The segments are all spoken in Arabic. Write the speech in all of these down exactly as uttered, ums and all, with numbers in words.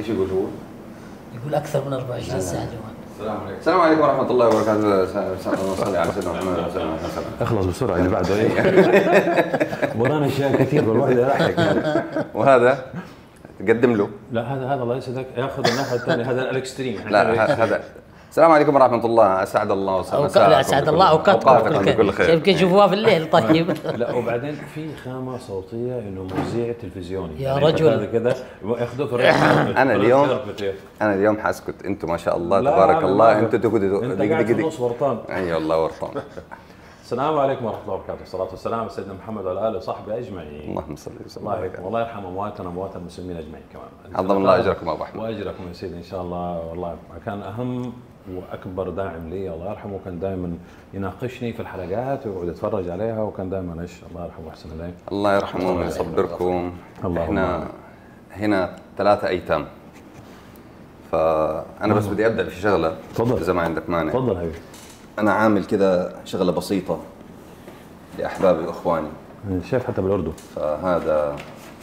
ايش يقول هو؟ يقول اكثر من أربعة وعشرين ساعه جوال. السلام عليكم. السلام عليكم ورحمه الله وبركاته. صلي على سيدنا محمد. اخلص بسرعه اللي بعده. ورانا اشياء كثير والواحد يضحك. وهذا تقدم له. لا هذا هذا الله يسعدك ياخذ الناحيه الثانيه، هذا الاكستريم. لا هذا. السلام عليكم ورحمه الله، اسعد الله وسهلا. لا اسعد الله اوقاتكم بكل خير. يمكن يشوفوها في الليل. طيب. لا وبعدين في خامه صوتيه انه مذيع تلفزيوني يا يعني رجل هذا كذا ياخذوه في انا اليوم انا اليوم حاسكت انتم ما شاء الله تبارك الله. انتم تقعدوا انت قاعد في النص ورطان. اي والله ورطان. السلام عليكم ورحمه الله وبركاته، والصلاه والسلام على سيدنا محمد وعلى اله وصحبه اجمعين. اللهم صل وسلم. الله والله يرحم امواتنا واموات المسلمين اجمعين كمان. عظم الله اجركم ابو احمد. واجركم يا سيدي ان شاء الله. والله كان اهم واكبر داعم لي الله يرحمه، كان دائما يناقشني في الحلقات ويقعد يتفرج عليها، وكان دائما ايش الله يرحمه واحسن اليه. الله يرحمه ويصبركم. اللهم احنا هنا ثلاثه ايتام، فانا بس بدي ابدا في شغله. تفضل اذا ما عندك مانع. تفضل حبيبي. انا عامل كذا شغله بسيطه لاحبابي واخواني. شايف حتى بالاردن. فهذا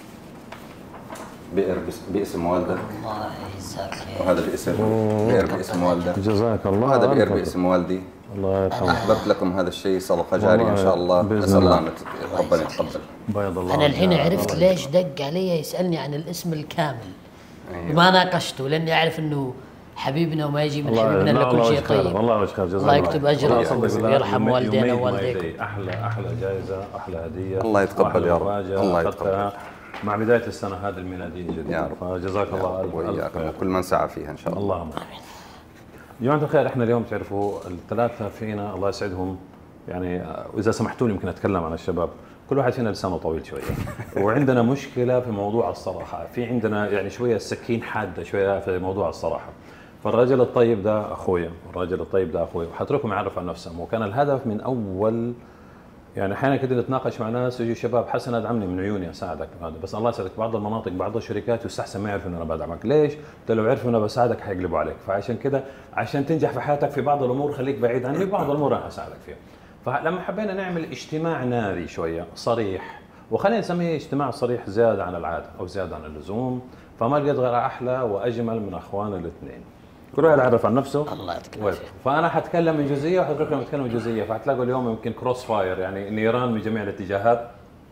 بئر باسم والدك. الله يجزاك خير. وهذا باسم بئر باسم والدك. جزاك الله. وهذا بئر باسم والدي. الله يرحمه. احببت لكم هذا الشيء صدقه جاريه ان شاء الله. نسال الله ان ربنا يتقبل. بيض الله. انا الحين عرفت ليش دق علي يسالني عن الاسم الكامل. أيوة. وما ناقشته لاني اعرف انه حبيبنا وما يجي من حبيبنا الا كل شيء طيب. الله يجزاك خير. الله يكتب اجره ويرحم والدينا ووالديكم. احلى احلى جائزه، احلى هديه. الله يتقبل يا رب. الله يتقبل. مع بداية السنة هذه الميلادية الجديدة يا رب. فجزاك الله ألف وإياكم وكل من سعى فيها إن شاء الله. اللهم آمين. جماعة الخير، إحنا اليوم تعرفوا الثلاثة فينا الله يسعدهم، يعني وإذا سمحتوا لي يمكن أتكلم عن الشباب. كل واحد فينا لسانه طويل شوية وعندنا مشكلة في موضوع الصراحة. في عندنا يعني شوية السكين حادة شوية في موضوع الصراحة. فالرجل الطيب ده أخويا، والرجل الطيب ده أخويا، وحتركهم يعرف عن نفسهم. وكان الهدف من أول يعني احيانا كده نتناقش مع ناس يجي شباب حسن ادعمني من عيوني اساعدك هذا، بس الله يسعدك بعض المناطق بعض الشركات يستحسن ما يعرفوا ان انا بدعمك. ليش؟ انت لو عرفوا ان انا بساعدك حيقلبوا عليك، فعشان كده عشان تنجح في حياتك في بعض الامور خليك بعيد عني، بعض الامور انا اساعدك فيها. فلما حبينا نعمل اجتماع ناري شويه صريح، وخلينا نسميه اجتماع صريح زياده عن العاده او زياده عن اللزوم، فما لقيت غير احلى واجمل من اخواننا الاثنين. كل واحد يعرف عن نفسه. الله يعطيك العافيه. فانا حتكلم من جزئيه وحضرتكم تتكلموا من جزئيه، فحتلاقوا اليوم يمكن كروس فاير يعني نيران من جميع الاتجاهات.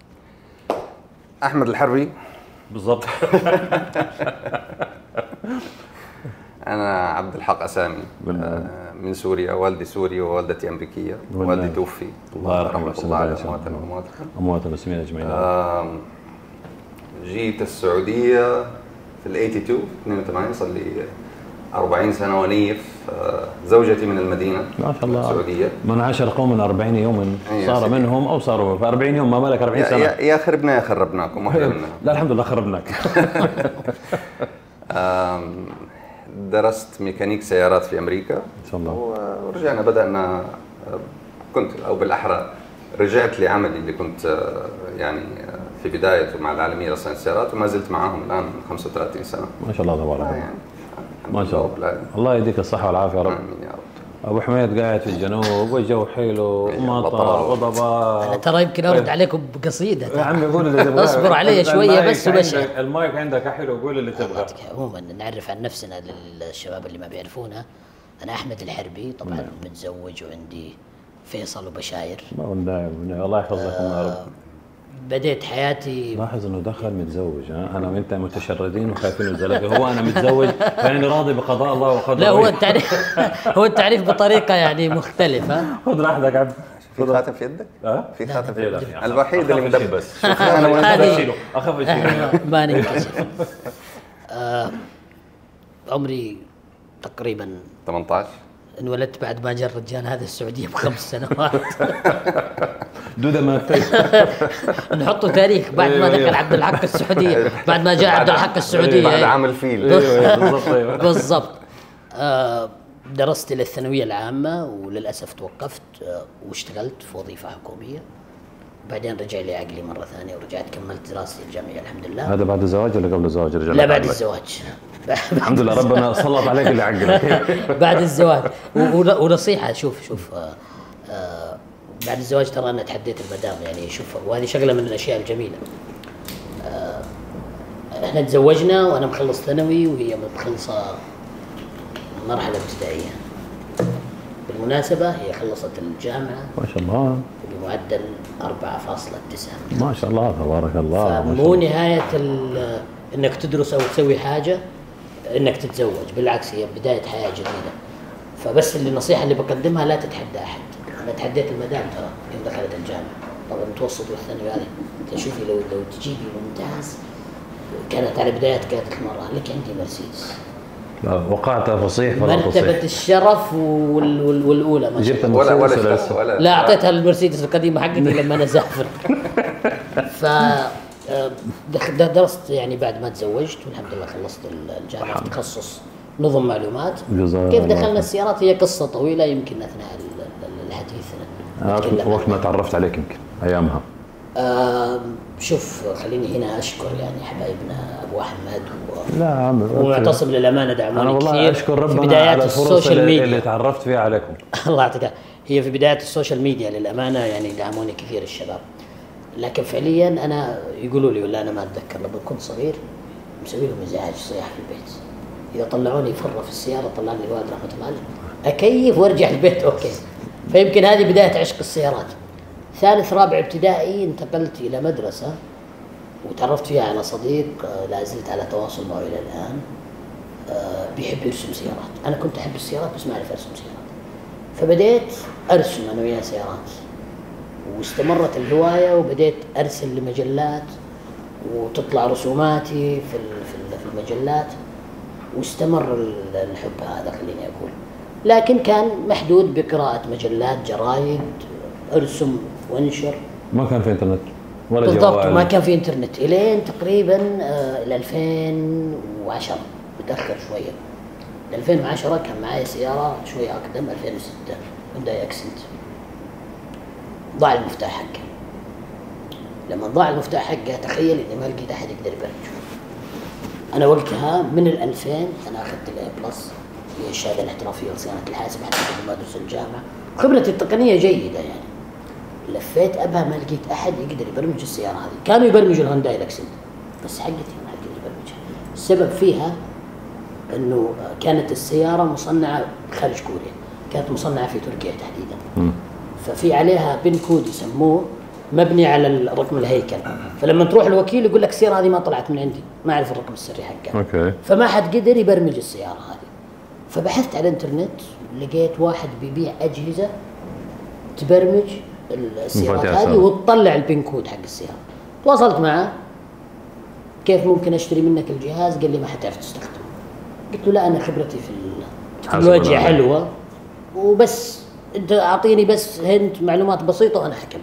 احمد الحربي. بالضبط. انا عبد الحق اسامي من سوريا، والدي سوري ووالدتي امريكيه، والدي توفي الله يرحمه. الله على امواتنا وامواتكم. اموات المسلمين اجمعين. جيت السعوديه في ال اثنين وثمانين اثنين وثمانين، صار لي أربعين سنة ونيف. زوجتي من المدينة ما شاء الله السعودية. من عاشر قوما أربعين يوما صار منهم أو صاروا في أربعين يوم، ما مالك أربعين سنة. يا, يا خربنا يا خربناكم. لا الحمد لله خربناك. درست ميكانيك سيارات في أمريكا إن شاء الله، ورجعنا بدأنا. كنت أو بالأحرى رجعت لعملي اللي كنت يعني في بدايته مع العالمية لصناعة السيارات، وما زلت معهم الآن من خمسة وثلاثين سنة. ما شاء الله تبارك الله. يعني ما شاء الله. الله يديك الصحة والعافية يا رب. آمين يا رب. أبو حميد قاعد في الجنوب والجو حلو ومطر وضباب. أنا ترى يمكن أرد عليكم بقصيدة. يا عمي قول اللي تبغاه. اصبر علي شوية بس وبشر. المايك عندك حلو، قول اللي تبغاه. عموما نعرف عن نفسنا للشباب اللي ما بيعرفونا. أنا أحمد الحربي طبعا. نعم. متزوج وعندي فيصل وبشاير. الله يحفظكم يا رب. بديت حياتي. لاحظ انه دخل متزوج. ها انا وانت متشردين وخايفين الزلفه، هو انا متزوج فاني راضي بقضاء الله وقدره. لا هو التعريف هو التعريف بطريقه يعني مختلفه. خذ راحتك عبد. في خاتم في يدك؟ اه في خاتم في يدك. لا الوحيد اللي مدبس. بس انا وانت اشيله اخاف اشيله ما ننكشف. آه عمري تقريبا ثمانية عشر. انولدت بعد ما جاء الرجال هذا السعوديه بخمس سنوات. دوده ما نحطوا تاريخ بعد ما دخل عبد الحق السعوديه، بعد ما جاء عبد الحق السعوديه بعد عام الفيل. بالضبط بالضبط. آه درست الى الثانويه العامه وللاسف توقفت آه واشتغلت في وظيفه حكوميه. بعدين رجع لي عقلي مره ثانيه ورجعت كملت دراستي الجامعيه الحمد لله. هذا بعد الزواج ولا قبل الزواج رجع؟ لا بعد الزواج. الحمد لله ربنا سلط عليك اللي عقلك. بعد الزواج. ونصيحه شوف شوف آه آه بعد الزواج ترى انا تحديت المدام يعني شوف، وهذه شغله من الاشياء الجميله. آه احنا تزوجنا وانا مخلص ثانوي وهي مخلصه مرحله ابتدائيه. بالمناسبه هي خلصت الجامعه ما شاء الله بمعدل أربعة فاصلة تسعة. ما شاء الله تبارك الله. فمو نهايه انك تدرس او تسوي حاجه انك تتزوج، بالعكس هي بدايه حياه جديده. فبس اللي النصيحه اللي بقدمها لا تتحدى احد. انا تحديت المدام ترى يوم دخلت الجامعه، طبعا المتوسط والثانوي هذه تشوفي لو لو تجيبي ممتاز، كانت على بدايات كانت المراه لك عندي مرسيدس. وقعت فصيح ولا تصيح؟ مرتبة الشرف وال وال والاولى ما جبت ولا ولا, ولا, ولا لا اعطيتها المرسيدس القديمه حقتي لما انا اسافر. ف درست يعني بعد ما تزوجت والحمد لله خلصت الجامعه في تخصص نظم معلومات. كيف دخلنا السيارات هي قصه طويله يمكن اثناء الحديث. آه وقت ما تعرفت عليك يمكن ايامها. آه شوف خليني هنا اشكر يعني حبايبنا ابو احمد و... لا عم ومعتصم للامانه دعموني انا والله كثير. اشكر ربنا في بدايات على السوشيال ميديا اللي تعرفت فيها عليكم. الله يعطيك. هي في بدايات السوشيال ميديا للامانه يعني دعموني كثير الشباب، لكن فعليا انا يقولوا لي ولا انا ما اتذكر لما كنت صغير مسوي لهم ازعاج صياح في البيت. اذا طلعوني فره في السياره طلعني الوالد رحمه الله عليه اكيف وارجع البيت اوكي. فيمكن هذه بدايه عشق السيارات. ثالث رابع ابتدائي انتقلت الى مدرسه وتعرفت فيها على صديق لا زلت على تواصل معه الى الان بيحب يرسم سيارات. انا كنت احب السيارات بس ما اعرف ارسم سيارات، فبديت ارسم انا وياه سيارات واستمرت الهوايه وبديت ارسل لمجلات وتطلع رسوماتي في في المجلات واستمر الحب هذا خليني اقول. لكن كان محدود بقراءه مجلات جرايد ارسم وانشر. ما كان في انترنت ولا بالضبط جوال. ما كان في انترنت الين تقريبا ال ألفين وعشرة متاخر شويه. ألفين وعشرة كان معي سياره شويه اقدم ألفين وستة هونداي اكسنت. ضاع المفتاح حقه. لما ضاع المفتاح حقه تخيل اني ما لقيت احد يقدر يبرمجه. انا وقتها من الألفين انا اخذت الاي بلس هي الشهاده الاحترافيه لصيانه الحاسب حتى لما ادرس الجامعه. خبرتي التقنيه جيده يعني. لفيت ابها ما لقيت احد يقدر يبرمج السياره هذه. كانوا يبرمجوا الهونداي الاكسنت بس حقتي ما حد يقدر يبرمجها. السبب فيها انه كانت السياره مصنعه خارج كوريا، كانت مصنعه في تركيا تحديدا. ففي عليها بن كود يسموه مبني على الرقم الهيكل. فلما تروح الوكيل يقول لك السياره هذه ما طلعت من عندي، ما اعرف الرقم السري حقها. اوكي. فما حد قدر يبرمج السياره هذه. فبحثت على الانترنت لقيت واحد بيبيع اجهزه تبرمج السيارات هذه وتطلع البين كود حق السياره. تواصلت معه كيف ممكن اشتري منك الجهاز؟ قال لي ما حتعرف تستخدمه. قلت له لا انا خبرتي في التكنولوجيا حلوه وبس انت اعطيني بس هنت معلومات بسيطه وانا حكمل.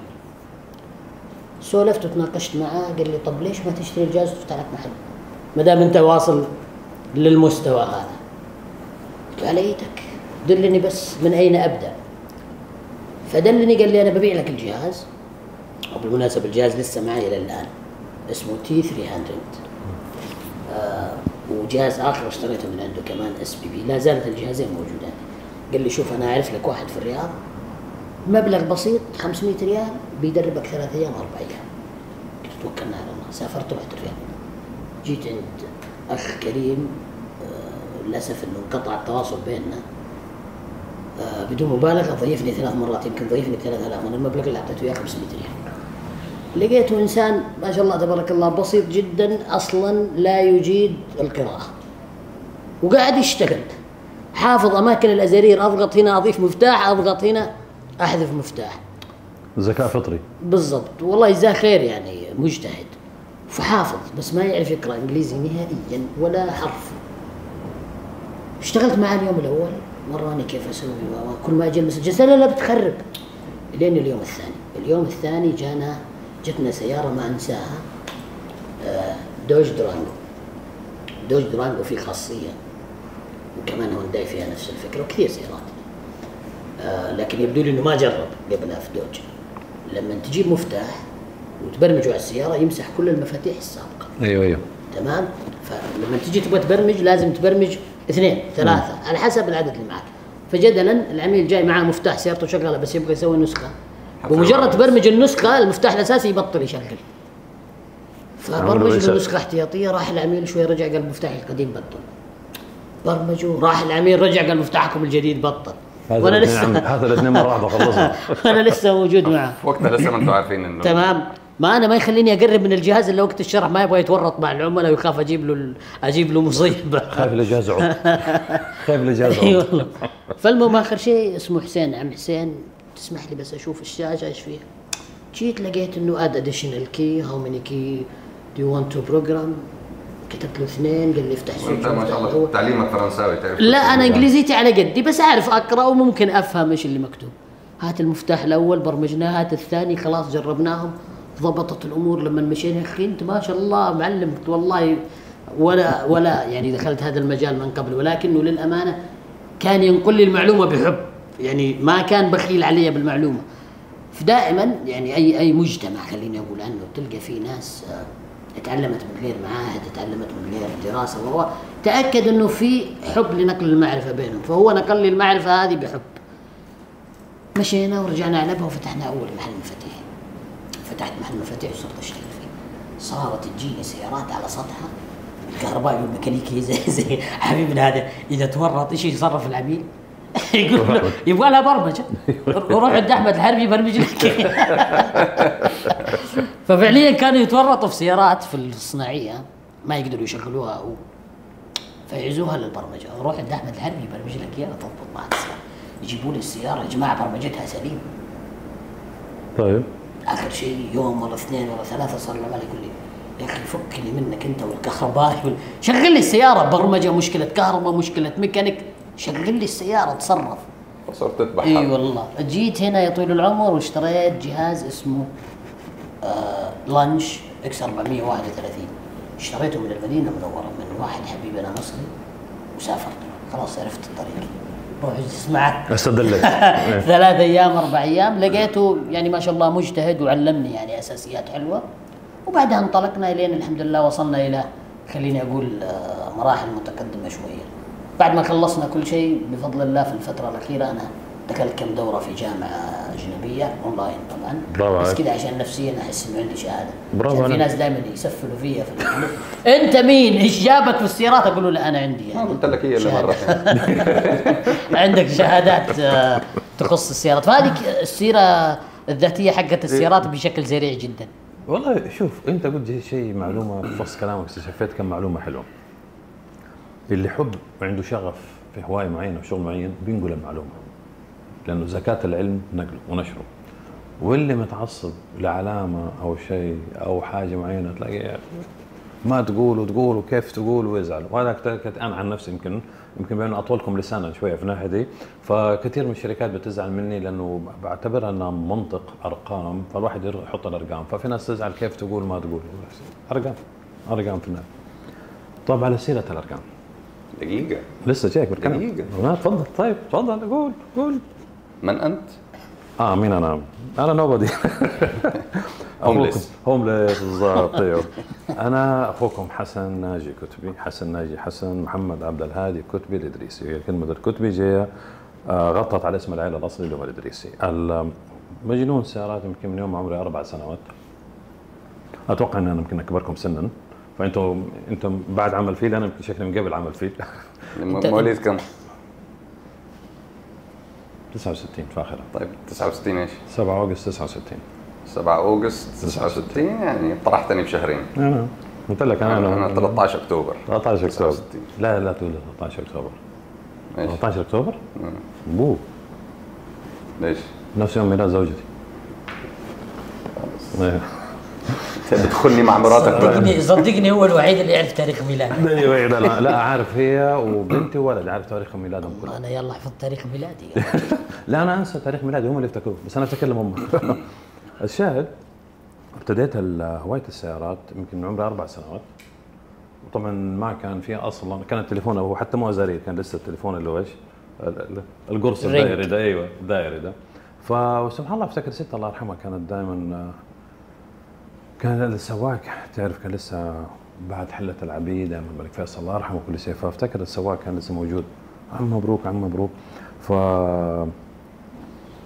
سولفت وتناقشت معاه قال لي طب ليش ما تشتري الجهاز وتفتح لك محل ما دام انت واصل للمستوى هذا؟ قلت له على ايدك دلني بس من اين ابدا. فدلني قال لي انا ببيع لك الجهاز. وبالمناسبه الجهاز لسه معي الى الان اسمه تي ثلاثمية. آه وجهاز اخر اشتريته من عنده كمان اس بي بي لا زالت الجهازين موجودان. قال لي شوف انا اعرف لك واحد في الرياض مبلغ بسيط خمسمية ريال بيدربك ثلاث ايام اربع ايام. قلت توكلنا على الله. سافرت رحت الرياض. جيت عند اخ كريم آه للاسف انه انقطع التواصل بيننا. آه بدون مبالغه ضيفني ثلاث مرات يمكن ضيفني ب ثلاثة آلاف من المبلغ اللي اعطيته اياه خمسمية ريال. لقيته انسان ما شاء الله تبارك الله بسيط جدا اصلا لا يجيد القراءه وقاعد يشتغل حافظ اماكن الازارير اضغط هنا اضيف مفتاح اضغط هنا احذف مفتاح. ذكاء فطري بالضبط. والله يجزاه خير يعني مجتهد فحافظ بس ما يعرف يقرا انجليزي نهائيا ولا حرف. اشتغلت معه اليوم الاول مراني كيف اسوي كل ما اجي المسج لا لا بتخرب. لين اليوم الثاني اليوم الثاني جانا جتنا سياره ما انساها دوج درانجو. دوج درانجو فيه خاصيه وكمان هونداي فيها نفس الفكره وكثير سيارات. آه لكن يبدو لي انه ما جرب قبلها في دوج. لما تجيب مفتاح وتبرمجه على السياره يمسح كل المفاتيح السابقه. ايوه ايوه. تمام. فلما تجي تبغى تبرمج لازم تبرمج اثنين ثلاثه مم. على حسب العدد اللي معك. فجدلا العميل جاي معاه مفتاح سيارته شغاله بس يبغى يسوي نسخه. بمجرد تبرمج النسخه المفتاح الاساسي يبطل يشغل. فبرمج له نسخه احتياطيه، راح العميل شوي رجع قال المفتاح القديم بطل. برمجوا، راح العميل رجع قال مفتاحكم الجديد بطل. وانا لسه هذا الاثنين مره واحده خلصهم. انا لسه موجود معه. وقتها لسه ما انتم عارفين انه تمام. ما انا ما يخليني اقرب من الجهاز الا وقت الشرح، ما يبغى يتورط مع العملاء ويخاف اجيب له اجيب له مصيبه. خايف الجهاز يعض. خايف الجهاز اي يعض. والله. فالمهم اخر شيء اسمه حسين، عم حسين تسمح لي بس اشوف الشاشه ايش فيها. جيت لقيت انه اد اديشنال كي، هاو ماني كي دو يو ونت تو بروجرام. كتبت له اثنين، قال لي افتح وانت ما شاء الله تعليمك فرنساوي تعرف. لا انا انجليزيتي على قدي بس اعرف اقرا وممكن افهم ايش اللي مكتوب. هات المفتاح الاول برمجناه، هات الثاني خلاص جربناهم ضبطت الامور. لما مشينا اخي انت ما شاء الله معلم، قلت والله ولا ولا يعني دخلت هذا المجال من قبل، ولكنه للامانه كان ينقل لي المعلومه بحب، يعني ما كان بخيل علي بالمعلومه. فدائما يعني اي اي مجتمع خليني اقول عنه تلقى فيه ناس اتعلمت من غير معاهد، اتعلمت من غير دراسه، وهو تاكد انه في حب لنقل المعرفه بينهم، فهو نقل لي المعرفه هذه بحب. مشينا ورجعنا علبها وفتحنا اول محل مفاتيح. فتحت محل مفاتيح وصرت اشتغل فيه. صارت تجيني سيارات على سطحها الكهربائي والميكانيكي زي زي حبيبنا هذا، اذا تورط ايش يصرف العميل؟ يقول له يبغى لها برمجه، روح عند احمد الحربي يبرمج لك. ففعليا كانوا يتورطوا في سيارات في الصناعيه ما يقدروا يشغلوها او فيعزوها للبرمجه، روح عند احمد الحربي يبرمج لك اياها تضبط معك السياره. يجيبوا لي السياره يا جماعه برمجتها سليم. طيب اخر شيء يوم ولا اثنين ولا ثلاثه صار له يقول لي يا اخي فكني منك انت والكهربائي وال... شغل لي السياره، برمجه مشكله كهرباء مشكله ميكانيك، شغل لي السياره تصرف. صرت تذبح. اي والله. جيت هنا يا طويل العمر واشتريت جهاز اسمه آه لانش اكس أربعمية وواحد وثلاثين، اشتريته من المدينه المنوره من واحد حبيبنا مصري وسافرت خلاص عرفت الطريق. روح اجلس معه استدلت. ثلاث ايام اربع ايام لقيته يعني ما شاء الله مجتهد وعلمني يعني اساسيات حلوه، وبعدها انطلقنا الين الحمد لله وصلنا الى خليني اقول آه مراحل متقدمه شويه. بعد ما خلصنا كل شيء بفضل الله في الفتره الاخيره انا دخلت كم دوره في جامعه اجنبيه اونلاين طبعا. برافو بس عليك. كذا عشان نفسيا احس انه عندي شهاده. برافو في عليك. ناس دائما يسفلوا فيا في الحلول. انت مين؟ ايش جابك في السيارات؟ اقول له لا انا عندي يعني قلت لك هي اللي شهادة. مرة. عندك شهادات آه، تخص السيارات. فهذه السيره الذاتيه حقت السيارات بشكل سريع جدا. والله شوف انت قلت شيء معلومه في وسط كلامك استشفيت كم معلومه حلوه. اللي يحب وعنده شغف في هوايه معينه وشغل معين بينقل المعلومه، لانه زكاه العلم نقله ونشره. واللي متعصب لعلامه او شيء او حاجه معينه تلاقي ما تقول وتقول وكيف تقول ويزعل. وهذا انا عن نفسي يمكن يمكن بين اطولكم لسانا شويه في الناحيه دي، فكثير من الشركات بتزعل مني لانه بعتبرها انها منطق ارقام، فالواحد يحط الارقام، ففي ناس تزعل كيف تقول ما تقول. ارقام ارقام في النهايه. طب على سيره الارقام دقيقة لسه جايك بالكلام. دقيقة. لا تفضل. طيب تفضل قول قول. من أنت؟ اه مين انا؟ انا نوبدي. هومليس. هومليس بالضبط. ايوه. انا اخوكم حسن ناجي كتبي، حسن ناجي حسن محمد عبد الهادي كتبي الادريسي. هي كلمه الكتبي جايه آه غطت على اسم العائله الاصلي اللي هو الادريسي. مجنون سيارات يمكن من يوم عمري اربع سنوات. اتوقع ان انا يمكن اكبركم سنا، فانتم انتم بعد عمل فيل، انا يمكن شكلي من قبل عمل فيل. مواليد كم؟ تسعة وستين فاخرة. طيب تسعة وستين ايش؟ سبعة أغسطس تسعة وستين. سبعة أغسطس تسعة وستين يعني طرحتني بشهرين. انا قلت لك انا انا ثلاثة عشر اكتوبر. ثلاثة عشر تسعة اكتوبر. وستين. لا لا تقول ثلاثة عشر اكتوبر. ايش؟ ثلاثة عشر اكتوبر؟ مم. بو ليش؟ نفس يوم ميلاد زوجتي. إيه. بتدخلني مع مراتك بقى. صدقني صدقني هو الوحيد اللي يعرف تاريخ ميلاده. ايوه لا لا لا عارف هي وبنتي وولد عارف تاريخ ميلادهم كلهم. انا يلا احفظ تاريخ ميلادي. لا انا انسى تاريخ ميلادي هم اللي يفتكروه بس انا افتكر لهم هم. الشاهد ابتديت هوايه السيارات يمكن من عمري اربع سنوات. وطبعا ما كان في اصلا كان التليفون هو حتى مو ازاري كان لسه التليفون اللي هو ايش؟ القرص الدائري ده. ايوه الدائري ده. فسبحان الله افتكر ست الله يرحمها كانت دائما كان السواق تعرف كان لسه بعد حله العبيد ايام الملك فيصل الله يرحمه كل شيء، فافتكر السواق كان لسه موجود. عم مبروك عم مبروك. ف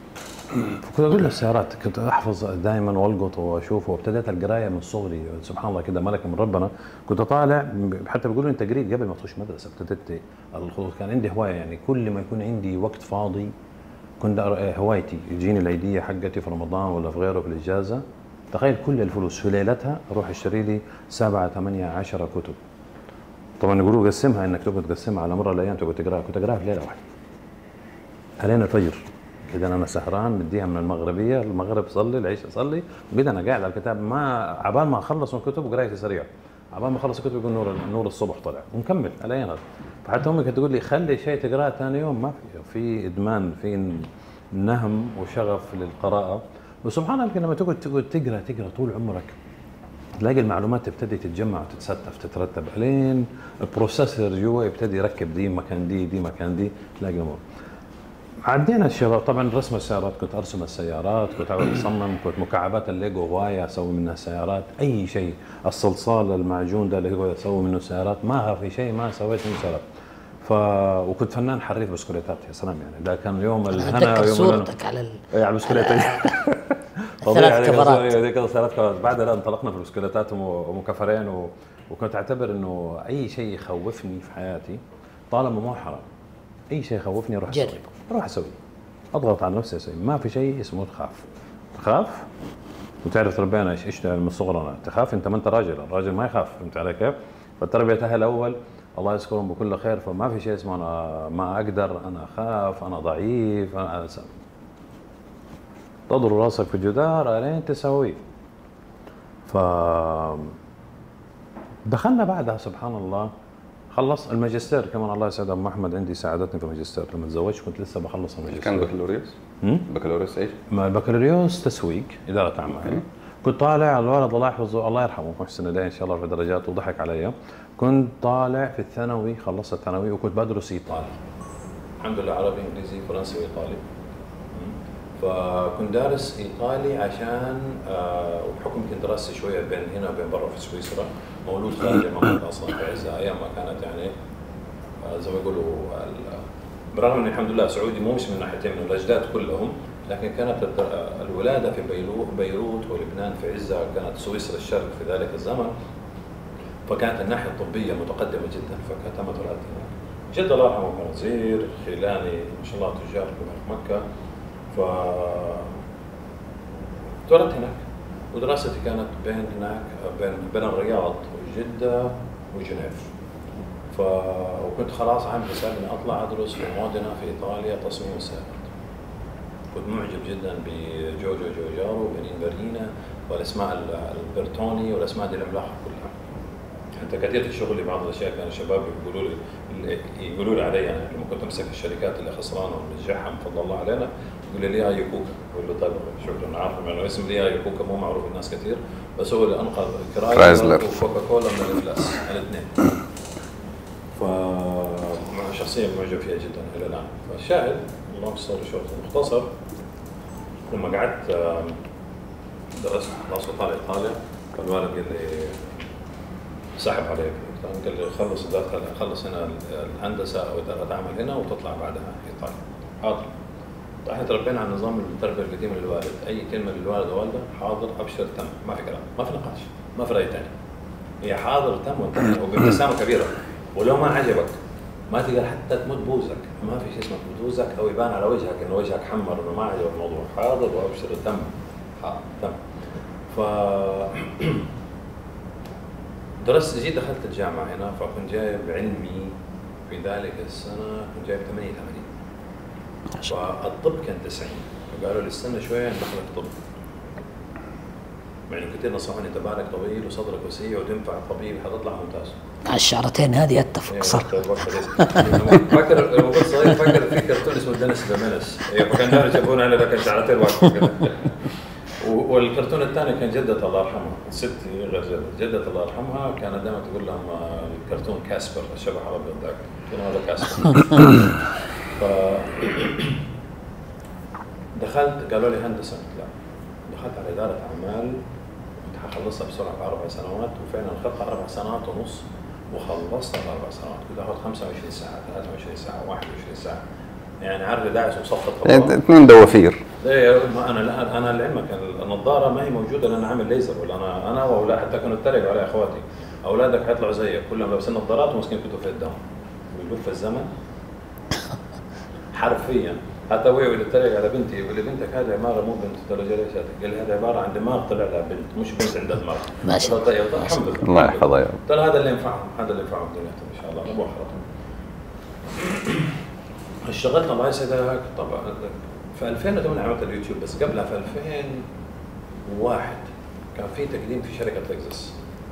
كنت اقول للسيارات، كنت احفظ دائما والقط واشوف، وابتديت القرايه من صغري سبحان الله كده ملك من ربنا. كنت طالع حتى بيقولوا انت قريت قبل ما تخش مدرسه، ابتديت الخطوط. كان عندي هوايه يعني كل ما يكون عندي وقت فاضي كنت هوايتي يجيني العيديه حقتي في رمضان ولا في غيره في الاجازه، تخيل كل الفلوس في ليلتها اروح اشتري لي سبعه ثمانيه عشره كتب. طبعا يقولوا قسمها انك تقعد تقسمها على مر الايام تقعد تقراها، كنت اقراها في ليله واحده علينا الفجر. اذا انا سهران مديها من المغربيه، المغرب صلي، العشاء صلي، وكذا انا قاعد على الكتاب، ما عبال ما اخلص من الكتب وقرايتي سريعه، عبال ما اخلص الكتب يقول نور نور الصبح طلع ومكمل على هذا. فحتى امي كانت تقول لي خلي شيء تقراه ثاني يوم، ما في في ادمان، في نهم وشغف للقراءه. وسبحان الله لما تقعد تقعد تقرا تقرا طول عمرك تلاقي المعلومات تبتدي تتجمع وتتستف تترتب، الين البروسيسور جوا يبتدي يركب دي مكان دي دي مكان دي، تلاقي الامور. عدينا الشباب طبعا رسم السيارات، كنت ارسم السيارات، كنت اقعد اصمم، كنت مكعبات الليجو هوايه اسوي منها سيارات، اي شيء، الصلصال المعجون ده اللي هو اسوي منه سيارات، ما في شيء ما سويت منه سيارات. ف وكنت فنان حريف بسكليتات، يا سلام يعني ده كان يوم الهنا اتذكر صورتك على ال... على البسكليتات ثلاث كفرات هذيك ثلاث كفرات. بعدها انطلقنا في البسكليتات ومكفرين و... وكنت اعتبر انه اي شيء يخوفني في حياتي طالما مو حرام، اي شيء يخوفني اروح اسويه، اروح اسويه، اضغط على نفسي اسوي. ما في شيء اسمه تخاف، تخاف وتعرف تربينا ايش ايش من صغرنا، تخاف انت ما انت راجل، الراجل ما يخاف، فهمت علي كيف؟ فالتربيه اهل الاول الله يذكرهم بكل خير، فما في شيء اسمه انا ما اقدر، انا اخاف، انا ضعيف، انا أسف. تضرب راسك في الجدار الين تسويه. ف دخلنا بعدها سبحان الله، خلص الماجستير كمان الله يسعد ام احمد، عندي ساعدتني في الماجستير لما تزوجت كنت لسه بخلص الماجستير. كان بكالوريوس؟ بكالوريوس ايش؟ البكالوريوس تسويق اداره اعمال. كنت طالع الولد الله يحفظه الله يرحمه محسن اليه ان شاء الله في درجاته وضحك علي، كنت طالع في الثانوي، خلصت الثانوي وكنت بدرس ايطالي. الحمد لله عربي انجليزي فرنسي وايطالي. فكنت دارس ايطالي عشان آه وبحكم كنت دراستي شويه بين هنا وبين برا في سويسرا، مولود خارج المملكه اصلا في عزها ايام ما كانت يعني آه زي ما يقولوا، برغم اني الحمد لله سعودي مو مش من ناحيتين من الاجداد كلهم، لكن كانت الولاده في بيروت ولبنان في عزها، كانت سويسرا الشرق في ذلك الزمن، فكانت الناحيه الطبيه متقدمه جدا، فكانت تمت ولادتي هناك. جد الله يرحمه كان وزير، خيلاني ما شاء الله تجار في مكه. ف تولدت هناك ودراستي كانت بين هناك بين بين الرياض وجده وجنيف. ف وكنت خلاص عامل حسابي اني اطلع ادرس في مودينا في ايطاليا تصميم السيارات. كنت معجب جدا بجوجو جوجارو وبنينفرينا والاسماء البرتوني والاسماء دي العملاقه كلها. حتى كثير في شغلي بعض الاشياء كان الشباب يقولوا لي يقولوا لي علي يعني لما كنت امسك الشركات اللي خسرانه وننجحها بفضل الله علينا، يقول لي ليها يوكوكا، اقول له طيب شكرا عارف انه اسم ليها يوكوكا مو معروف الناس كثير، بس هو اللي انقذ كرايزلر وكوكا كولا من الافلاس الاثنين. ف شخصيه معجب فيها جدا الى الان. فالشاهد لونج ستوري شورت مختصر، لما قعدت درست دراسه طالع ايطاليا، فالوالد قال لي سحب عليك، قال لي خلص خلص هنا الهندسه او اداره عمل هنا وتطلع بعدها ايطاليا. حاضر. احنا تربينا على نظام التربيه القديمه للوالد، اي كلمه للوالد ووالده حاضر ابشر تم، ما في كلام، ما في نقاش، ما في راي ثاني. هي حاضر تم وانتهى وبابتسامه كبيره، ولو ما عجبك ما تقدر حتى تمد بوزك، ما في شيء اسمه تمد بوزك او يبان على وجهك انه وجهك حمر انه ما عجبك الموضوع، حاضر وابشر تم. حاضر تم. ف درست، جيت دخلت الجامعه هنا، فكنت جايب علمي في ذلك السنه كنت جايب ثمانية وثمانين. فالطب كان تسعين، فقالوا لي استنى شويه ندخلك طب. يعني كثير نصحوني انت بالك طويل وصدرك وسيع وتنفع طبيب حتطلع ممتاز. على الشعرتين هذه اتفق صح. فاكر لما كنت صغير فاكر في كرتون اسمه دنس ذا منس، فكان دائما يجيبون على ذاك شعرتين واقفه كذا. والكرتون الثاني كان جدة الله يرحمها، ستي غير جدة، جدة الله يرحمها كانت دائما تقول لهم الكرتون كاسبر الشبح الابيض ذاك، كان هذا كاسبر. ف دخلت قالوا لي هندسه، لا دخلت على اداره اعمال كنت حخلصها بسرعه في اربع سنوات، وفعلا اخذتها اربع سنوات ونص وخلصتها في اربع سنوات، كنت اخذ خمسة وعشرين ساعه، ثلاثة وعشرين ساعه، واحد وعشرين ساعه، يعني عارف داعس وصفت اثنين دوافير ايه انا لا انا لعلمك النظاره ما هي موجوده لان عامل ليزر، ولا انا انا واولاد حتى كانوا يتريقوا علي اخواتي، اولادك حيطلعوا زيك كلهم لابسين نظارات وماسكين كتب في يدهم. بيلف الزمن حرفيا. حتى ابوي اللي يتريق على بنتي يقول لي بنتك هذه عماره مو بنت، قلت له ليش هذا؟ قال لي هذه عباره عن دماغ طلع لها بنت مش بنت عندها دماغ. ما شاء الله. طيب الحمد لله الله يحفظها يا رب. قلت له هذا اللي ينفعهم، هذا اللي ينفعهم دنيتهم ان شاء الله مو اخرتهم. اشتغلت الله يسعدك طبعا في ألفين وثمانية عملت اليوتيوب، بس قبلها في ألفين وواحد كان في تقديم في شركه لكزس،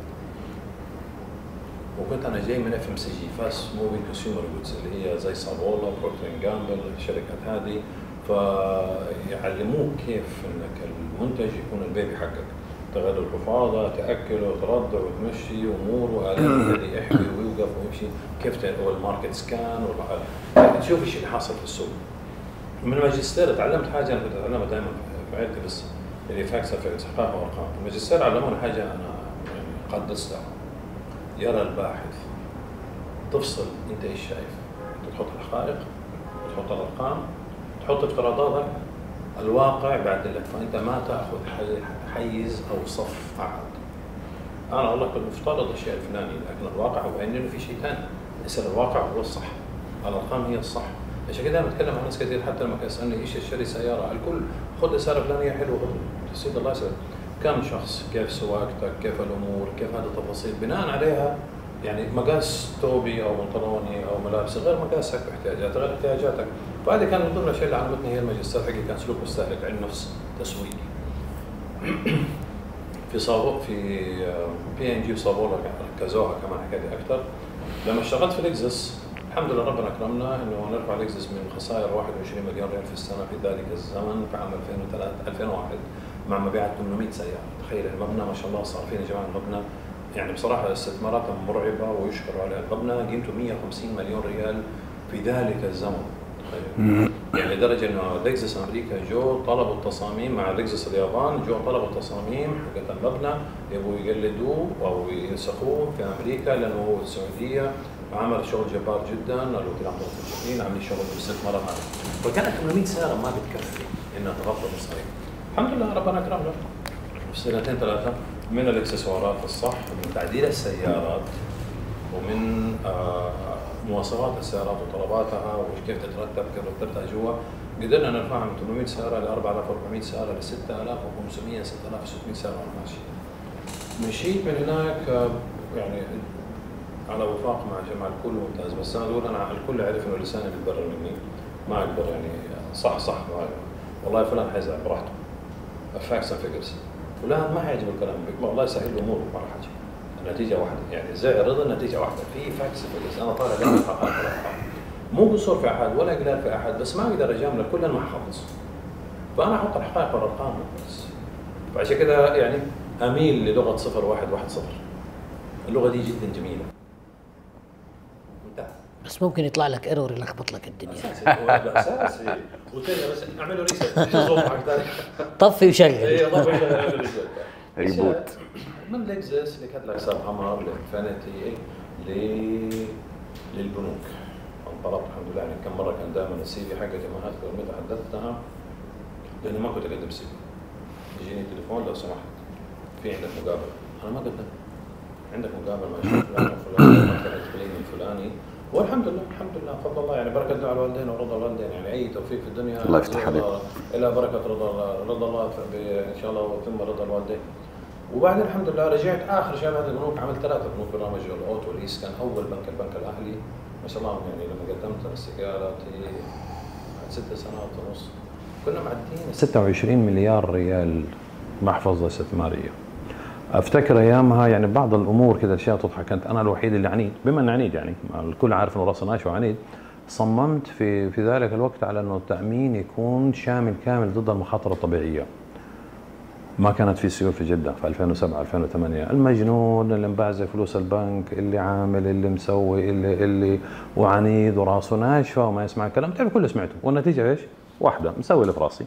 وكنت انا جاي من اف ام سي جي فاست موفينج كونسيومر جودز اللي هي زي صابولا بروكتر اند جامبل الشركات هذه، فيعلموك كيف انك المنتج يكون البيبي حقك، تغير الحفاضه، تاكله وترضع وتمشي اموره، الذي يحكي ويوقف ويمشي، كيف والماركت سكان يعني تشوف ايش اللي حاصل في السوق. من الماجستير تعلمت حاجه انا كنت اتعلمها دائما في عائلتي بس اللي فاكس افكتس حقائق وارقام. الماجستير علمونا حاجه انا يعني قدستها، يرى الباحث تفصل انت ايش شايف، انت تحط الحقائق تحط الارقام تحط افتراضاتك، الواقع بعد لك، فانت ما تاخذ حيز او صف احد. انا والله كنت مفترض الشيء الفلاني لكن الواقع هو انه في شيء ثاني، يصير الواقع هو الصح، الارقام هي الصح. عشان كده انا بتكلم مع ناس كثير حتى لما كان يسالني ايش اشتري سياره، الكل خذ اسعار فلانيه حلوه خذ تسيد الله يسعدك، كم شخص، كيف سواقتك، كيف الامور، كيف هذه التفاصيل، بناء عليها يعني مقاس توبي او بنطلوني او ملابس غير مقاسك واحتياجاتك غير احتياجاتك. فهذه كان من ضمن الاشياء اللي علمتني هي الماجستير حقي، كان سلوك مستهلك علم نفس تسويقي. في صابو في بي ان جي وصابولا ركزوها كمان حكايه اكثر. لما اشتغلت في لكزس الحمد لله ربنا اكرمنا انه نرفع لكزس من خسائر واحد وعشرين مليون ريال في السنه في ذلك الزمن في عام ألفين وثلاثة ألفين وواحد مع مبيعات ثمانمئة سياره. تخيل المبنى ما شاء الله صار فينا يا جماعه المبنى يعني بصراحه استثمارات مرعبه ويشكروا عليها. المبنى قيمته مئة وخمسين مليون ريال في ذلك الزمن. تخيل يعني لدرجه انه لكزس امريكا جو طلبوا التصاميم مع لكزس اليابان، جو طلبوا التصاميم حقت المبنى يبغوا يقلدوه او ينسخوه في امريكا لانه السعوديه عمل شغل جبار جدا، الوكيل عبد الله الشاهين عاملين شغل باستثمارات عاليه. فكانت ثمانمئة سياره ما بتكفي انها تغطي المصاريف. الحمد لله ربنا اكرمنا في سنتين ثلاثه من الاكسسوارات الصح، من تعديل السيارات، ومن آه مواصفات السيارات وطلباتها وكيف تترتب كيف رتبتها جوا، قدرنا نرفعها من ثمانمئة سياره ل أربعة آلاف وأربعمئة سياره ل ستة آلاف وخمسمئة ستة آلاف وستمئة سياره وانا ماشي. مشيت من هناك آه يعني على وفاق مع جماعة الكل ممتاز، بس انا اقول انا الكل عرف انه لساني بيتبرر مني، ما اقدر يعني صح صح والله فلان حيزعل براحته. فاكس اند فيجرز فلان ما حيعجب الكلام بك، والله يسهل له اموره ولا حاجه. النتيجه واحده يعني زي رضا النتيجه واحده في فاكس اند فيجرز. انا طالع جامعه حقائق الارقام، مو قصور في احد ولا اقلال في احد، بس ما اقدر اجامل كل ما حخلص. فانا احط الحقائق والارقام بس. فعشان كده يعني اميل للغه صفر واحد واحد صفر. اللغه دي جدا جميله. بس ممكن يطلع لك ايرور يلخبط لك الدنيا. اساسي قلت له بس اعملوا ريست شو ظبطك ثاني طفي وشغل. اي طفي وشغل اعمل ريست ريبوت من لكزس اللي كانت لك ساب عمر لانفينيتي للبنوك. انطلقت الحمد لله يعني كم مره كان دائما السي في حقتي ما اذكر متى حدثتها لاني ما كنت اقدم سي في. يجيني تليفون لو سمحت في عندك مقابله، انا ما قدمت. عندك مقابله مع فلان وفلان مثلا الفلاني الفلاني، والحمد لله الحمد لله فضل الله يعني بركه دعاء الوالدين ورضا الوالدين، يعني اي توفيق في الدنيا الله يفتح عليك الى بركه رضا رضا الله ان شاء الله وثم رضا الوالدين. وبعدين الحمد لله رجعت اخر شهر هذه البنوك، عملت ثلاثه بنوك برنامج الاوتو ليس، كان اول بنك البنك الاهلي ما شاء الله يعني لما قدمت استقالتي ست سنوات ونص كنا معدين ستة وعشرين مليار ريال محفظه استثماريه. افتكر ايامها يعني بعض الامور كذا اشياء تضحك، كنت انا الوحيد اللي عنيد بما اني عنيد يعني الكل عارف انه راسي ناشف وعنيد. صممت في في ذلك الوقت على انه التامين يكون شامل كامل ضد المخاطر الطبيعيه. ما كانت في سيول في جده في ألفين وسبعة ألفين وثمانية، المجنون اللي مبعزق فلوس البنك اللي عامل اللي مسوي اللي اللي وعنيد وراسه ناشفه وما يسمع الكلام، تعرف كله سمعته، والنتيجه ايش؟ واحده مسوي اللي في راسي.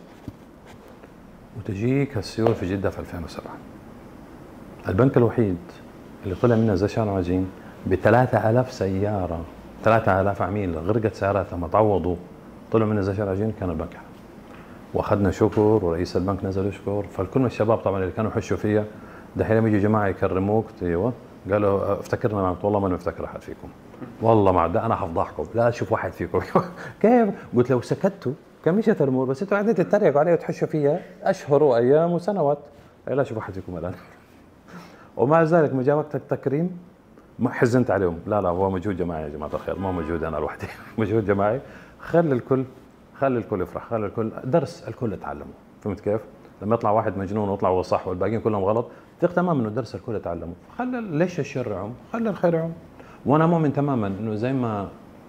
وتجيك السيول في جده في ألفين وسبعة. البنك الوحيد اللي طلع منه زي شارع عجين ب ثلاثة آلاف سياره، ثلاثة آلاف عميل غرقت سياراتهم تعوضوا طلعوا منه زي شارع عجين كان البنك. واخذنا شكر ورئيس البنك نزل يشكر، فالكل من الشباب طبعا اللي كانوا يحشوا فيها دحين لما يجوا جماعه يكرموك ايوه قالوا افتكرنا معك، والله ما مفتكر احد فيكم، والله ما انا حفضحكم، لا اشوف واحد فيكم. كيف؟ قلت لو سكتوا كان مشت الامور، بس انتوا قاعدين تتريقوا علي وتحشوا فيها اشهر وايام وسنوات، لا اشوف واحد فيكم الان. ومع ذلك ما جاء وقت التكريم ما حزنت عليهم، لا لا هو مجهود جماعي يا جماعه الخير، ما مجهود انا لوحدي. مجهود جماعي، خلي الكل خلي الكل يفرح، خلي الكل درس الكل اتعلمه، فهمت كيف؟ لما يطلع واحد مجنون ويطلع هو صح والباقيين كلهم غلط، ثق تماما انه درس الكل اتعلمه، خلي ليش الشر يعم؟ خلي الخير يعم. وانا مؤمن تماما انه زي ما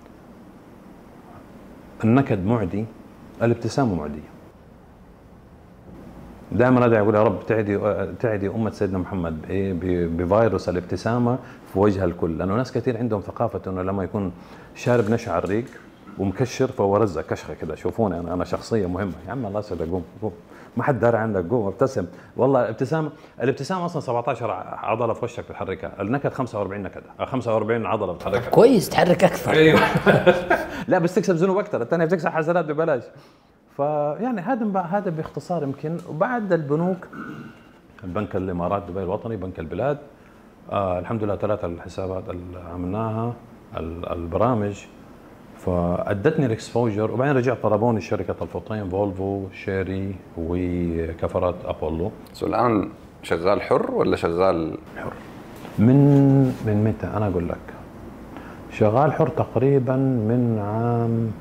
النكد معدي، الابتسامه معديه. دائما ادعي اقول يا رب تعدي تعدي امه سيدنا محمد بفيروس الابتسامه في وجه الكل، لانه ناس كثير عندهم ثقافه انه لما يكون شارب نشا على الريق ومكشر فهو رزق كشخه كذا، شوفوني انا انا شخصيه مهمه، يا عم الله يسعدك قوم قوم، ما حد داري عندك، قوم ابتسم، والله الابتسامه الابتسامه اصلا سبعطعش عضله في وشك بتحركها، النكد خمسة وأربعين نكده، خمسة وأربعين عضله بتحركها. كويس تحرك اكثر. ايوه. لا بس تكسب ذنوب اكثر، الثانيه بتكسب حسنات ببلاش. فيعني هذا هذا باختصار يمكن. وبعد البنوك البنك الامارات دبي الوطني، بنك البلاد، آه الحمد لله ثلاثه الحسابات اللي عملناها، البرامج، فادتني الاكسبوجر. وبعدين رجعت طلبوني شركه الفوطين فولفو شيري وكفرات ابولو. سو الان شغال حر ولا شغال حر؟ من من متى؟ انا اقول لك شغال حر تقريبا من عام،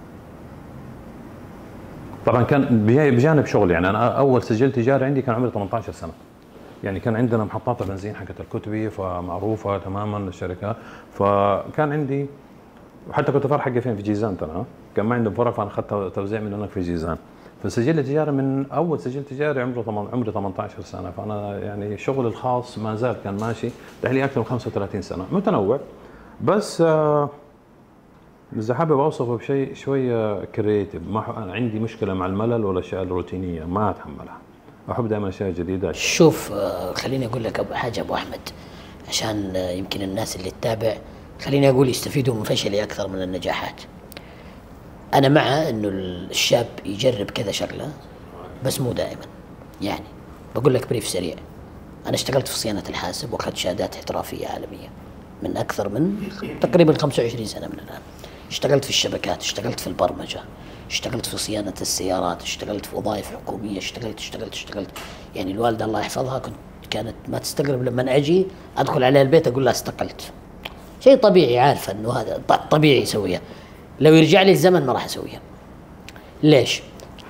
طبعا كان بجانب شغل، يعني انا اول سجل تجاري عندي كان عمري ثمانية عشر سنه، يعني كان عندنا محطات البنزين حقت الكتبي فمعروفه تماما للشركه، فكان عندي، وحتى كنت فرح حقي فين في جيزان ترى، كان ما عندهم فرع فانا اخذت توزيع من هناك في جيزان، فسجل تجاري من اول سجل تجاري عمره عمري ثمانية عشر سنه، فانا يعني شغلي الخاص ما زال كان ماشي لي اكثر من خمسة وثلاثين سنه، متنوع. بس آه إذا حابب أوصفه بشيء شوية كرييتيف، ما أنا عندي مشكلة مع الملل والأشياء الروتينية، ما أتحملها، أحب دائما أشياء جديدة. شوف خليني أقول لك حاجة أبو أحمد، عشان يمكن الناس اللي تتابع خليني أقول يستفيدوا من فشلي أكثر من النجاحات. أنا مع إنه الشاب يجرب كذا شغلة بس مو دائما. يعني بقول لك بريف سريع، أنا اشتغلت في صيانة الحاسب وأخذت شهادات احترافية عالمية من أكثر من تقريبا خمسة وعشرين سنة من الآن. اشتغلت في الشبكات، اشتغلت في البرمجة، اشتغلت في صيانة السيارات، اشتغلت في وظائف حكومية، اشتغلت اشتغلت اشتغلت يعني الوالدة الله يحفظها كنت كانت ما تستغرب لما أجي أدخل عليها البيت أقول لها استقلت. شيء طبيعي، عارفة إنه هذا طبيعي يسويها. لو يرجع لي الزمن ما راح أسويها. ليش؟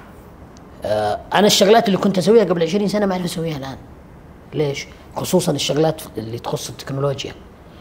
آه أنا الشغلات اللي كنت أسويها قبل عشرين سنة ما أعرف أسويها الآن. ليش؟ خصوصا الشغلات اللي تخص التكنولوجيا.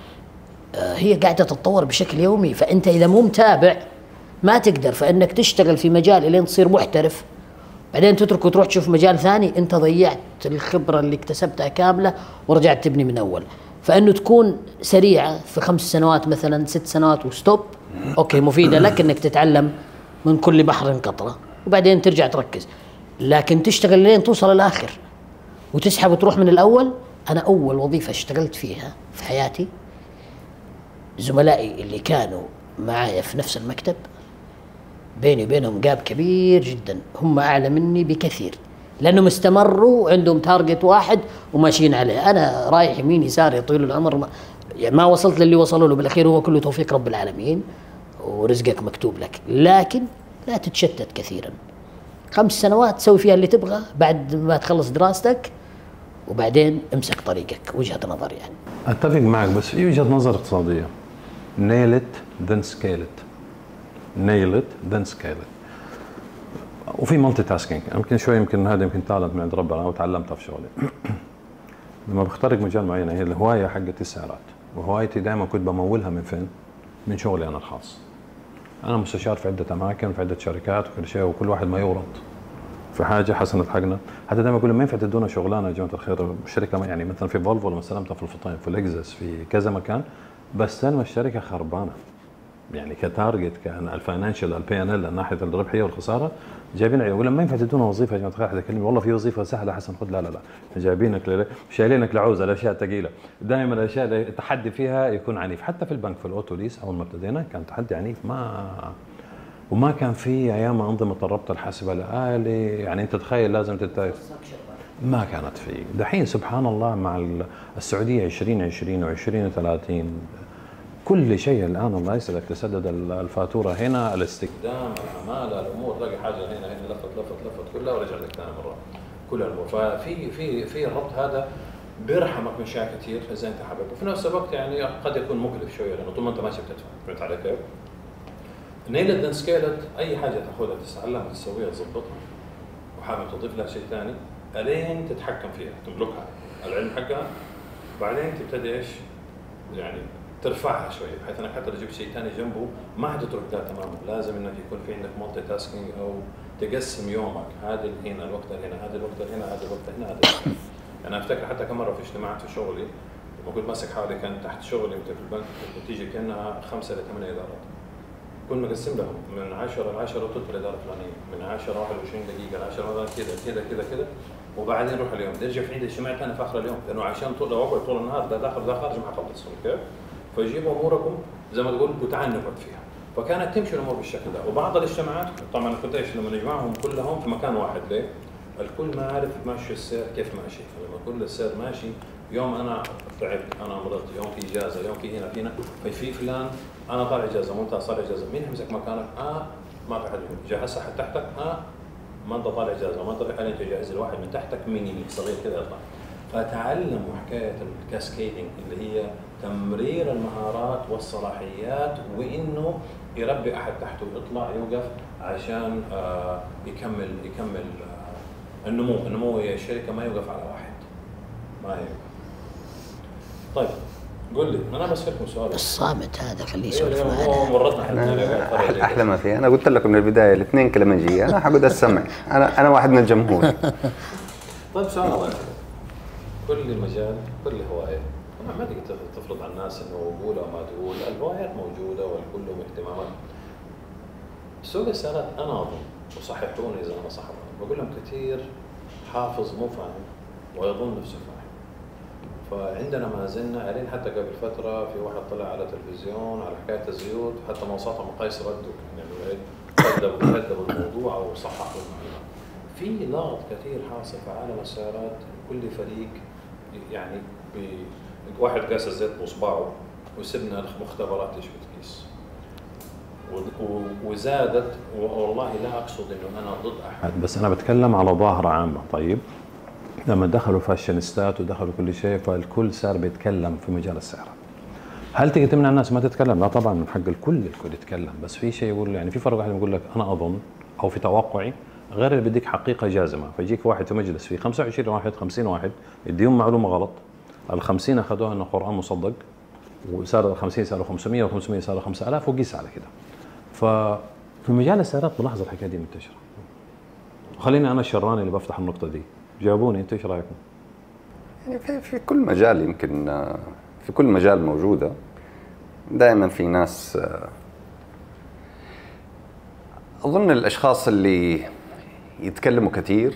هي قاعدة تتطور بشكل يومي، فأنت إذا مو متابع ما تقدر، فإنك تشتغل في مجال إلين تصير محترف بعدين تترك وتروح تشوف مجال ثاني، أنت ضيعت الخبرة اللي اكتسبتها كاملة ورجعت تبني من أول. فإنه تكون سريعة في خمس سنوات مثلا ست سنوات وستوب، أوكي مفيدة لك إنك تتعلم من كل بحر قطرة وبعدين ترجع تركز، لكن تشتغل لين توصل الآخر وتسحب وتروح من الأول. أنا أول وظيفة اشتغلت فيها في حياتي زملائي اللي كانوا معايا في نفس المكتب بيني وبينهم جاب كبير جدا، هم أعلى مني بكثير لأنهم استمروا وعندهم تارجت واحد وماشيين عليه. أنا رايح يمين يسار طويل العمر ما, يعني ما وصلت للي وصلوا له، بالأخير هو كله توفيق رب العالمين ورزقك مكتوب لك، لكن لا تتشتت كثيرا. خمس سنوات تسوي فيها اللي تبغى بعد ما تخلص دراستك وبعدين امسك طريقك. وجهة نظر يعني. أتفق معك، بس في وجهة نظر اقتصادية، nail it then scale it nail it then scale it وفي مالتي تاسكينج. يمكن شوي يمكن هذا يمكن تالنت من عند ربنا وتعلمتها في شغلي. لما بخترق مجال معين، هي الهواية حقت السيارات، وهوايتي دائما كنت بمولها من فين؟ من شغلي أنا الخاص. أنا مستشار في عدة أماكن في عدة شركات وكل شيء، وكل واحد ما يورط في حاجه حسنت حقنا. حتى دائما اقول ما ينفع تدونا شغلانه يا جماعه الخير. الشركه يعني مثلا في فولفو لما استلمتها في الفطين في الاكزس في كذا مكان، بس سلم الشركه خربانه يعني كتارجت كان الفاينانشال البي ان ال ناحيه الربحيه والخساره جايبين. يقول ما ينفع تدونا وظيفه يا جماعه الخير. حد يكلمني والله في وظيفه سهله حسن خذ، لا لا لا جايبينك شايلينك لعوزه الاشياء الثقيله. دائما الاشياء التحدي فيها يكون عنيف. حتى في البنك في الاوتو ليس اول ما ابتدينا كان تحدي عنيف، ما وما كان في ايام انظمه الربط الحاسب الالي، يعني انت تخيل لازم تتعرف ما كانت في. دحين سبحان الله مع السعوديه عشرين عشرين وعشرين ثلاثين كل شيء الان الله يسعدك تسدد الفاتوره هنا، الاستخدام، العماله، الامور، تلاقي حاجه هنا هنا لفت لفت لفت كلها ورجع لك ثاني مره كل الامور. ففي في في الربط هذا بيرحمك من اشياء كثير اذا انت حابب، وفي نفس الوقت يعني قد يكون مكلف شويه لانه طول ما انت ماشي بتدفع. فهمت علي كيف؟ نيلت ذن سكيلت، اي حاجه تاخذها تتعلمها تسويها تظبطها وحابب تضيف لها شيء ثاني الين تتحكم فيها تملكها العلم حقها، بعدين تبتدي ايش؟ يعني ترفعها شويه بحيث انك حتى لو جبت شيء ثاني جنبه ما حتترك ده تماما، لازم انك يكون في عندك مالتي تاسكينج او تقسم يومك، هذا هنا الوقت هنا، هذا الوقت هنا، هذا الوقت هنا، هذا الوقت. انا افتكر حتى كم مره في اجتماعات في شغلي لما كنت ماسك حالي كان تحت شغلي في البنك بتيجي كانها خمسه لثمان ادارات، كنا مقسم لهم من عشرة ل عشرة تدخل الاداره الفلانيه، من عشرة واحد وعشرين دقيقه ل عشرة كذا كذا كذا كذا، وبعدين نروح اليوم نرجع في عندي اجتماع ثاني في اخر اليوم، لانه عشان طول لو اقعد طول النهار ده داخل ده خارج ما حخلص. كيف؟ فيجيبوا اموركم زي ما تقول وتعال نقعد فيها. فكانت تمشي الامور بالشكل ده. وبعض الاجتماعات طبعا كنت ايش لما نجمعهم كلهم في مكان واحد، ليه؟ الكل ما عارف ماشي السير كيف ماشي، فلما كل السير ماشي يوم انا تعبت، انا مرضت، يوم في اجازه، يوم في هنا فينا، في فلان انا طالع اجازه وانت صار اجازه، مين يمسك مكانك؟ اه ما في حد جهز حد تحتك، اه ما انت طالع اجازه وما انت حاليا تجهز الواحد من تحتك ميني صغير كذا يطلع. فتعلموا حكايه الكاسكيدنج اللي هي تمرير المهارات والصلاحيات، وانه يربي احد تحته يطلع يوقف عشان آه يكمل يكمل آه النمو، النمو هي الشركه ما يوقف على واحد، ما يوقف. طيب قول لي انا بس فيكم سؤال الصامت هذا خليه يسولف معنا. احلى ما فيه انا قلت لكم من البدايه الاثنين كلمنجيه، انا حقعد السمع، انا انا واحد من الجمهور. طيب سؤال الله، كل مجال كل هوايه ما تقدر تفرض على الناس انه قول او ما تقول، الهوايات موجوده والكل له اهتمامات. سوق السيارات انا اظن وصححوني اذا انا صح، بقول لهم كثير حافظ مو فاهم ويظن نفسه فاهم. فعندنا ما زلنا الين حتى قبل فتره في واحد طلع على التلفزيون على حكايه الزيوت، حتى مواصفات مقايس ردوا يعني كذبوا كذبوا الموضوع او صححوا المعلومه. في لغط كثير حاصل في عالم السيارات، كل فريق يعني واحد قاس الزيت باصبعه وسبنا المختبرات ايش بتقيس. وزادت، والله لا اقصد انه انا ضد احد، بس انا بتكلم على ظاهره عامه. طيب لما دخلوا فاشينيستات ودخلوا كل شيء فالكل صار بيتكلم في مجال السيارات. هل تيجي تمنع الناس ما تتكلم؟ لا طبعا من حق الكل الكل يتكلم، بس في شيء يقول يعني في فرق واحد يقول لك انا اظن او في توقعي غير اللي بديك حقيقه جازمه. فيجيك واحد في مجلس فيه خمسة وعشرين واحد خمسين واحد يديهم معلومه غلط، ال خمسين اخذوها انه قران مصدق وصار ال خمسين صاروا خمسمية و خمسمية صاروا خمسة آلاف وقيس على كده. ففي مجال السيارات بلاحظ الحكايه دي منتشره. خليني انا الشراني اللي بفتح النقطه دي، جاوبوني انتوا ايش رايكم؟ يعني في, في كل مجال، يمكن في كل مجال موجوده دائما في ناس. اظن الاشخاص اللي يتكلموا كثير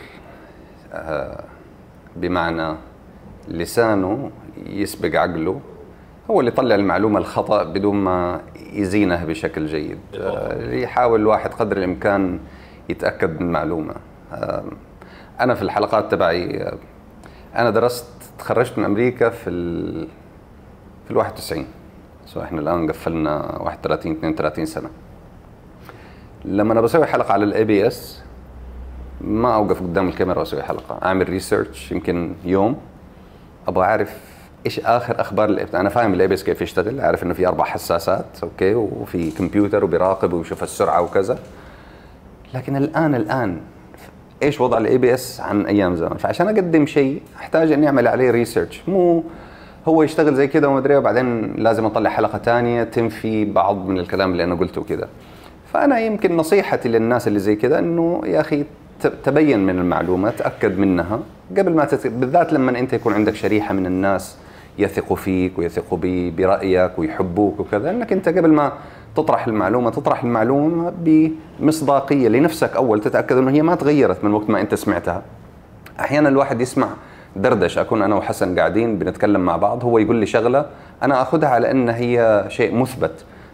بمعنى لسانه يسبق عقله هو اللي يطلع المعلومه الخطا بدون ما يزينها بشكل جيد. يحاول الواحد قدر الامكان يتاكد من المعلومه. انا في الحلقات تبعي انا درست تخرجت من امريكا في ال في ال واحد وتسعين، سو احنا الان قفلنا واحد وثلاثين اثنين وثلاثين سنه. لما انا بسوي حلقه على الاي بي اس ما اوقف قدام الكاميرا واسوي حلقه، اعمل ريسيرش يمكن يوم، ابغى اعرف ايش اخر اخبار الاي انا فاهم الاي بي اس كيف يشتغل، عارف انه في اربع حساسات اوكي وفي كمبيوتر وبيراقب ويشوف السرعه وكذا، لكن الان الان ايش وضع الاي بي اس عن ايام زمان. فعشان اقدم شيء احتاج اني اعمل عليه ريسيرش، مو هو يشتغل زي كذا وما ادري وبعدين لازم اطلع حلقه ثانيه تنفي بعض من الكلام اللي انا قلته كذا. فانا يمكن نصيحتي للناس اللي زي كذا انه يا اخي تبين من المعلومه، تاكد منها قبل ما تت... بالذات لما انت يكون عندك شريحه من الناس يثقوا فيك ويثقوا برايك ويحبوك وكذا، انك انت قبل ما تطرح المعلومه تطرح المعلومه بمصداقيه لنفسك اول، تتاكد انه هي ما تغيرت من وقت ما انت سمعتها. احيانا الواحد يسمع دردش، اكون انا وحسن قاعدين بنتكلم مع بعض، هو يقول لي شغله انا اخذها على ان هي شيء مثبت،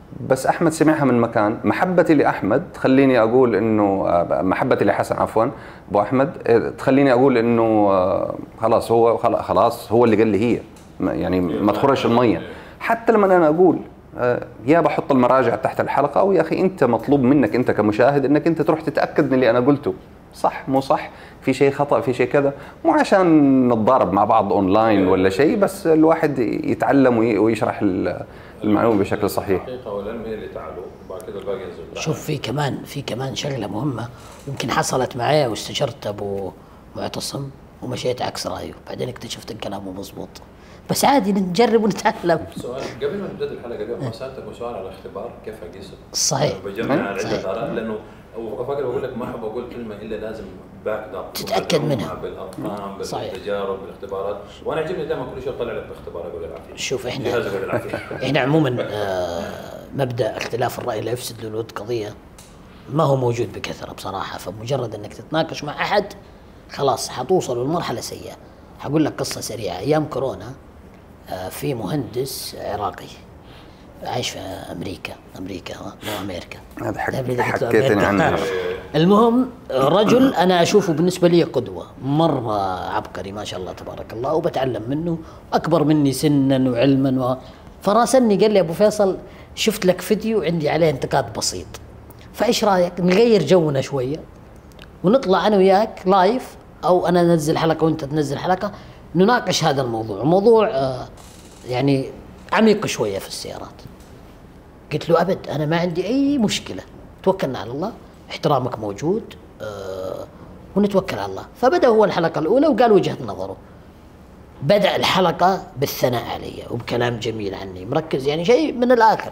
بس احمد سمعها من مكان. محبتي لاحمد تخليني اقول انه محبتي لحسن عفوا ابو احمد تخليني اقول انه خلاص هو خلاص هو اللي قال لي هي يعني ما تخرجش الميه. حتى لما انا اقول يا بحط المراجع تحت الحلقه، او يا اخي انت مطلوب منك انت كمشاهد انك انت تروح تتاكد من اللي انا قلته صح مو صح، في شيء خطا في شيء كذا، مو عشان نتضارب مع بعض اونلاين ولا شيء، بس الواحد يتعلم ويشرح المعلومه بشكل صحيح. الحقيقه والعلم هي اللي تعلو وبعد كده الباقي ينزل. شوف في كمان في كمان شغله مهمه يمكن حصلت معي واستشرت ابو معتصم ومشيت عكس رايه، بعدين اكتشفت ان كلامه مضبوط، بس عادي نجرب ونتعلم. سؤال قبل ما نبدا الحلقه اليوم ما سالتك سؤال على الاختبار كيف اقيسه؟ صحيح بجمع عده اراء لانه فاكر بقول لك ما احب اقول كلمه الا لازم باك اب تتاكد منها بالارقام بالتجارب بالاختبارات، وانا يعجبني دائما كل شيء اطلع لك باختبار اقول العافيه. شوف احنا احنا عموما آه مبدا اختلاف الراي لا يفسد للود قضيه ما هو موجود بكثره بصراحه، فمجرد انك تتناقش مع احد خلاص حتوصلوا لمرحله سيئه. حقول لك قصه سريعه. ايام كورونا آه في مهندس عراقي عايش في امريكا امريكا مو امريكا، هذا حكيتني عنه. المهم رجل انا اشوفه بالنسبه لي قدوه، مره عبقري ما شاء الله تبارك الله، وبتعلم منه، اكبر مني سنا وعلما و... فراسلني قال لي ابو فيصل شفت لك فيديو عندي عليه انتقاد بسيط، فايش رايك نغير جونا شويه ونطلع انا وياك لايف، او انا انزل حلقه وانت تنزل حلقه نناقش هذا الموضوع، موضوع آه يعني عميق شويه في السيارات. قلت له ابد انا ما عندي اي مشكله، توكلنا على الله، احترامك موجود أه ونتوكل على الله. فبدا هو الحلقه الاولى وقال وجهه نظره، بدا الحلقه بالثناء علي وبكلام جميل عني مركز يعني شيء من الاخر.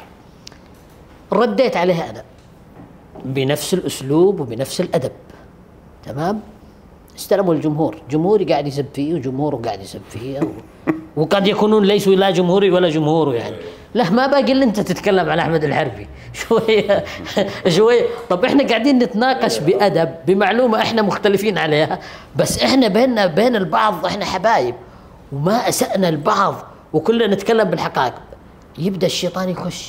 رديت عليه انا بنفس الاسلوب وبنفس الادب، تمام؟ استلموا الجمهور، جمهوري قاعد يسب فيه وجمهوره قاعد يسب فيه و... وقد يكونون ليسوا لا جمهوري ولا جمهوره يعني. لا ما باقي الا انت تتكلم عن احمد الحربي شويه شويه. طب احنا قاعدين نتناقش بادب بمعلومه احنا مختلفين عليها، بس احنا بيننا بين البعض احنا حبايب وما اسأنا البعض وكلنا نتكلم بالحقائق. يبدا الشيطان يخش.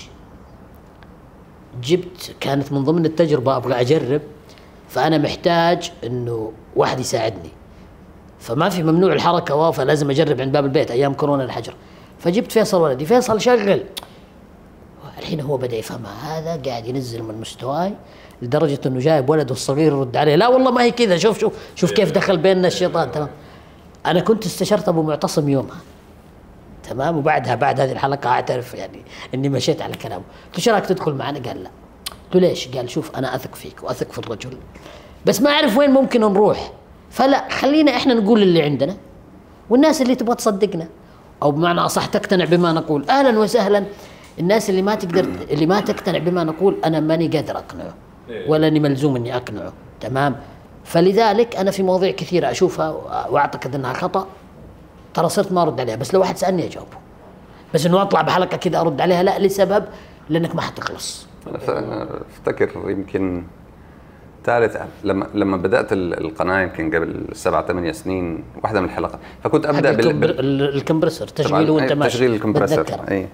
جبت كانت من ضمن التجربه ابغى اجرب، فانا محتاج انه واحد يساعدني، فما في ممنوع الحركه واقفه لازم اجرب عند باب البيت ايام كورونا الحجر. فجبت فيصل ولدي، فيصل شغل. الحين هو بدا يفهمها، هذا قاعد ينزل من مستواي لدرجه انه جايب ولده الصغير يرد عليه، لا والله ما هي كذا، شوف شوف شوف كيف دخل بيننا الشيطان. تمام. انا كنت استشرت ابو معتصم يومها، تمام، وبعدها بعد هذه الحلقه اعترف يعني اني مشيت على كلامه. قلت ايش رايك تدخل معنا؟ قال لا. قلت له ليش؟ قال شوف انا اثق فيك واثق في الرجل، بس ما اعرف وين ممكن نروح، فلا خلينا احنا نقول اللي عندنا والناس اللي تبغى تصدقنا او بمعنى اصح تقتنع بما نقول اهلا وسهلا. الناس اللي ما تقدر اللي ما تقتنع بما نقول انا ماني قادر اقنعه ولا اني ملزوم اني اقنعه، تمام. فلذلك انا في مواضيع كثيره اشوفها واعتقد انها خطا ترى صرت ما ارد عليها، بس لو واحد سالني اجاوبه، بس انه اطلع بحلقه كذا ارد عليها لا، لسبب لانك ما حتخلص. انا افتكر يمكن ثالث لما لما بدات القناه يمكن قبل سبع ثمانية سنين واحده من الحلقات، فكنت ابدا بال الكمبرسر تشغيله وانت ماشي تشغيل الكمبرسر اي.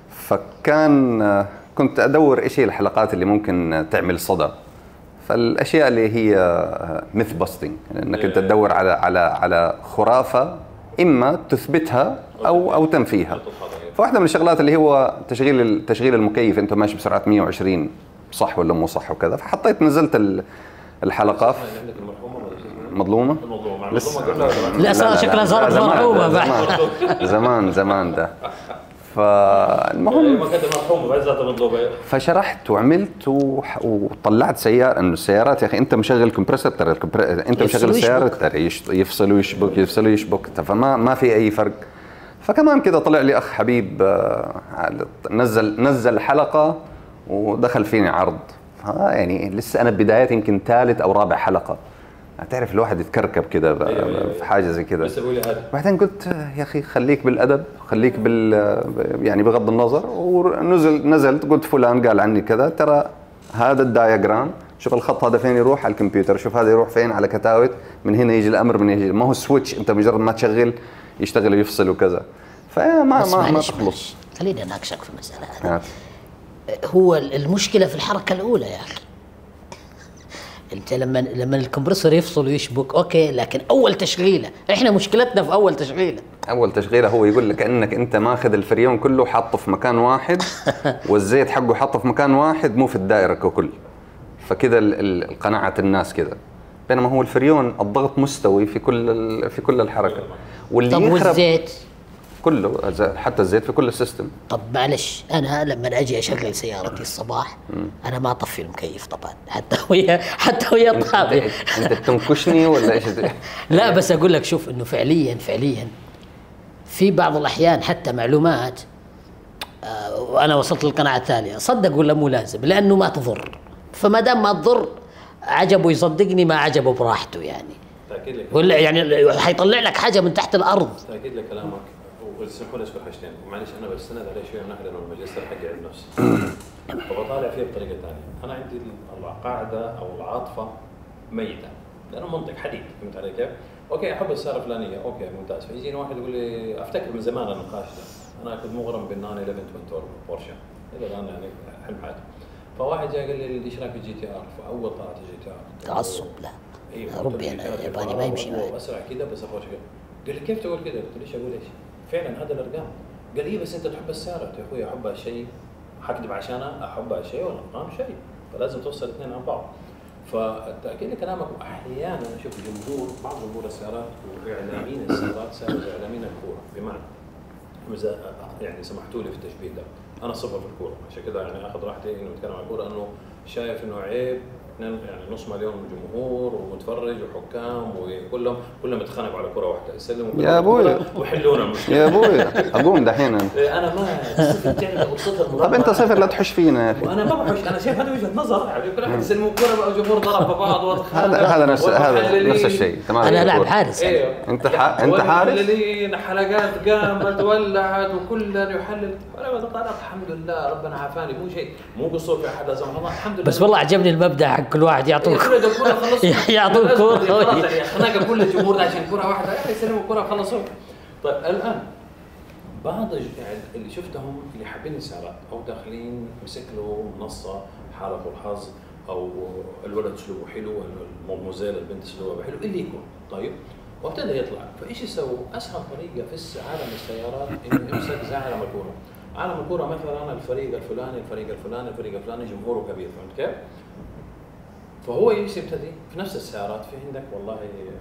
فكان كنت ادور ايش هي الحلقات اللي ممكن تعمل صدى، فالاشياء اللي هي ميث باستنج، انك انت تدور على على على خرافه اما تثبتها او او تنفيها. فواحده من الشغلات اللي هو تشغيل تشغيل المكيف، انت ماشي بسرعه مية وعشرين صح ولا مو صح وكذا، فحطيت نزلت الحلقه مظلومه لا صار شكلها صارت مرحومه بعد زمان زمان ده. فالمهم ما كانت مرحومه بعد ذاتها مطلوبه، فشرحت وعملت وطلعت سيارة انه السيارات يا اخي انت مشغل كمبرسر ترى الكمبرسر انت مشغل السياره ترى يفصل ويشبك يفصل ويشبك، فما ما في اي فرق. فكمان كده طلع لي اخ حبيب نزل نزل حلقه ودخل فيني عرض، يعني لسه انا بدايات يمكن ثالث او رابع حلقه، تعرف الواحد يتكركب كده في حاجه زي كده. بعدين قلت يا اخي خليك بالادب، خليك بال يعني بغض النظر. ونزل نزلت قلت فلان قال عني كذا، ترى هذا الدايجرام، شوف الخط هذا فين يروح على الكمبيوتر، شوف هذا يروح فين على كتاوت، من هنا يجي الامر من يجي، ما هو سويتش انت مجرد ما تشغل يشتغل ويفصل وكذا. فما ما ما تخلص. خليني اناقشك في مساله هذه. هو المشكله في الحركه الاولى يا اخي. انت لما لما الكمبرسور يفصل ويشبك اوكي، لكن اول تشغيله احنا مشكلتنا في اول تشغيله. اول تشغيله هو يقول لك انك انت ماخذ الفريون كله حاطه في مكان واحد والزيت حقه حاطه في مكان واحد مو في الدائره ككل، فكذا القناعه الناس كذا، بينما هو الفريون الضغط مستوي في كل في كل الحركه. واللي طب والزيت كله، حتى الزيت في كل السيستم. طب معلش انا لما اجي اشغل سيارتي الصباح انا ما اطفي المكيف طبعا، حتى وهي حتى وهي طابع. انت تنكشني ولا ايش؟ لا بس اقول لك شوف انه فعليا فعليا في بعض الاحيان حتى معلومات آه وانا وصلت للقناعه التاليه، صدق ولا مو لازم، لانه ما تضر، فما دام ما تضر عجبه يصدقني، ما عجبه براحته يعني. تاكيد لك ولا يعني حيطلع لك حاجه من تحت الارض. تاكيد لك كلامك، واسمحوا لي اشكر حاجتين، ومعلش انا بستند عليه شويه من ناحيه انه الماجستير حقي علم نفس فبطالع فيه بطريقه ثانيه. انا عندي القاعده او العاطفه ميته، لانه منطق حديد، فهمت علي كيف؟ اوكي احب السياره الفلانيه، اوكي ممتاز، فيجيني واحد يقول لي افتكر من زمان النقاش ده، انا كنت مغرم بالناني إحدى عشر توين تور بورشه الى الان يعني حلم حياتي. فواحد جاء قال لي ايش رايك في الجي تي ار؟ فاول طلعت الجي تي ار تعصب لا ايوه ربي انا ياباني ما يمشي معي اسرع كذا بس ابغى شيء. قال لي كيف تقول كذا؟ قلت له ليش اقول ايش؟ فعلا هذا الارقام. قال لي بس انت تحب السياره. قلت يا اخوي احبها شيء، حكذب عشانها، احبها شيء والارقام شيء، فلازم توصل الاثنين عن بعض. فالتاكيد لكلامك احيانا اشوف جمهور بعض جمهور السيارات واعلاميين السيارات صاروا اعلاميين الكوره، بمعنى اذا يعني سمحتوا لي في التشبيه ده، انا صفر في الكوره عشان كذا يعني اخذ راحتي انه اتكلم عن الكوره، انه شايف انه عيب يعني نص مليون جمهور ومتفرج وحكام وكلهم كلهم يتخانقوا على كره واحده، يسلموا يا ابوي ويحلونا المشكله. يا ابوي اقوم دحين انا ما صفر تعرف صفر. طب انت صفر لا تحش فينا يا اخي. وانا ما بحش، انا شايف هذه وجهه نظر، يعني كل واحد يسلموا كره بقى الجمهور ضرب في بعض. هذا هذا نفس هذا نفس الشيء تمام. انا لاعب حارس. ايوه انت انت حارس. محللين حلقات قامت ولعت وكلنا يحلل، انا بطلع الحمد لله ربنا عافاني، مو شيء مو قصور في احد لا سمح الله، الحمد لله. بس والله عجبني المبدا حق كل واحد يعطوك يعطوك كوره، خناقه كل الجمهور عشان كره واحده يسلموا كره وخلصوا. طيب الان بعض يعني اللي شفتهم اللي حابين السيارات او داخلين مسكوا منصه حالة الحظ او الولد اسلوبه حلو، الموزيل البنت اسلوبها حلو، اللي يكون طيب وابتدى يطلع. فايش يسوي؟ اسهل طريقه في عالم السيارات انه يمسك زي عالم الكوره. عالم الكوره مثلا الفريق الفلاني الفريق الفلاني الفريق الفلاني جمهوره كبير، فهمت كيف؟ فهو ايش يبتدي؟ في نفس السيارات في عندك والله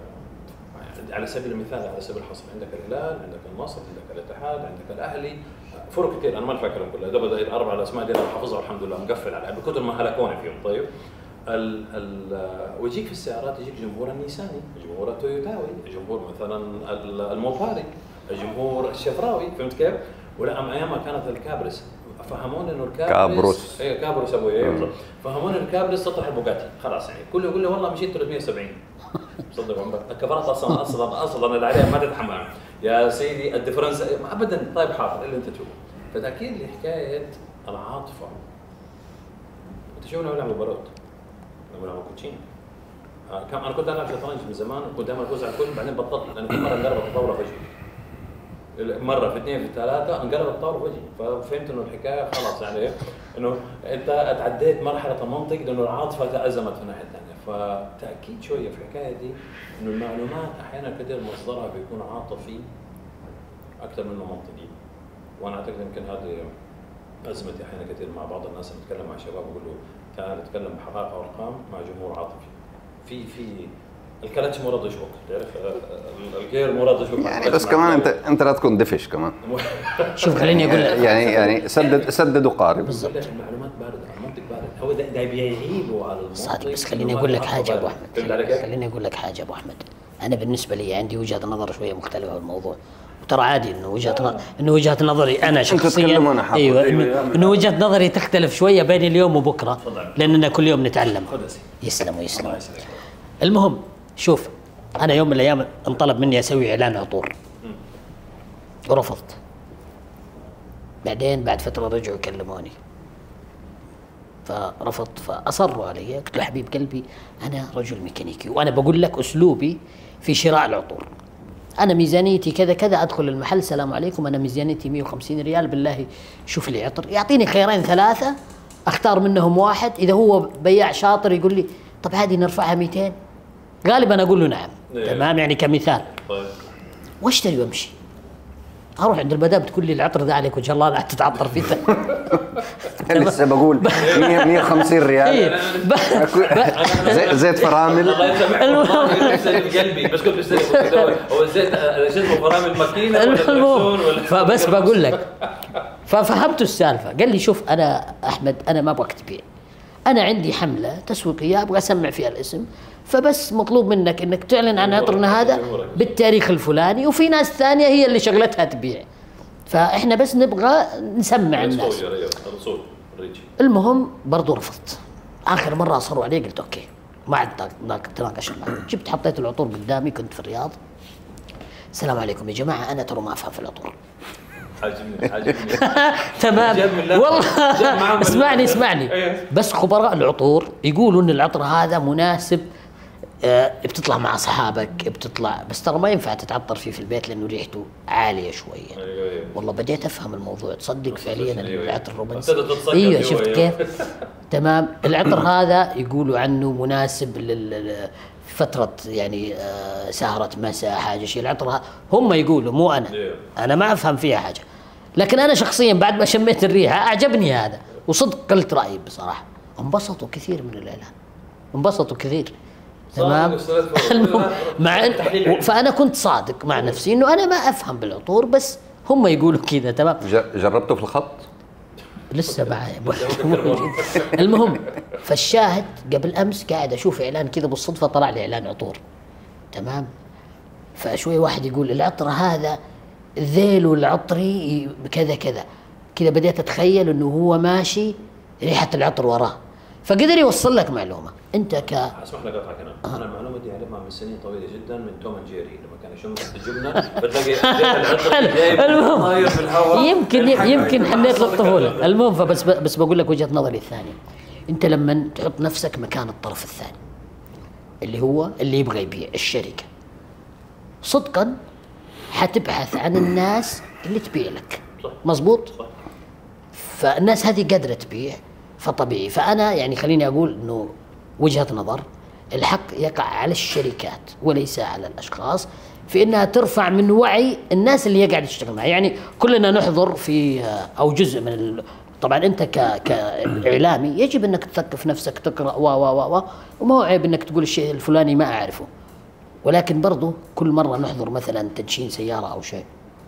على سبيل المثال على سبيل الحصر عندك الهلال، عندك النصر، عندك الاتحاد، عندك الاهلي، فرق كثير انا ما فاكرهم كلها، ده بدا الاربع الاسماء دي انا حافظها الحمد لله مقفل على بكثر ما هلكوني فيهم. طيب ال ال ويجيك في السيارات يجيك جمهور النيساني، جمهور التويوتاوي، جمهور مثلا الموباري، الجمهور الشفراوي، فهمت كيف؟ ولا ايام ما كانت الكابرس فهمون انه الكابرس كابروس اي كابروس ابوي ايوه فهمون الكابرس تطرح البوجاتي خلاص، يعني كله يقول لي والله مشيت ثلاثمية وسبعين صدق عمرك الكفرات اصلا اصلا اصلا اللي عليها ما تتحمل يا سيدي الديفرنس ابدا. طيب حاضر اللي انت تشوفه. فتاكيد لحكايه العاطفه انت شو نلعب مباراه نلعب كوتشين. آه كم انا كنت العب شطرنج من زمان، كنت دائما افوز على الكل، بعدين بطلت لان كل مره انقلبت الطاوله في وجهي، مره في اثنين في ثلاثه انقلبت الطاوله في وجهي، ففهمت انه الحكايه خلاص يعني انه انت تعديت مرحله المنطق لانه العاطفه تأزمت في الناحيه الثانيه. فتاكيد شويه في الحكايه دي انه المعلومات احيانا كثير مصدرها بيكون عاطفي اكثر منه منطقي، وانا اعتقد يمكن هذه ازمتي احيانا كثير مع بعض الناس اللي بتكلم مع شباب بقول له تعال نتكلم بحقائق وارقام مع جمهور عاطفي. في في الكلتش مو راضي يشبك، تعرف الغير مو راضي يشبك يعني، بس كمان انت انت لا تكون دفش كمان. شوف خليني اقول لك يعني يعني سدد سدد وقارب. بالضبط المعلومات بارده، المنطق بارد، هو ده, ده بيعيبوا على المنطق. صادق. بس خليني اقول لك حاجه ابو احمد، خليني اقول لك حاجه ابو احمد، انا بالنسبه لي عندي وجهه نظر شويه مختلفه في الموضوع، وترى عادي انه وجهه نظر انه وجهه نظري انا شخصيا ايوه انه وجهه نظري تختلف شويه بين اليوم وبكره لاننا كل يوم نتعلم. يسلم ويسلم. المهم شوف، انا يوم من الايام انطلب مني اسوي اعلان عطور ورفضت، بعدين بعد فتره رجعوا كلموني فرفضت، فاصروا علي. قلت له حبيب قلبي انا رجل ميكانيكي وانا بقول لك اسلوبي في شراء العطور، انا ميزانيتي كذا كذا، ادخل المحل السلام عليكم انا ميزانيتي مئة وخمسين ريال بالله شوف لي عطر، يعطيني خيارين ثلاثه اختار منهم واحد، اذا هو بياع شاطر يقول لي طب هذه نرفعها مئتين غالبا اقول له نعم. تمام يعني كمثال. طيب واشتري وامشي. اروح عند المدام تقول لي العطر ذا عليك وجه الله لا تتعطر فيه. لسه بقول مئة وخمسين ريال زيت فرامل. قلبي بس كنت بستلم هو زيت شو اسمه فرامل ماكينه ولا فبس بقول لك ففهمت السالفه. قال لي شوف انا احمد انا ما ابغاك تبيع، انا عندي حمله تسويقيه ابغى اسمع فيها الاسم، فبس مطلوب منك انك تعلن عن عطرنا هذا بالتاريخ الفلاني، وفي ناس ثانيه هي اللي شغلتها تبيع، فاحنا بس نبغى نسمع الناس. المهم برضو رفضت. اخر مره اصروا علي قلت اوكي ما عاد تناقش معه. جبت حطيت العطور قدامي، كنت في الرياض. السلام عليكم يا جماعه انا ترى ما افهم في العطور. عاجبني عاجبني تمام والله. اسمعني اسمعني بس خبراء العطور يقولوا ان العطر هذا مناسب، آه بتطلع مع اصحابك بتطلع، بس ترى ما ينفع تتعطر فيه في البيت لانه ريحته عاليه شويه. والله بديت افهم الموضوع، تصدق فعليا العطر الرومانسي. ايوه شفت كيف؟ تمام. العطر هذا يقولوا عنه مناسب لل فترة يعني آه سهرة مساء حاجة شيء. العطر هم يقولوا مو أنا، أنا ما أفهم فيها حاجة، لكن أنا شخصيا بعد ما شميت الريحة أعجبني هذا، وصدق قلت رأيي بصراحة. انبسطوا كثير من الإعلان، انبسطوا كثير. تمام. مع فأنا كنت صادق مع نفسي إنه أنا ما أفهم بالعطور، بس هم يقولوا كذا. تمام. جربته في الخط؟ لسه معي. المهم فالشاهد قبل امس قاعد اشوف اعلان كذا بالصدفه طلع لي اعلان عطور. تمام. فشوي واحد يقول العطر هذا ذيله العطري كذا كذا كذا، بديت اتخيل انه هو ماشي ريحه العطر وراه، فقدر يوصل لك معلومه. انت ك اسمح لي اقطعك هنا. آه. انا المعلومه دي اعرفها من سنين طويله جدا من توم اند جيري، لما كان يشم الجبنه بتلاقي العطر في الهواء. يمكن يمكن حنيت للطفوله. المهم فبس بس بقول لك وجهه نظري الثانيه. انت لما تحط نفسك مكان الطرف الثاني اللي هو اللي يبغى يبيع الشركه، صدقا حتبحث عن الناس اللي تبيع لك. مزبوط. فالناس هذه قادره تبيع، فطبيعي. فانا يعني خليني اقول انه وجهه نظر الحق يقع على الشركات وليس على الاشخاص في انها ترفع من وعي الناس اللي هي قاعده تشتغل معها. يعني كلنا نحضر في او جزء من ال... طبعا انت ك... كاعلامي يجب انك تثقف نفسك، تقرا و و و وما هو عيب انك تقول الشيء الفلاني ما اعرفه، ولكن برضو كل مره نحضر مثلا تدشين سياره او شيء،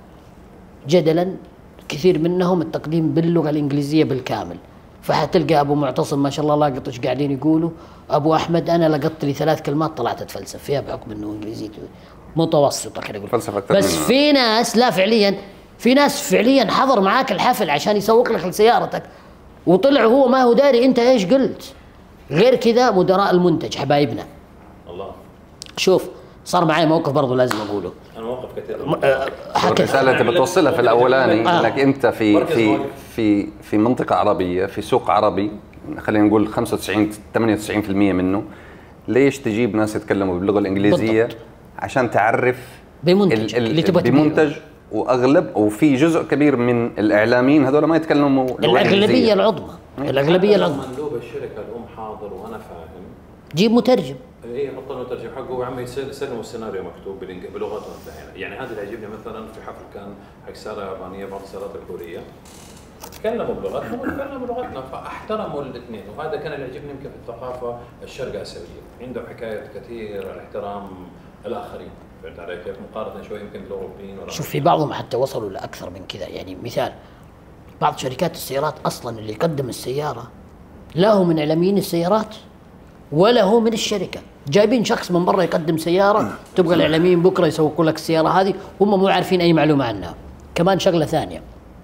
جدلا كثير منهم التقديم باللغه الانجليزيه بالكامل، فحتلقى ابو معتصم ما شاء الله لاقط ايش قاعدين يقولوا، ابو احمد انا لقطت لي ثلاث كلمات طلعت اتفلسف فيها بحكم انه انجليزيته متوسطه خلينا نقول. بس في ناس لا فعليا، في ناس فعليا حضر معاك الحفل عشان يسوق لك لسيارتك وطلع هو ما هو داري انت ايش قلت. غير كذا مدراء المنتج حبايبنا. الله. شوف صار معي موقف برضه لازم اقوله. انا موقف كثير. الرساله انت بتوصلها في الاولاني آه. انك انت في في في في منطقه عربيه، في سوق عربي، خلينا نقول خمسة وتسعين ثمانية وتسعين بالمئة منه، ليش تجيب ناس يتكلموا باللغه الانجليزيه؟ بالضبط. عشان تعرف بمنتج اللي تبغى بمنتج، واغلب وفي جزء كبير من الاعلاميين هذول ما يتكلموا لغه الاغلبيه العظمى. الاغلبيه العظمى مندوب الشركه الام حاضر وانا فاهم، جيب مترجم. اي حط له مترجم حقه وعم يسلموا السيناريو مكتوب بلغتهم. يعني هذا اللي يعجبني مثلا في حفل كان حق ساره يابانيه بعض السيارات الكوريه تكلموا بلغتهم وتكلموا بلغتنا، فاحترموا الاثنين. وهذا كان اللي يعجبني يمكن في الثقافه الشرق اسيويه، عنده حكايه كثير عن احترام الاخرين. فهمت علي كيف؟ مقارنه شوي يمكن بالاوروبيين. شوف في بعضهم حتى وصلوا لاكثر من كذا. يعني مثال بعض شركات السيارات اصلا اللي يقدم السياره لا هو من اعلاميين السيارات ولا هو من الشركه، جايبين شخص من برا يقدم سياره، تبغى الاعلاميين بكره يسوقوا لك السياره هذه هم مو عارفين اي معلومه عنها. كمان شغله ثانيه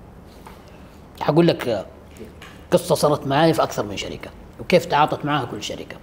حقول لك قصه صارت معي في اكثر من شركه وكيف تعاطت معها كل شركه.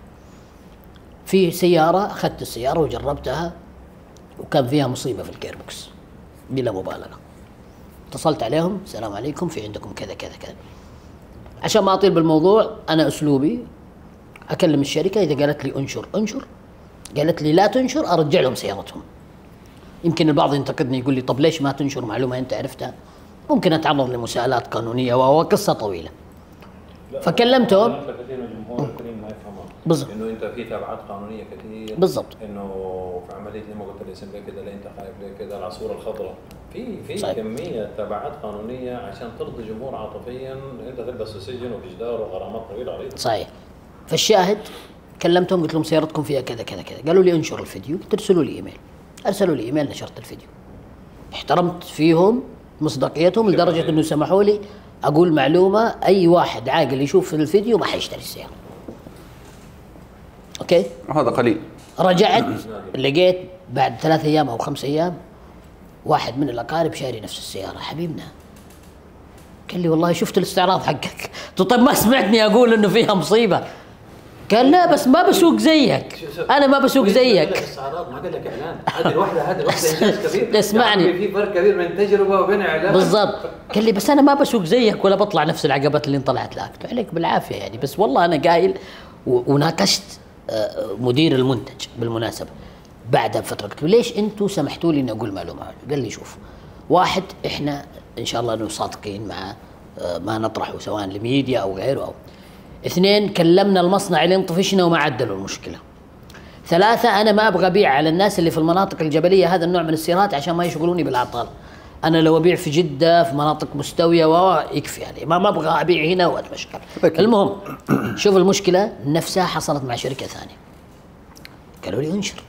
في سياره اخذت السياره وجربتها وكان فيها مصيبه في الكيربوكس بلا مبالغه. اتصلت عليهم السلام عليكم في عندكم كذا كذا كذا. عشان ما اطيل بالموضوع انا اسلوبي اكلم الشركه اذا قالت لي انشر انشر، قالت لي لا تنشر ارجع لهم سيارتهم. يمكن البعض ينتقدني يقول لي طب ليش ما تنشر معلومه انت عرفتها؟ ممكن اتعرض لمساءلات قانونيه وقصه طويله. فكلمتهم كثير من الجمهور الكريم ما يفهمون بالضبط انه انت في تبعات قانونيه كثير بالضبط انه في عمليه زي ما قلت الاسم ليه كذا ليه انت خايف ليه كذا العصفوره الخضراء في في صحيح. كميه تبعات قانونيه عشان ترضي الجمهور عاطفيا انت تلبس في سجن وفي جدار وغرامات طويله عريضه. صحيح. فالشاهد كلمتهم قلت لهم سيارتكم فيها كذا كذا كذا، قالوا لي انشر الفيديو، قلت ارسلوا لي ايميل، ارسلوا لي ايميل نشرت الفيديو. احترمت فيهم مصداقيتهم لدرجه انه سمحوا لي اقول معلومه اي واحد عاقل يشوف الفيديو ما حيشتري السياره. اوكي؟ وهذا قليل. رجعت لقيت بعد ثلاث ايام او خمس ايام واحد من الاقارب شاري نفس السياره حبيبنا. قال لي والله شفت الاستعراض حقك. قلت طيب ما سمعتني اقول انه فيها مصيبه؟ قال لا بس ما بسوق زيك، انا ما بسوق زيك. استعراض ما قال لك اعلان، هذه الوحده هذه الوحده انجاز كبير. اسمعني في فرق كبير بين تجربه وبين اعلان. بالضبط. قال لي بس انا ما بسوق زيك ولا بطلع نفس العقبات اللي انطلعت لك. قلت عليك بالعافيه يعني، بس والله انا قايل وناقشت مدير المنتج بالمناسبه بعدها بفتره، قلت له ليش انتم سمحتوا لي اني اقول معلومه؟ قال لي شوف، واحد احنا ان شاء الله انه صادقين مع ما نطرحه سواء لميديا او غيره، او اثنين كلمنا المصنع اللي انطفشنا وما عدلوا المشكله. ثلاثه انا ما ابغى ابيع على الناس اللي في المناطق الجبليه هذا النوع من السيارات عشان ما يشغلوني بالاعطال. انا لو ابيع في جده في مناطق مستويه ويكفي يعني، ما ما ابغى ابيع هنا واتمشكل. المهم شوف المشكله نفسها حصلت مع شركه ثانيه. قالوا لي انشر.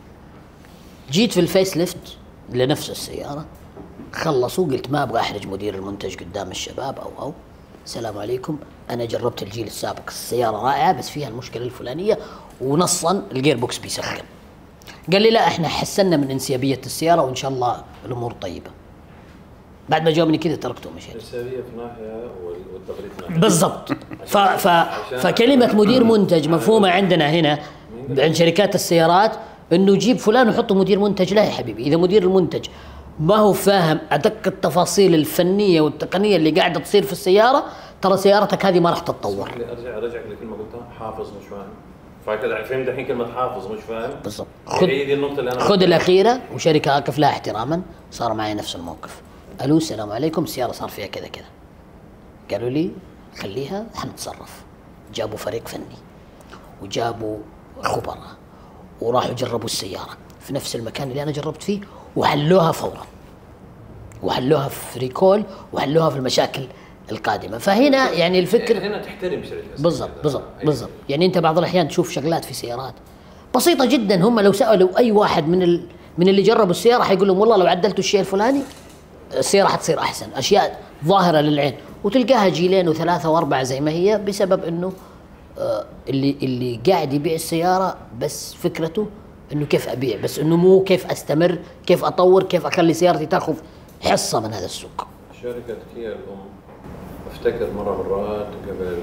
جيت في الفيس ليفت لنفس السياره، خلصوا قلت ما ابغى احرج مدير المنتج قدام الشباب او او السلام عليكم، انا جربت الجيل السابق السياره رائعه بس فيها المشكله الفلانيه ونصا الجير بوكس بيسخن. قال لي لا احنا حسنا من انسيابيه السياره وان شاء الله الامور طيبه. بعد ما جاوبني كذا تركته ومشيت. الانسيابيه في ناحيه والتبريد في ناحيه. بالضبط. ف ف فكلمه مدير منتج مفهومه عندنا هنا عند شركات السيارات انه جيب فلان وحطه مدير منتج. لا يا حبيبي، اذا مدير المنتج ما هو فاهم ادق التفاصيل الفنيه والتقنيه اللي قاعده تصير في السياره، ترى سيارتك هذه ما راح تتطور. ارجع ارجع لكلمه قلتها، حافظ مش فاهم. فكذا فهمت الحين كلمه حافظ مش فاهم. بالضبط. خذ هي دي النقطه اللي انا خذ الاخيره وشركه اقف لها احتراما صار معي نفس الموقف. الو السلام عليكم، السياره صار فيها كذا كذا. قالوا لي خليها حنتصرف. جابوا فريق فني وجابوا خبراء وراحوا جربوا السياره في نفس المكان اللي انا جربت فيه وحلوها فورا، وحلوها في ريكول وحلوها في المشاكل القادمه. فهنا يعني الفكر هنا تحترم شركه. بالضبط بالضبط بالضبط. يعني انت بعض الاحيان تشوف شغلات في سيارات بسيطه جدا، هم لو سالوا اي واحد من ال... من اللي جربوا السياره حيقول لهم والله لو عدلتوا الشيء الفلاني السياره حتصير احسن. اشياء ظاهره للعين وتلقاها جيلين وثلاثه واربعه زي ما هي، بسبب انه آه اللي اللي قاعد يبيع السياره بس فكرته انه كيف ابيع، بس انه مو كيف استمر، كيف اطور، كيف اخلي سيارتي تاخذ حصه من هذا السوق. شركه كيا الام افتكر مره مرات قبل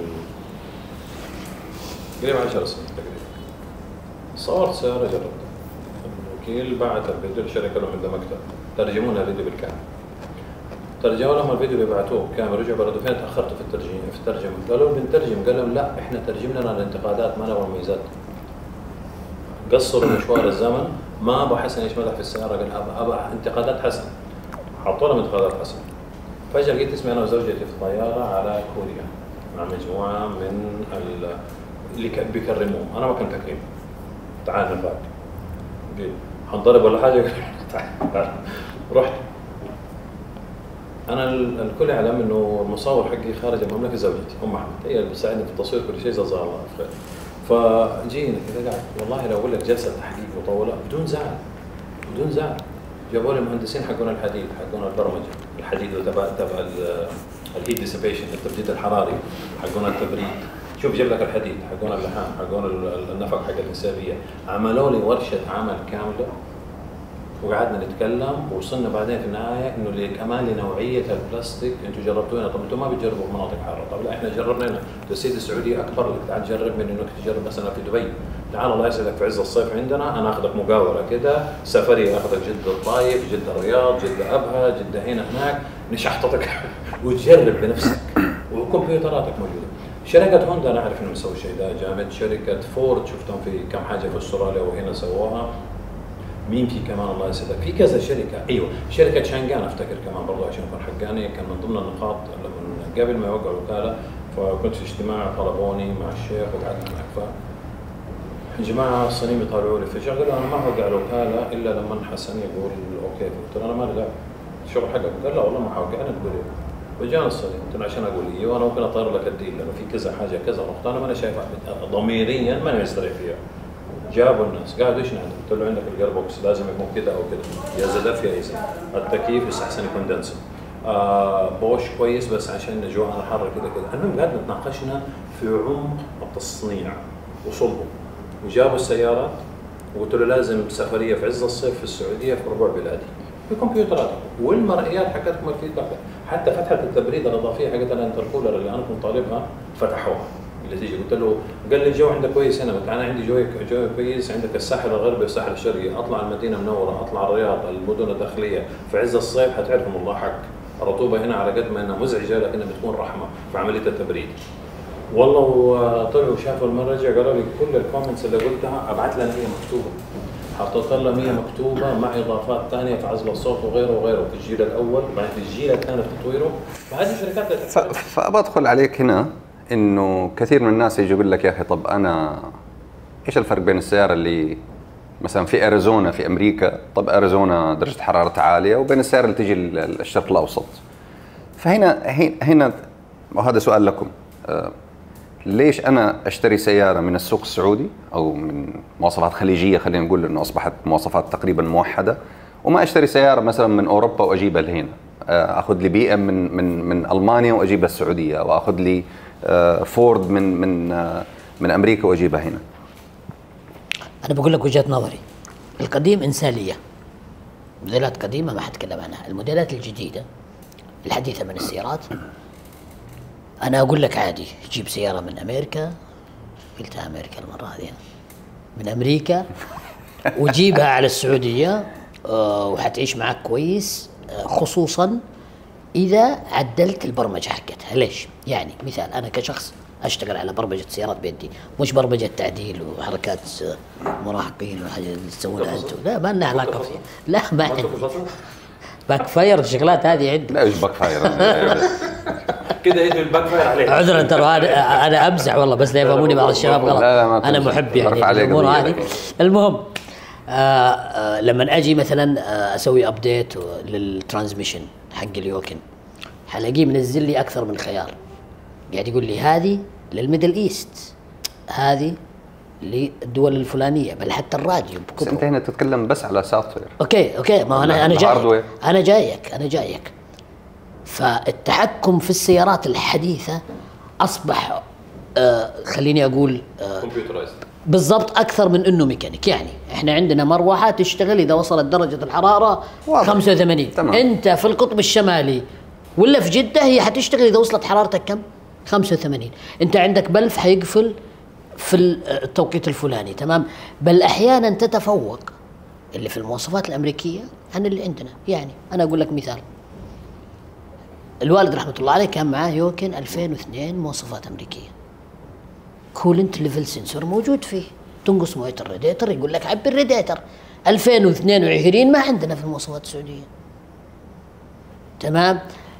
قريب عشر سنين تقريبا صورت سياره جربتها. الوكيل بعت الفيديو للشركه لهم عندها مكتب ترجموا لنا الفيديو بالكامل. ترجموا لهم الفيديو بيبعتوه كامل، رجعوا بردوا فين تاخرتوا في الترجمه في الترجمه؟ قالوا بنترجم. قال لهم لا احنا ترجم لنا الانتقادات ما نبغى مميزات. قصروا مشوار الزمن، ما ابغى حسن ايش مدح في السياره، قال ابغى ابغى انتقادات حسن. حطوا لهم انتقادات حسن. فجاه لقيت اسمي انا وزوجتي في الطياره على كوريا مع مجموعه من اللي بيكرموه، انا ما كنت تكريم. تعال نبعد قلت حنضرب ولا حاجه؟ تعال رحت. انا الكل يعلم انه المصور حقي خارج المملكه زوجتي ام احمد، هي اللي بتساعدني في التصوير كل شيء، جزاها الله خير. فجينا كذا قاعد والله لو اقول لك جلسه تحقيق مطوله بدون زعل بدون زعل. جابوا لي مهندسين حقون الحديد حقون البرمجه الحديد تبع تبع الهيت ديسيبيشن التبريد الحراري حقون التبريد. شوف جاب لك الحديد حقون اللحام حقون النفق حق الانسيابيه. عملوا لي ورشه عمل كامله وقعدنا نتكلم، ووصلنا بعدين في النهايه انه اللي كمان لنوعيه البلاستيك انتم جربتونا. طب انتم ما بتجربوا في مناطق حاره؟ طب لا احنا جربنا هنا. السيده السعوديه اكبر لك، تعال جرب من انك تجرب مثلا في دبي. تعال الله يسعدك في عز الصيف عندنا انا اخذك مقاوله كده سفريه، اخذك جده الطايف، جده الرياض، جده ابها، جده هنا هناك، نشحطتك وتجرب بنفسك وكمبيوتراتك موجوده. شركه هوندا انا اعرف انه مسوي شيء ده جامد. شركه فورد شفتهم في كم حاجه في استراليا وهنا سووها. مين في كمان الله يسعدك، في كذا شركه، ايوه شركه شانغان افتكر كمان برضه عشان اكون حقاني، كان من ضمن النقاط لما قبل ما يوقعوا الوكاله فكنت في اجتماع طلبوني مع الشيخ وقعدنا معك ف يا جماعه الصينيين بيطالعوا لي في شغله، انا ما هوقع الوكاله الا لما حسن يقول اوكي، قلت له انا مالي دعوه الشغل حقك، قال لا والله ما حوقع انا تقول ايه، وجانا الصيني قلت له عشان اقول ايوه انا ممكن اطير لك الديل لانه في كذا حاجه كذا نقطه انا ماني شايفها ضميريا ماني مستريح فيها. جابوا الناس قالوا ايش عندك؟ قلت له عندك الجير بوكس لازم يكون كذا او كذا، يا زلف يا ايزي، التكييف بس احسن يكون دنسن، آه بوش كويس بس عشان جوانا حر كذا كذا، المهم قعدنا تناقشنا في عمق التصنيع وصلبه، وجابوا السيارات وقلت له لازم سفريه في عز الصيف في السعوديه في ربع بلادي بكمبيوترات والمرئيات حقتكم الفيدباك، حتى فتحه التبريد الاضافيه حقت الانتركولر اللي انا كنت طالبها فتحوها اللي تيجي، قلت له قال لي الجو عندك كويس هنا، قلت انا عندي جو جو كويس، عندك الساحل الغربي والساحل الشرقي، اطلع المدينه المنوره، اطلع الرياض، المدن الداخليه في عز الصيف حتعرفهم الله حق، الرطوبه هنا على قد ما انها مزعجه لكنها بتكون رحمه في عمليه التبريد. والله وطلعوا شافوا المرجع قالوا لي كل الكومنتس اللي قلتها ابعث لنا هي مكتوبه، حطيت لهم هي مكتوبه مع اضافات ثانيه في عزل الصوت وغيره وغيره في الجيل الاول وبعد الجيل الثاني في تطويره، فهذه الشركات فبدخل عليك هنا انه كثير من الناس يجي يقول لك يا اخي طب انا ايش الفرق بين السياره اللي مثلا في اريزونا في امريكا، طب اريزونا درجه حرارتها عاليه، وبين السياره اللي تيجي الشرق الاوسط. فهنا هنا وهذا سؤال لكم، ليش انا اشتري سياره من السوق السعودي او من مواصفات خليجيه، خلينا نقول انه اصبحت مواصفات تقريبا موحده، وما اشتري سياره مثلا من اوروبا واجيبها لهنا، اخذ لي بي ام من من من المانيا واجيبها السعوديه، واخذ لي فورد من من من امريكا واجيبها هنا. انا بقول لك وجهه نظري، القديم انسانيه، موديلات قديمه ما حتكلم عنها، الموديلات الجديده الحديثه من السيارات انا اقول لك عادي جيب سياره من امريكا، قلتها امريكا المره هذه، من امريكا وجيبها على السعوديه أه وحتعيش معك كويس، أه خصوصا اذا عدلت البرمجه حقتها. ليش؟ يعني مثال انا كشخص اشتغل على برمجه سيارات بيدي، مش برمجه تعديل وحركات مراهقين وحاجه اللي تسوونها انتم، لا ما لنا علاقه فيها، لا ما عندي باك فاير الشغلات هذه عندي. لا ايش باك فاير كده يدوا الباك فاير عليه. عذرا ترى انا انا امزح والله بس لا يفهموني بعض الشباب غلط، انا محب يعني الامور هذه. المهم آآ آآ لما اجي مثلا اسوي ابديت للترانسميشن حق اليوكن حلاقيه منزل لي اكثر من خيار، قاعد يقول لي هذه للميدل ايست، هذه للدول الفلانيه، بل حتى الراديو بس انت هنا تتكلم بس على سوفت وير. اوكي اوكي ما انا انا جايك انا جايك انا جايك فالتحكم في السيارات الحديثه اصبح آه خليني اقول آه كمبيوترايزد بالضبط اكثر من انه ميكانيك. يعني احنا عندنا مروحه تشتغل اذا وصلت درجه الحراره واضح. خمسة وثمانين تمام. انت في القطب الشمالي ولا في جده هي حتشتغل اذا وصلت حرارتك كم؟ خمسة وثمانين. انت عندك بلف حيقفل في التوقيت الفلاني، تمام؟ بل احيانا تتفوق اللي في المواصفات الامريكيه عن اللي عندنا. يعني انا اقول لك مثال، الوالد رحمه الله عليه كان معاه يوكن ألفين واثنين مواصفات امريكيه، كولنت ليفل سنسور موجود فيه، تنقص مويه الراديتر يقول لك عبي الراديتر. ألفين واثنين وعشرين ما عندنا في المواصفات السعوديه، تمام؟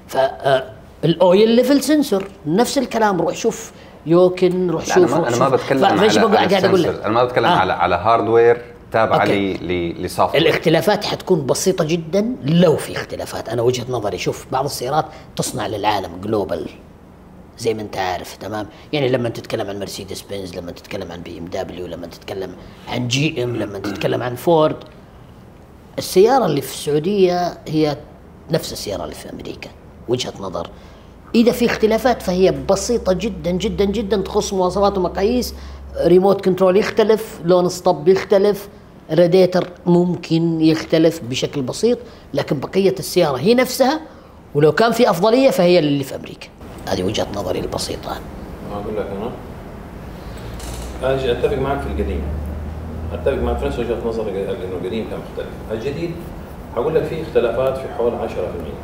فالاويل ليفل سنسور نفس الكلام، روح شوف يوكن، روح شوف. انا ما بتكلم على, على اقول لك انا ما بتكلم آه. على على هاردوير تابعه لسوفت وير. الاختلافات حتكون بسيطه جدا لو في اختلافات. انا وجهه نظري شوف بعض السيارات تصنع للعالم جلوبال زي ما انت عارف، تمام؟ يعني لما تتكلم عن مرسيدس بنز، لما تتكلم عن بي ام دبليو، لما تتكلم عن جي ام، لما تتكلم عن فورد، السياره اللي في السعوديه هي نفس السياره اللي في امريكا. وجهه نظر. اذا في اختلافات فهي بسيطه جدا جدا جدا، تخص مواصفات ومقاييس، ريموت كنترول يختلف، لون ستوب يختلف، راديتر ممكن يختلف بشكل بسيط، لكن بقيه السياره هي نفسها، ولو كان في افضليه فهي اللي في امريكا. هذه وجهه نظري البسيطه. اقول لك انا اجي اتفق معك في القديم، اتفق معك في نفس وجهه نظري انه القديم كان مختلف. الجديد هقول لك في اختلافات في حول عشرة بالمئة.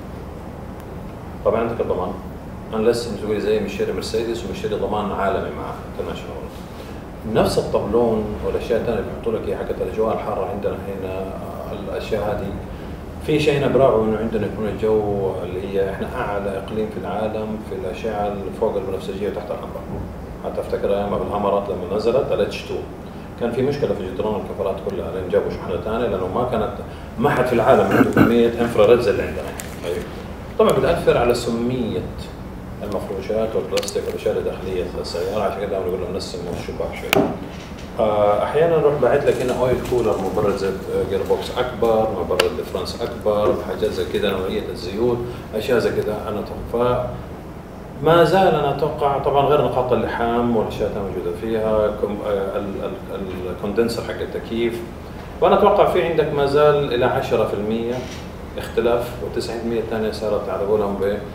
طبعا عندك الضمان، انا لسه تقول زي مشتري مرسيدس ومشتري ضمان عالمي معاه انترناشونال. نفس الطبلون والاشياء الثانيه اللي بيحطوا لك اياها حقت الاجواء الحاره عندنا هنا، الاشياء هذه في شيء هنا براعوا انه عندنا يكون الجو اللي هي احنا اعلى اقليم في العالم في الاشعه اللي فوق البنفسجيه وتحت الحمراء. حتى افتكر ايام بالهامرات لما نزلت الاتش اثنين كان في مشكله في جدران الكفرات كلها لان جابوا شحنه ثانيه لانه ما كانت ما حد في العالم عنده كميه انفراريد زي اللي عندنا. طيب طبعا بتاثر على سميه المفروشات والبلاستيك والاشياء الداخليه في السياره، عشان كده بنقول له نسم الشباك شوي. احيانا نروح باعت لك هنا اويل كولر مبرد زي جير بوكس اكبر، مبرد ديفرنس اكبر، حاجات زي كده، نوعيه الزيوت، اشياء زي كده. انا ف ما زال انا اتوقع طبعا غير نقاط اللحام والاشياء اللي موجوده فيها، الكوندنسر حق التكييف، وانا اتوقع في عندك ما زال الى عشرة بالمئة اختلاف، و90% الثانيه صارت على قولهم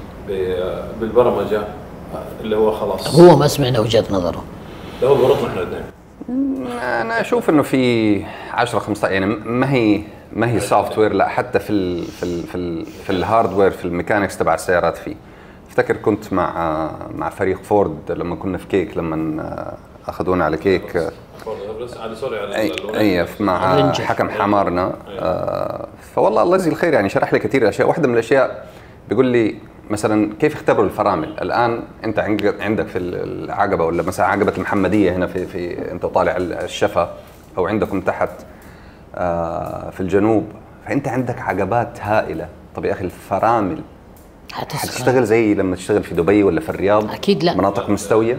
بالبرمجه اللي هو خلاص هو ما سمعنا وجهه نظره، اللي هو بورطنا احنا الاثنين. انا اشوف انه في عشرة خمسة عشر يعني ما هي ما هي سوفت وير، لا حتى في ال في ال في ال في الهاردوير في الميكانكس تبع السيارات. فيه افتكر كنت مع مع فريق فورد لما كنا في كيك، لما اخذونا على كيك اي اي مع حكم حمارنا. آه فوالله الله يجزيه الخير يعني شرح لي كثير اشياء. واحده من الاشياء بيقول لي مثلا كيف اختبروا الفرامل. الان انت عندك في العقبه ولا مثلا عقبه المحمديه هنا في في انت طالع الشفا او عندكم تحت آه في الجنوب، فانت عندك عقبات هائله. طب يا اخي الفرامل حتشتغل زي لما تشتغل في دبي ولا في الرياض؟ اكيد لا، مناطق مستويه.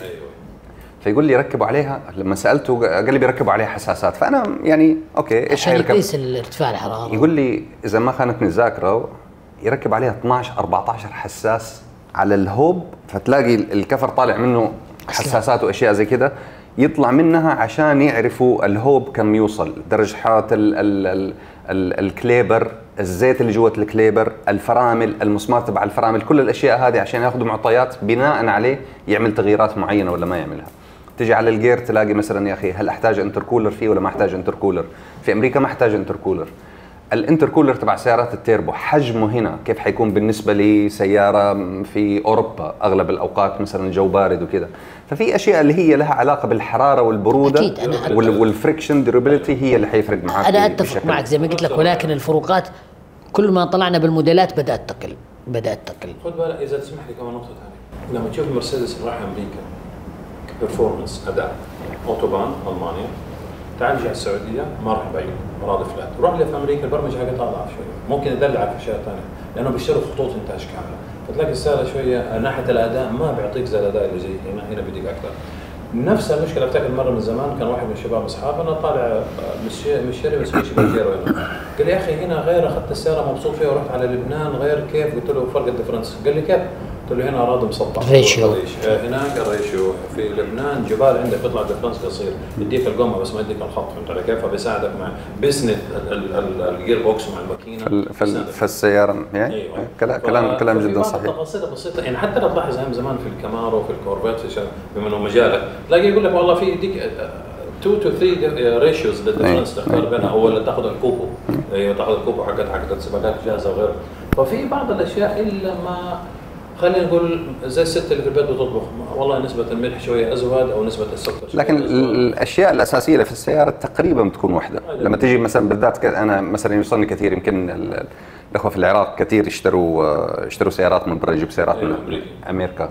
فيقول لي ركبوا عليها، لما سالته قال لي بيركبوا عليها حساسات. فانا يعني اوكي ايش عشان يقيس ارتفاع الحراره. يقول لي اذا ما خانتني الذاكره يركب عليها اثناشر أربعة عشر حساس على الهوب، فتلاقي الكفر طالع منه حساسات واشياء زي كده يطلع منها عشان يعرفوا الهوب كم يوصل، درجة حرارة ال ال ال ال الكليبر، الزيت اللي جوه الكليبر، الفرامل، المسمار تبع الفرامل، كل الاشياء هذه عشان ياخذوا معطيات بناء عليه يعمل تغييرات معينه ولا ما يعملها. تجي على الجير تلاقي مثلا يا اخي هل احتاج انتركولر فيه ولا ما احتاج انتركولر؟ في امريكا ما احتاج انتركولر. الانتركولر تبع سيارات التيربو حجمه هنا كيف حيكون بالنسبه لسياره في اوروبا اغلب الاوقات مثلا الجو بارد وكذا. ففي اشياء اللي هي لها علاقه بالحراره والبروده أكيد أنا والفريكشن ديورابيلتي هي اللي حيفرق معك. انا اتفق معك زي ما قلت لك، ولكن الفروقات كل ما طلعنا بالموديلات بدات تقل بدات تقل. خد بالك اذا تسمح لي كمان نقطه ثانيه، لما تشوف مرسيدس رايحه امريكا كبرفورمانس اداء اوتوبان المانيا، تعال على السعوديه ما راح بعيد اراضي فلات، روح لي في امريكا البرمجه حقتها ضعف شويه، ممكن يدلعك في اشياء ثانيه لانه بيشتروا خطوط انتاج كامله، فتلاقي السياره شويه ناحيه الاداء ما بيعطيك زي الاداء اللي زي هنا، هنا بديك اكثر. نفس المشكله افتكر مره من زمان كان واحد من الشباب اصحابنا طالع مشتري بس مش بيجيرو هنا، قال لي يا اخي هنا غير، اخذت السياره مبسوط فيها ورحت على لبنان غير كيف؟ قلت له فرق الديفرنس، قال لي كيف؟ قلت له هنا اراضي مسطحه ريشيو، هناك الريشيو، في لبنان جبال عندك بيطلع ديفرنس قصير يديك القمه بس ما يديك الخط، فهمت علي كيف؟ فبيساعدك مع بيسند الجير بوكس مع الماكينه في السياره يعني. أيوة. كلام كلام كلام جدا صحيح. تفاصيل بسيطه يعني حتى لو تلاحظ ايام زمان في الكامارو وفي الكورفيت في بما انه مجالك تلاقي يقول لك والله في يديك اثنين تو ثلاثة ريشيوز للديفرنس تختار بينها، او ولا تاخذ الكوبو، ايوه تاخذ الكوبو حقت حقت السباقات جاهزه وغيره. ففي بعض الاشياء الا ما خلينا نقول زي الست اللي في البيت بتطبخ، والله نسبة الملح شوية أزود أو نسبة السكر شوية لكن أزود. الأشياء الأساسية اللي في السيارة تقريبا بتكون واحدة. لما تيجي مثلا بالذات أنا مثلا يوصلني كثير، يمكن الأخوة في العراق كثير يشتروا يشتروا سيارات من برا، يجيب سيارات من أمريكا.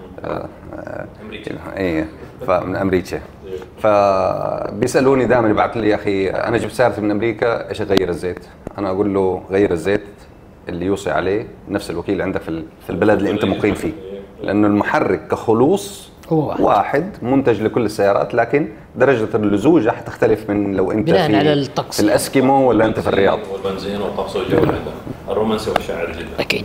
أمريكا إيه فمن أمريكا. فبيسألوني دائما يبعث لي يا أخي أنا جبت سيارتي من أمريكا إيش أغير الزيت؟ أنا أقول له غير الزيت اللي يوصي عليه نفس الوكيل عندك في في البلد اللي انت مقيم فيه، لانه المحرك كخلوص هو واحد, واحد منتج لكل السيارات، لكن درجه اللزوجه حتختلف من لو انت بناء في, على الطقس في الاسكيمو ولا انت في الرياض. والبنزين والطقس والجو عندنا الرومانسي والشاعر جدا. اكيد.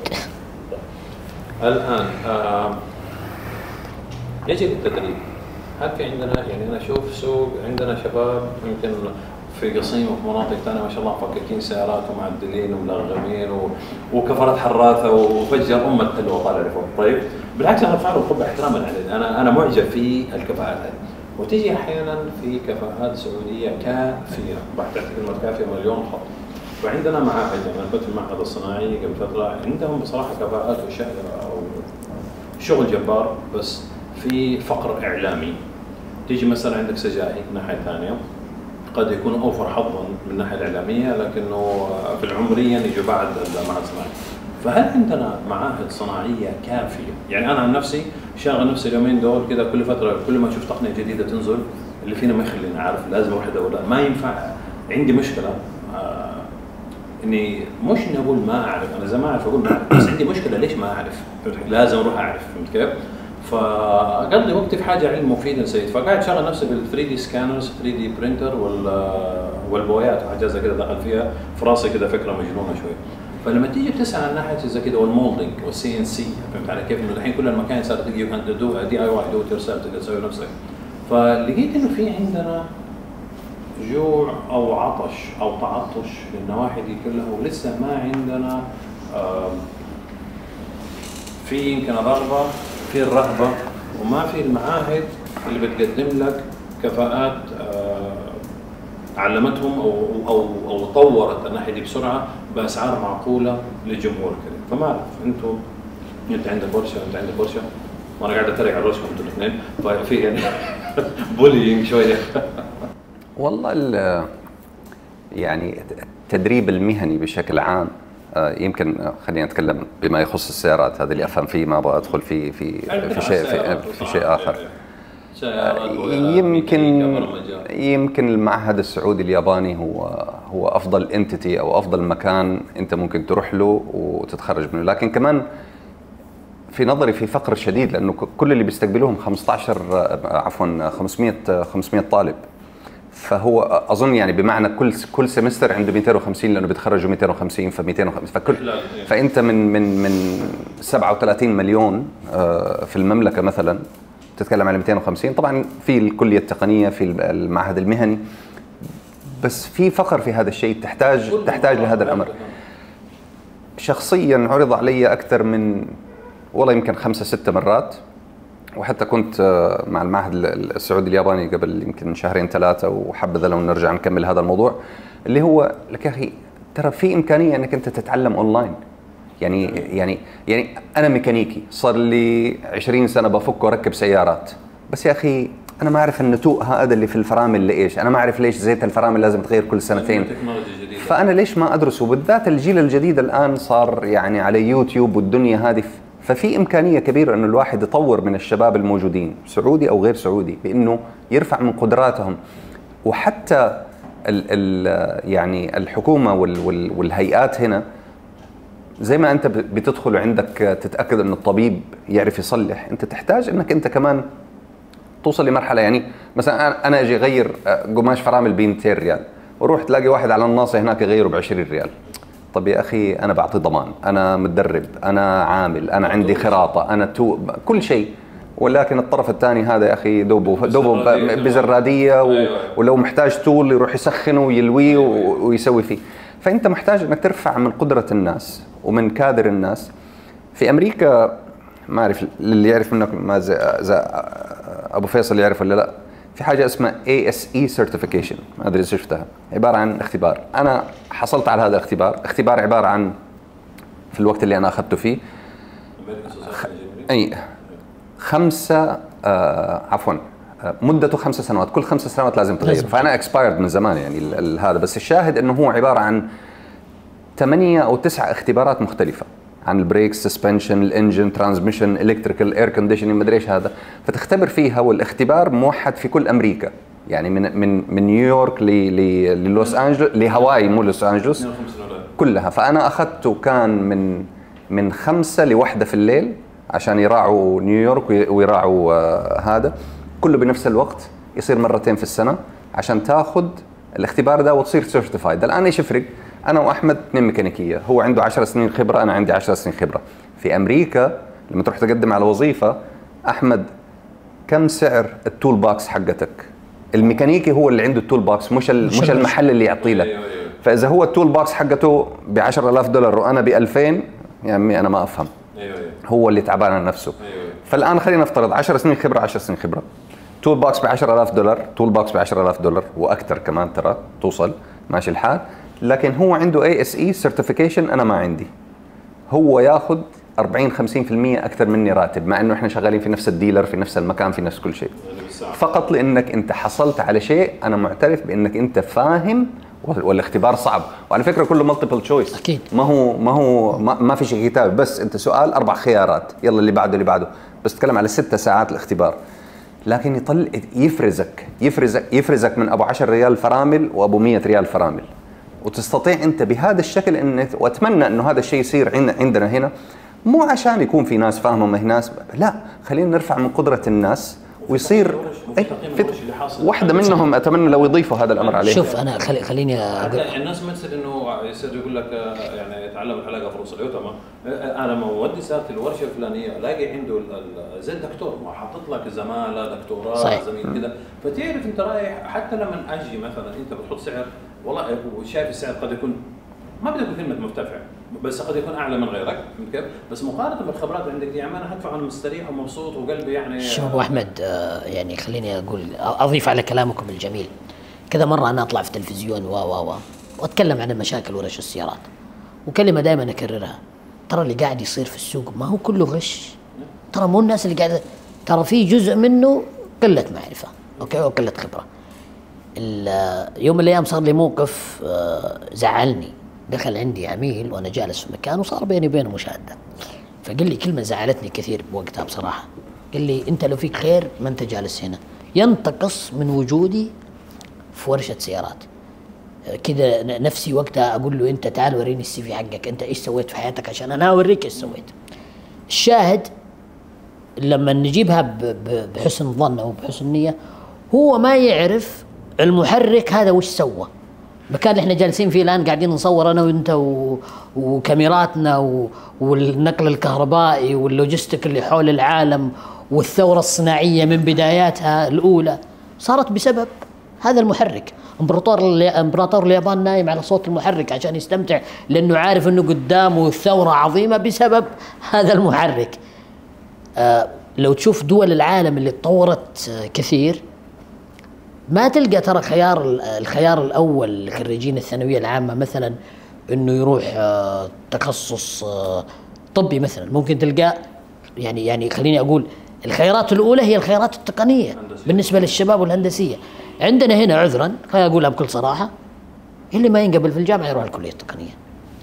الان آه يجب التدريب. هل في عندنا يعني انا اشوف سوق عندنا شباب يمكن في قصيم وفي مناطق ثانيه ما شاء الله مفككين سيارات ومعدلين وملغمين و... وكفرات حراثه وفجر ام التلوه طالع لفوق. طيب بالعكس انا ارفع له القبعه احتراما عليه، انا انا معجب في الكفاءات هذه، وتجي احيانا في كفاءات سعوديه كافيه، بحثت كلمه كافيه مليون خط. وعندنا معاهد، انا كنت في المعهد الصناعي قبل فتره، عندهم بصراحه كفاءات وشغل جبار، بس في فقر اعلامي تيجي مثلا عندك سجاهي ناحيه ثانيه قد يكون اوفر حظا من الناحيه الاعلاميه، لكنه في العمريا يجوا بعد المعهد الصناعي. فهل عندنا معاهد صناعيه كافيه؟ يعني انا عن نفسي شاغل نفسي اليومين دول كذا، كل فتره كل ما اشوف تقنيه جديده تنزل اللي فينا ما يخليني عارف لازم واحده ولا ما ينفع. عندي مشكله آه اني مش اني اقول ما اعرف، انا اذا ما اعرف اقول ما اعرف، بس عندي مشكله ليش ما اعرف؟ لازم اروح اعرف، فهمت كيف؟ فاقضي وقتي في حاجه علم مفيده سيد، فقاعد شغل نفسي بال ثري دي سكانرز ثري دي برينتر والبويات وحاجات زي كذا دخل فيها في راسي كذا فكره مجنونه شوي. فلما تيجي بتسال عن ناحيه زي كذا والمولدنج والسي ان سي، فهمت علي كيف؟ انه الحين كل المكان صارت تجي دي اي واي دو ات يور سيلف، تقدر تسوي نفسك. فلقيت انه في عندنا جوع او عطش او تعطش للنواحي دي كلها، ولسه ما عندنا في يمكن رغبه في الرهبه، وما في المعاهد اللي بتقدم لك كفاءات علمتهم او او او طورت الناحيه دي بسرعه باسعار معقوله للجمهور كده. فما اعرف انتم، انت عندك ورشه انت عندك ورشه وانا قاعد اتريق على ورشكم انتم الاثنين، ففي يعني بولينج شويه. والله يعني التدريب المهني بشكل عام يمكن خلينا نتكلم بما يخص السيارات، هذا اللي افهم فيه، ما ابغى ادخل في في في شيء في, في شيء اخر. يمكن يمكن المعهد السعودي الياباني هو هو افضل انتيتي او افضل مكان انت ممكن تروح له وتتخرج منه، لكن كمان في نظري في فقر شديد، لانه كل اللي بيستقبلوهم خمسة عشر عفوا خمسمئة خمسمئة طالب. فهو اظن يعني بمعنى كل كل سمستر عنده مئتين وخمسين، لانه بيتخرجوا مئتين وخمسين ف مئتين وخمسين، فكل فانت من من من سبعة وثلاثين مليون في المملكه مثلا تتكلم على مئتين وخمسين. طبعا في الكليه التقنيه في المعهد المهني، بس في فقر في هذا الشيء، تحتاج تحتاج لهذا الامر. شخصيا عرض علي اكثر من والله يمكن خمسة ستة مرات، وحتى كنت مع المعهد السعودي الياباني قبل يمكن شهرين ثلاثة، وحبذا لو نرجع نكمل هذا الموضوع، اللي هو لك يا أخي ترى في إمكانية أنك أنت تتعلم أونلاين. يعني يعني يعني أنا ميكانيكي صار لي عشرين سنة بفك وأركب سيارات، بس يا أخي أنا ما أعرف النتوء هذا اللي في الفرامل لإيش، أنا ما أعرف ليش زيت الفرامل لازم تغير كل سنتين، فأنا ليش ما أدرسه؟ بالذات الجيل الجديد الآن صار يعني على يوتيوب والدنيا هذه، ففي إمكانية كبيرة إنه الواحد يطور من الشباب الموجودين سعودي أو غير سعودي، بإنه يرفع من قدراتهم. وحتى ال ال يعني الحكومة وال وال والهيئات هنا، زي ما أنت بتدخل وعندك تتأكد إن الطبيب يعرف يصلح، أنت تحتاج إنك أنت كمان توصل لمرحلة. يعني مثلا أنا أجي أغير قماش فرامل ب مئتين ريال، وروح تلاقي واحد على الناصية هناك يغيره ب عشرين ريال. طب يا أخي أنا بعطي ضمان، أنا متدرب، أنا عامل، أنا عندي خراطة، أنا تو كل شيء، ولكن الطرف الثاني هذا يا أخي دوبه دوبه بزرادية، ولو محتاج طول يروح يسخنه ويلويه ويسوي فيه. فأنت محتاج أنك ترفع من قدرة الناس ومن كادر الناس. في أمريكا ما أعرف اللي يعرف منك ما زي, زي أبو فيصل يعرف ولا لا، في حاجة اسمها إيه إس إي Certification، ما أدري إذا شفتها، عبارة عن اختبار. أنا حصلت على هذا الاختبار، اختبار عبارة عن في الوقت اللي أنا أخذته فيه خ... أي خمسة آه عفوا آه مدته خمسة سنوات، كل خمسة سنوات لازم تغير، فأنا expired من زمان يعني ال... هذا. بس الشاهد إنه هو عبارة عن ثمانية أو تسعة اختبارات مختلفة عن البريك، سسبنشن، الانجن، ترانسميشن، الكتريكال، اير كونديشننج، ما ادري ايش هذا، فتختبر فيها. والاختبار موحد في كل امريكا، يعني من من من نيويورك للوس انجلوس لهاواي، مو لوس انجلوس كلها. فانا اخذته كان من من خمسة لوحدة في الليل عشان يراعوا نيويورك ويراعوا آه هذا كله بنفس الوقت، يصير مرتين في السنه عشان تاخذ الاختبار ده وتصير سيرتيفايد. الان ايش يفرق؟ أنا وأحمد اثنين ميكانيكية، هو عنده عشر سنين خبرة، أنا عندي عشر سنين خبرة. في أمريكا لما تروح تقدم على وظيفة، أحمد كم سعر التول باكس حقتك؟ الميكانيكي هو اللي عنده التول باكس، مش مش المحل اللي يعطيه لك. فإذا هو التول باكس حقته ب عشرة آلاف دولار وأنا ب ألفين، يعني أنا ما أفهم. هو اللي تعبان عن نفسه. فالآن خلينا نفترض عشر سنين خبرة، عشر سنين خبرة، تول باكس ب عشرة آلاف دولار، تول باكس ب عشرة آلاف دولار وأكثر كمان، ترى توصل ماشي الحال. لكن هو عنده إيه إس إي Certification، أنا ما عندي. هو ياخذ أربعين خمسين بالمئة اكثر مني راتب، مع انه احنا شغالين في نفس الديلر في نفس المكان في نفس كل شيء. فقط لانك انت حصلت على شيء، انا معترف بانك انت فاهم، والاختبار صعب. وعلى فكره كله مالتيبل تشويس، اكيد ما هو ما هو ما, ما في شيء كتاب، بس انت سؤال اربع خيارات، يلا اللي بعده اللي بعده، بس تتكلم على ستة ساعات الاختبار. لكن يطل يفرزك يفرزك يفرزك من ابو عشرة ريال فرامل وابو مئة ريال فرامل، وتستطيع انت بهذا الشكل ان، واتمنى انه هذا الشيء يصير عندنا هنا، مو عشان يكون في ناس فاهمه ما هي ناس، لا، خلينا نرفع من قدره الناس ويصير أي واحده منهم. اتمنى لو يضيفوا هذا الامر عليه. شوف انا خلي خليني اقول الناس ما تصير انه يصير يقول لك يعني يتعلم الحلاقه في روسيا تمام. انا لما اودي سالت الورشه الفلانيه الاقي عنده زي الدكتور ما حاطط لك زماله دكتوراه زميل كذا، فتعرف انت رايح. حتى لما اجي مثلا انت بتحط سعر والله وشايف السعر قد يكون ما بدي اقول كلمه مرتفع، بس قد يكون اعلى من غيرك، فهمت كيف؟ بس مقارنه بالخبرات اللي عندك دي يعني انا هدفع وانا مستريح ومبسوط وقلبي يعني. شوف ابو احمد، آه يعني خليني اقول اضيف على كلامكم الجميل. كذا مره انا اطلع في التلفزيون و و و واتكلم عن مشاكل ورش السيارات، وكلمه دائما اكررها، ترى اللي قاعد يصير في السوق ما هو كله غش، ترى مو الناس اللي قاعده، ترى في جزء منه قله معرفه، اوكي، وقله خبره. يوم من الايام صار لي موقف آه زعلني. دخل عندي عميل وانا جالس في مكان وصار بيني وبينه مشاده، فقال لي كلمه زعلتني كثير بوقتها بصراحه. قال لي انت لو فيك خير ما انت جالس هنا، ينتقص من وجودي في ورشه سيارات. كذا نفسي وقتها اقول له انت تعال وريني السي في حقك، انت ايش سويت في حياتك عشان انا اوريك ايش سويت. الشاهد لما نجيبها بحسن ظن او بحسن نيه، هو ما يعرف المحرك هذا وش سوى. المكان اللي احنا جالسين فيه الان قاعدين نصور انا وانت و... وكاميراتنا و... والنقل الكهربائي واللوجستيك اللي حول العالم والثوره الصناعيه من بداياتها الاولى صارت بسبب هذا المحرك. امبراطور ال... امبراطور اليابان نايم على صوت المحرك عشان يستمتع، لانه عارف انه قدامه ثوره عظيمه بسبب هذا المحرك. آه لو تشوف دول العالم اللي تطورت آه كثير، ما تلقى ترى خيار الخيار الاول لخريجين الثانويه العامه مثلا انه يروح آه تخصص آه طبي مثلا. ممكن تلقى يعني يعني خليني اقول الخيارات الاولى هي الخيارات التقنيه بالنسبه للشباب والهندسيه. عندنا هنا عذرا خليني اقولها بكل صراحه، اللي ما ينقبل في الجامعه يروح الكليه التقنيه.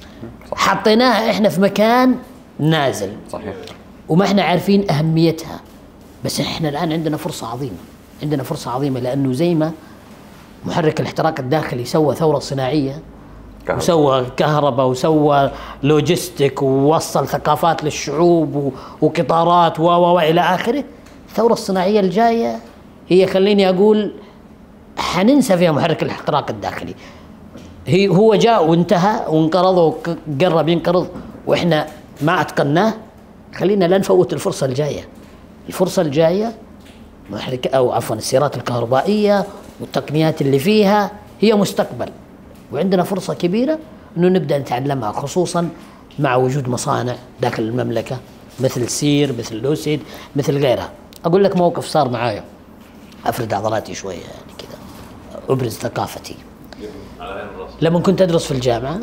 حطيناها احنا في مكان نازل صحيح، وما احنا عارفين اهميتها. بس احنا الان عندنا فرصه عظيمه، عندنا فرصة عظيمة، لأنه زي ما محرك الاحتراق الداخلي سوى ثورة صناعية كهرباء. وسوى كهرباء وسوى لوجستيك ووصل ثقافات للشعوب وقطارات و و إلى آخره، الثورة الصناعية الجاية هي خليني أقول حننسى فيها محرك الاحتراق الداخلي. هي هو جاء وانتهى وانقرض وقرب ينقرض وإحنا ما أتقناه. خلينا لا نفوت الفرصة الجاية. الفرصة الجاية محرك او عفوا السيارات الكهربائيه والتقنيات اللي فيها هي مستقبل، وعندنا فرصه كبيره انه نبدا نتعلمها، خصوصا مع وجود مصانع داخل المملكه مثل سير مثل لوسيد مثل غيرها. اقول لك موقف صار معايا، افرد عضلاتي شويه يعني كذا ابرز ثقافتي. لما كنت ادرس في الجامعه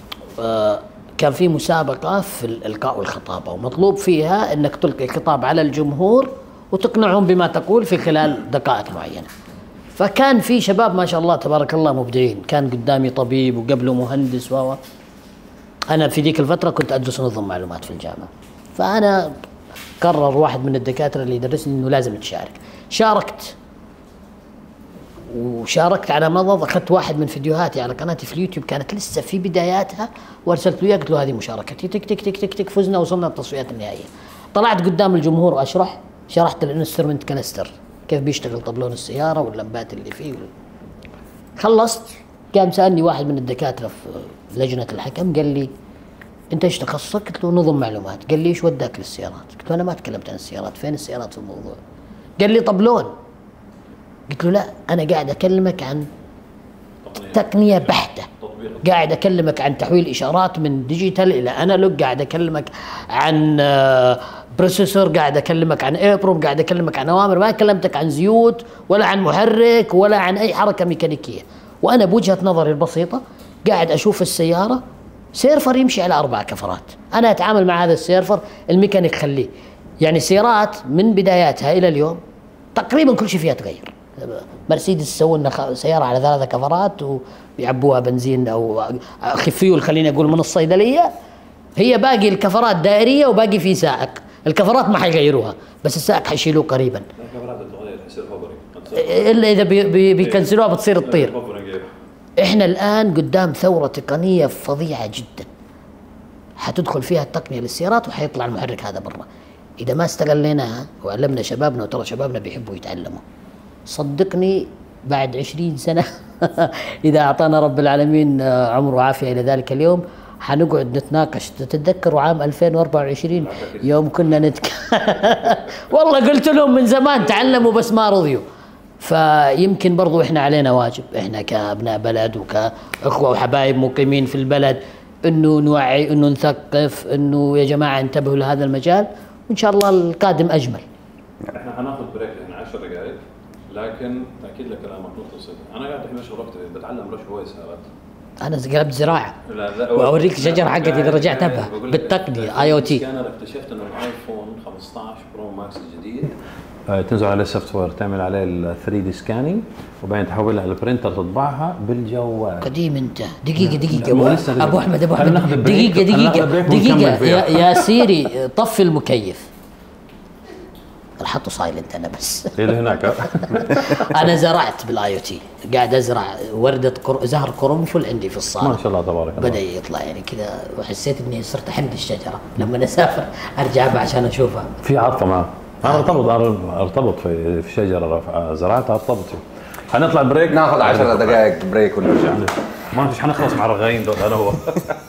كان في مسابقه في الالقاء والخطابه، ومطلوب فيها انك تلقي خطاب على الجمهور وتقنعهم بما تقول في خلال دقائق معينة. فكان في شباب ما شاء الله تبارك الله مبدعين، كان قدامي طبيب وقبله مهندس و أنا في ذيك الفترة كنت أدرس نظم معلومات في الجامعة، فأنا قرر واحد من الدكاترة اللي يدرسني إنه لازم تشارك. شاركت وشاركت على مضض، أخذت واحد من فيديوهاتي على قناتي في اليوتيوب كانت لسه في بداياتها، وأرسلت له قلت له هذه مشاركتي، تك تك تك تك تك فزنا وصلنا للتصفيات النهائية. طلعت قدام الجمهور وأشرح، شرحت الانسترومنت كنستر كيف بيشتغل طبلون السياره واللمبات اللي فيه. خلصت قام سالني واحد من الدكاتره في لجنه الحكم قال لي انت ايش تخصصك؟ قلت له نظم معلومات. قال لي ايش وداك للسيارات؟ قلت له انا ما تكلمت عن السيارات، فين السيارات في الموضوع؟ قال لي طبلون. قلت له لا انا قاعد اكلمك عن تقنيه بحته، قاعد اكلمك عن تحويل اشارات من ديجيتال الى انالوج، قاعد اكلمك عن بروسيسور، قاعد اكلمك عن ايبروم، قاعد اكلمك عن اوامر، ما كلمتك عن زيوت ولا عن محرك ولا عن اي حركه ميكانيكيه. وانا بوجهه نظري البسيطه قاعد اشوف السياره سيرفر يمشي على اربع كفرات، انا اتعامل مع هذا السيرفر، الميكانيك خليه. يعني سيارات من بداياتها الى اليوم تقريبا كل شيء فيها تغير. مرسيدس سووا لنا سياره على ثلاثة كفرات ويعبوها بنزين او خفيول، خليني اقول من الصيدليه، هي باقي الكفرات دائريه وباقي في سائق، الكفرات ما حيغيروها بس السائق حيشيلوه قريبا. الكفرات بتتغير حيصير هوبري، الا اذا بي بي بيكنسلوها بتصير تطير. احنا الان قدام ثوره تقنيه فظيعه جدا، حتدخل فيها التقنيه للسيارات وحيطلع المحرك هذا برا. اذا ما استغليناها وعلمنا شبابنا، وترى شبابنا بيحبوا يتعلموا، صدقني بعد عشرين سنه اذا اعطانا رب العالمين عمر وعافيه الى ذلك اليوم، حنقعد نتناقش. تتذكروا عام ألفين وأربعة وعشرين يوم كنا نتك والله قلت لهم من زمان تعلموا بس ما رضيوا. فيمكن برضو احنا علينا واجب، احنا كابناء بلد وكاخوه وحبايب مقيمين في البلد، انه نوعي، انه نثقف، انه يا جماعه انتبهوا لهذا المجال، وان شاء الله القادم اجمل. احنا حناخذ بريك هنا عشر دقائق، لكن اكيد لك كلامك متصل. انا قاعد الحين اشرب وقت بتعلم رش هواي سيارات. انا قلبت زراعه. لا لا واوريك الشجره حقتي اذا رجعت ابها بالتقنيه اي او تي. انا اكتشفت انه الايفون خمسة عشر برو ماكس الجديد تنزل عليه سوفت وير، تعمل عليه ال ثري دي سكانينج، وبعدين تحولها على البرنتر تطبعها بالجوال. قديم انت. دقيقه دقيقه ابو, أبو احمد ابو احمد دقيقه دقيقه دقيقه يا, يا سيري طفي المكيف. حطوا سايلنت انا بس. اللي هناك انا زرعت بالاي او تي، قاعد ازرع ورده قر... زهر قرنفل عندي في الصاله. ما شاء الله تبارك الله. بدا يطلع يعني كذا، وحسيت اني صرت احب الشجره، لما اسافر ارجع بها عشان اشوفها. في عطفه معه. انا ارتبط ارتبط في في شجره زرعتها، ارتبط فيه. حنطلع بريك، ناخذ عشر دقائق بريك ونرجع. ما فيش، حنخلص مع الرغايين دول انا هو.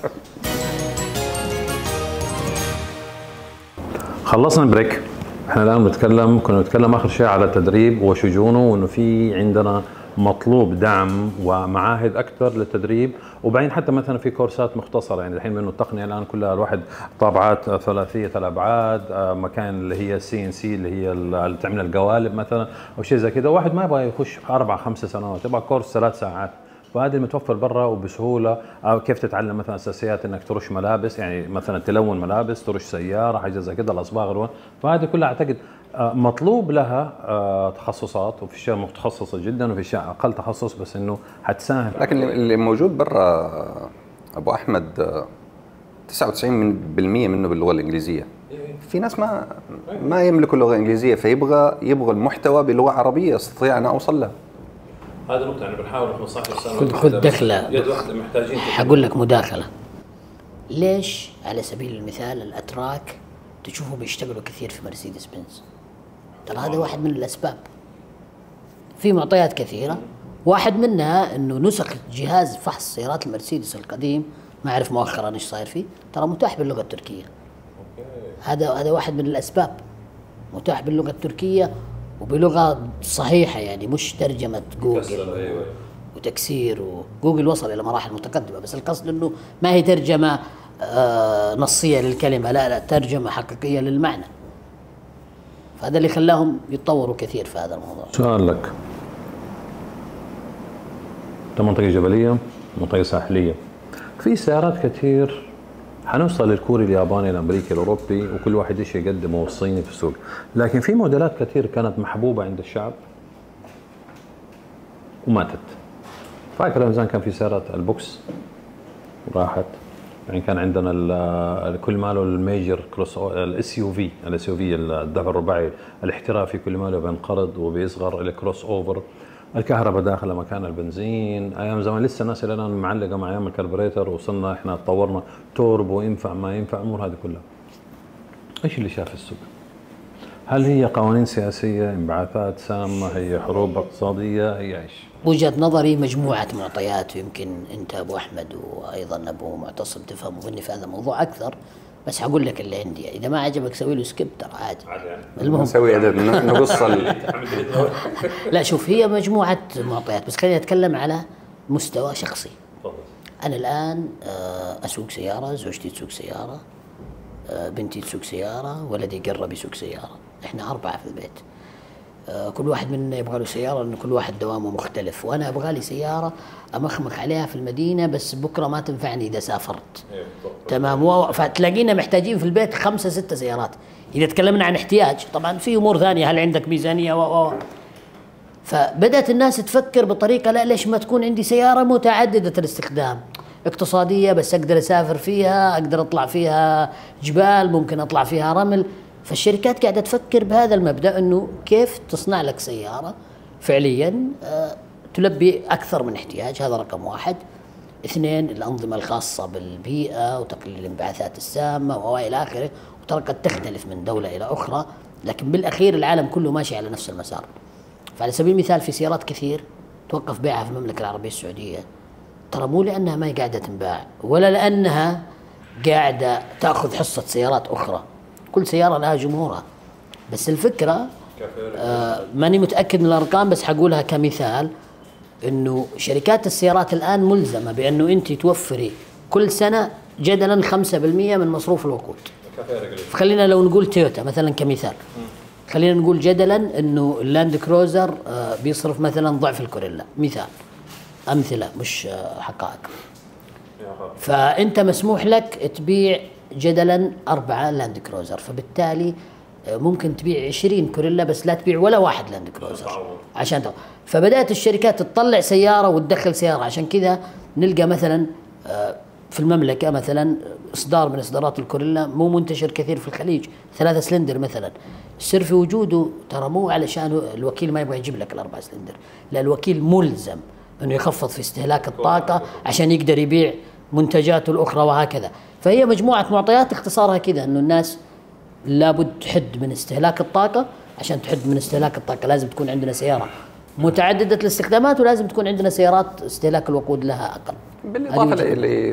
خلصنا البريك. احنا الان بنتكلم، كنا بنتكلم اخر شيء على التدريب وشجونه، وانه في عندنا مطلوب دعم ومعاهد اكثر للتدريب، وبعدين حتى مثلا في كورسات مختصره. يعني الحين منه التقنيه الان كلها الواحد طابعات ثلاثيه الابعاد، مكان اللي هي سي ان سي اللي هي اللي تعمل القوالب مثلا او شيء زي كذا. واحد ما يبغى يخش اربع خمس سنوات، يبغى كورس ثلاث ساعات، وهذا المتوفر برا وبسهوله. أو كيف تتعلم مثلا اساسيات انك ترش ملابس، يعني مثلا تلون ملابس، ترش سياره، حاجه زي كذا، الاصباغ الوان. فهذه كلها اعتقد مطلوب لها تخصصات، وفي اشياء متخصصه جدا وفي اشياء اقل تخصص، بس انه حتساهم. لكن اللي موجود برا ابو احمد تسعة وتسعين بالمئة منه باللغه الانجليزيه. في ناس ما ما يملكوا اللغه الانجليزيه، فيبغى يبغى المحتوى بلغه عربيه استطيع ان اوصل له. هذا نقطة يعني بنحاول خمسة عشر سنة. خذ خذ دخلة. يد واحدة محتاجين. حقول لك مداخلة. ليش على سبيل المثال الأتراك تشوفوا بيشتغلوا كثير في مرسيدس بنز؟ ترى هذا واحد من الأسباب. في معطيات كثيرة، واحد منها إنه نسخ جهاز فحص سيارات المرسيدس القديم، ما أعرف مؤخرا إيش صاير فيه، ترى متاح باللغة التركية. هذا هذا واحد من الأسباب. متاح باللغة التركية وبلغة صحيحة، يعني مش ترجمة جوجل وتكسير. وجوجل وصل إلى مراحل متقدمة، بس القصد إنه ما هي ترجمة آه نصية للكلمة، لا لا، ترجمة حقيقية للمعنى. فهذا اللي خلاهم يتطوروا كثير في هذا الموضوع. سؤال لك، أنت منطقة جبلية، منطقة ساحلية، في سيارات كثير حنوصل للكوري، الياباني، الامريكي، الاوروبي، وكل واحد ايش يقدمه الصيني في السوق، لكن في موديلات كثير كانت محبوبه عند الشعب وماتت. فاكر رمضان كان في سيارات البوكس راحت، يعني كان عندنا كل ماله الميجر كروس، الاس يو في، الاس يو في الدفع الرباعي الاحترافي، كل ماله بينقرض وبيصغر الى كروس اوفر. الكهرباء داخله مكان البنزين، ايام زمان لسه الناس اللي الان معلقه مع ايام الكربوريتر، وصلنا احنا تطورنا توربو، ينفع ما ينفع، الامور هذه كلها. ايش اللي شاف السوق؟ هل هي قوانين سياسيه، انبعاثات سامه، هي حروب اقتصاديه، هي ايش؟ وجهه نظري مجموعه معطيات، ويمكن انت ابو احمد وايضا ابو معتصم تفهموا مني في هذا الموضوع اكثر، بس حقول لك اللي عندي. اذا ما عجبك سوي له سكيب، ترى عادي. يعني. المهم نسوي نقص. لا شوف، هي مجموعه معطيات، بس خليني اتكلم على مستوى شخصي. انا الان اسوق سياره، زوجتي تسوق سياره، بنتي تسوق سياره، ولدي قرب يسوق سياره، احنا اربعه في البيت. كل واحد منا يبغى له سياره لانه كل واحد دوامه مختلف، وانا ابغى لي سياره امخمخ عليها في المدينه بس بكره ما تنفعني اذا سافرت. تمام. فتلاقينا محتاجين في البيت خمسه سته سيارات. اذا تكلمنا عن احتياج طبعا في امور ثانيه، هل عندك ميزانيه و فبدات الناس تفكر بطريقه لا ليش ما تكون عندي سياره متعدده الاستخدام، اقتصاديه بس اقدر اسافر فيها، اقدر اطلع فيها جبال، ممكن اطلع فيها رمل. فالشركات قاعده تفكر بهذا المبدا انه كيف تصنع لك سياره فعليا تلبي اكثر من احتياج. هذا رقم واحد. اثنين، الانظمه الخاصه بالبيئه وتقليل الانبعاثات السامه والى اخره، وترى قد تختلف من دوله الى اخرى، لكن بالاخير العالم كله ماشي على نفس المسار. فعلى سبيل المثال في سيارات كثير توقف بيعها في المملكه العربيه السعوديه، ترى مو لانها ما هي قاعده تنباع ولا لانها قاعده تاخذ حصه سيارات اخرى، كل سياره لها جمهورها. بس الفكره آه ماني متاكد من الارقام بس حقولها كمثال، انه شركات السيارات الان ملزمه بانه انت توفري كل سنه جدلا خمسة بالمئة من مصروف الوقود. فخلينا لو نقول تويوتا مثلا كمثال، خلينا نقول جدلا انه اللاند كروزر آه بيصرف مثلا ضعف الكوريلا، مثال، امثله مش آه حقائق. فانت مسموح لك تبيع جدلا أربعة لاند كروزر، فبالتالي ممكن تبيع عشرين كوريلا بس لا تبيع ولا واحد لاند كروزر عشان ده. فبدأت الشركات تطلع سيارة وتدخل سيارة. عشان كذا نلقى مثلا في المملكة مثلا إصدار من إصدارات الكوريلا مو منتشر كثير في الخليج، ثلاثة سلندر مثلا. السر في وجوده ترى مو علشان الوكيل ما يبغى يجيب لك الأربعة سلندر، لا الوكيل ملزم أنه يخفض في استهلاك الطاقة عشان يقدر يبيع منتجاته الأخرى وهكذا. فهي مجموعة معطيات اختصارها كذا، أنه الناس لابد تحد من استهلاك الطاقة. عشان تحد من استهلاك الطاقة لازم تكون عندنا سيارة متعددة الاستخدامات، ولازم تكون عندنا سيارات استهلاك الوقود لها أقل. بالإضافة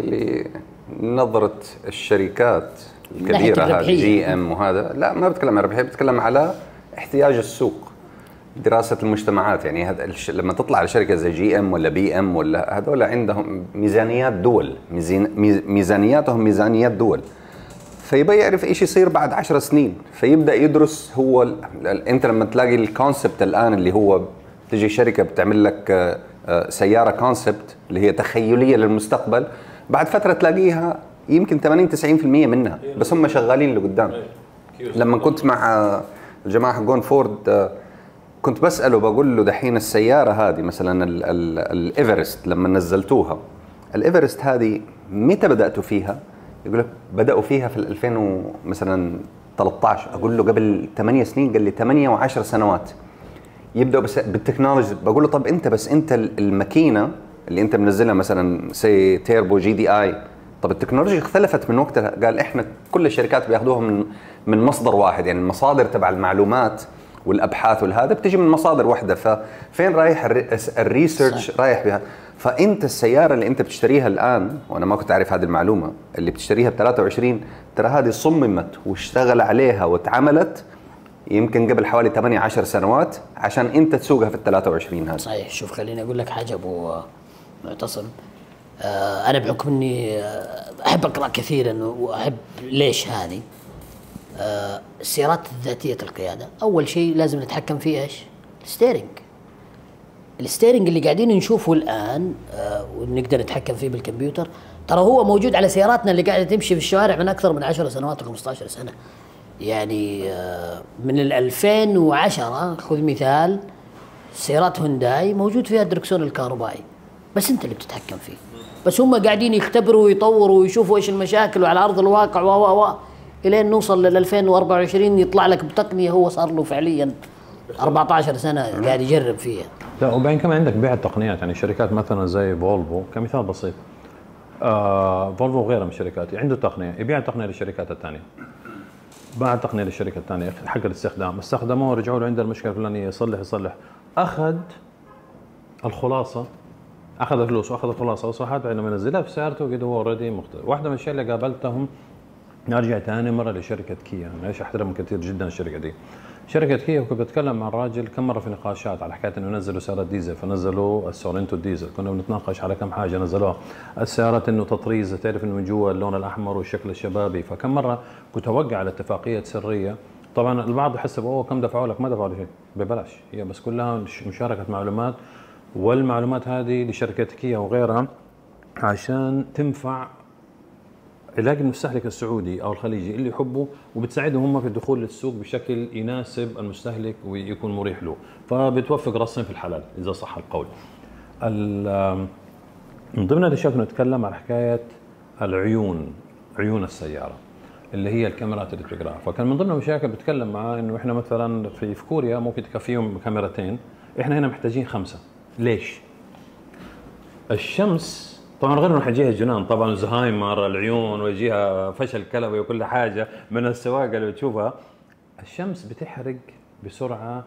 لنظرة الشركات الكبيرة هذه جي ام وهذا، لا ما بتكلم عن الربحية، بتكلم على احتياج السوق، دراسة المجتمعات. يعني هذا لما تطلع على شركة زي جي ام ولا بي ام ولا هذول عندهم ميزانيات دول، ميزان ميزانياتهم ميزانيات دول، فيبقى يعرف ايش يصير بعد عشر سنين، فيبدا يدرس. هو انت لما تلاقي الكونسبت الان اللي هو تجي شركه بتعمل لك سياره كونسبت اللي هي تخيليه للمستقبل، بعد فتره تلاقيها يمكن ثمانين تسعين بالمئة منها بس هم شغالين لقدام. لما كنت مع الجماعه حقون فورد كنت بساله بقول له دحين السياره هذه مثلا الايفرست لما نزلتوها، الايفرست هذه متى بداتوا فيها؟ يقول لك بدأوا فيها في ألفين مثلا ثلاثة عشر. أقول له قبل ثمانية سنين؟ قال لي ثمانية وعشر سنوات يبدأوا بس بالتكنولوجي. بقول له طب أنت بس أنت الماكينة اللي أنت منزلها مثلا سي تيربو جي دي آي، طب التكنولوجيا اختلفت من وقتها. قال إحنا كل الشركات بياخذوها من من مصدر واحد، يعني المصادر تبع المعلومات والأبحاث والهذا بتجي من مصادر واحدة، ففين رايح الريسيرش رايح بها. فانت السياره اللي انت بتشتريها الان، وانا ما كنت اعرف هذه المعلومه، اللي بتشتريها ب ثلاثة وعشرين ترى هذه صممت واشتغل عليها واتعملت يمكن قبل حوالي ثمانية عشر سنوات عشان انت تسوقها في ال ثلاثة وعشرين هذا. صحيح. شوف خليني اقول لك حاجه ابو معتصم، آه انا بحكم اني احب اقرا كثيرا واحب ليش هذه آه السيارات ذاتيه القياده، اول شيء لازم نتحكم فيه ايش؟ الستيرنج. الستيرنج اللي قاعدين نشوفه الان آه ونقدر نتحكم فيه بالكمبيوتر، ترى هو موجود على سياراتنا اللي قاعده تمشي في الشوارع من اكثر من عشر سنوات وخمسة عشر سنه. يعني آه من ال ألفين وعشرة خذ مثال، سيارات هونداي موجود فيها الدركسون الكهربائي، بس انت اللي بتتحكم فيه. بس هم قاعدين يختبروا ويطوروا ويشوفوا ايش المشاكل وعلى ارض الواقع و و و الين نوصل لل ألفين وأربعة وعشرين يطلع لك بتقنيه هو صار له فعليا أربعة عشر سنه قاعد يجرب فيها. لا وبعدين كمان عندك بيع التقنيات، يعني شركات مثلا زي فولفو كمثال بسيط، آه فولفو وغيرها من الشركات عنده تقنيه يبيع التقنيه للشركات الثانيه، باع التقنيه للشركه الثانيه حق الاستخدام، استخدموه رجعوا له عند المشكله الفلانيه يصلح يصلح اخذ الخلاصه، اخذ الفلوس واخذ الخلاصه وصحت لما نزلها في سيارته قد هو اوريدي مختلف. واحده من الاشياء اللي قابلتهم نرجع ثاني مره لشركه كيا، انا ايش احترم كثير جدا الشركه دي. شركه كيا كنت بتكلم مع الراجل كم مره في نقاشات على حكايه انه ينزلوا سيارات ديزل، فنزلوا السورنتو الديزل، كنا بنتناقش على كم حاجه نزلوها، السيارات انه تطريز تعرف انه من جوا اللون الاحمر والشكل الشبابي، فكم مره كنت اوقع على اتفاقيه سريه طبعا البعض يحسب اوه كم دفعوا لك، ما دفعوا لي شيء ببلاش، هي بس كلها مشاركه معلومات، والمعلومات هذه لشركات كيا وغيرها عشان تنفع علاج المستهلك السعودي او الخليجي اللي يحبه، وبتساعدهم هم في الدخول للسوق بشكل يناسب المستهلك ويكون مريح له، فبتوفق راسين في الحلال اذا صح القول. من ضمن الاشياء كنا نتكلم على حكايه العيون، عيون السياره اللي هي الكاميرات اللي بتقرا، فكان من ضمن المشاكل بتكلم معاه انه احنا مثلا في في كوريا ممكن تكفيهم كاميرتين، احنا هنا محتاجين خمسه. ليش؟ الشمس طبعا غير انه حيجيها الجنان طبعا، زهايمر العيون ويجيها فشل كلوي وكل حاجه من السواقه اللي بتشوفها، الشمس بتحرق بسرعه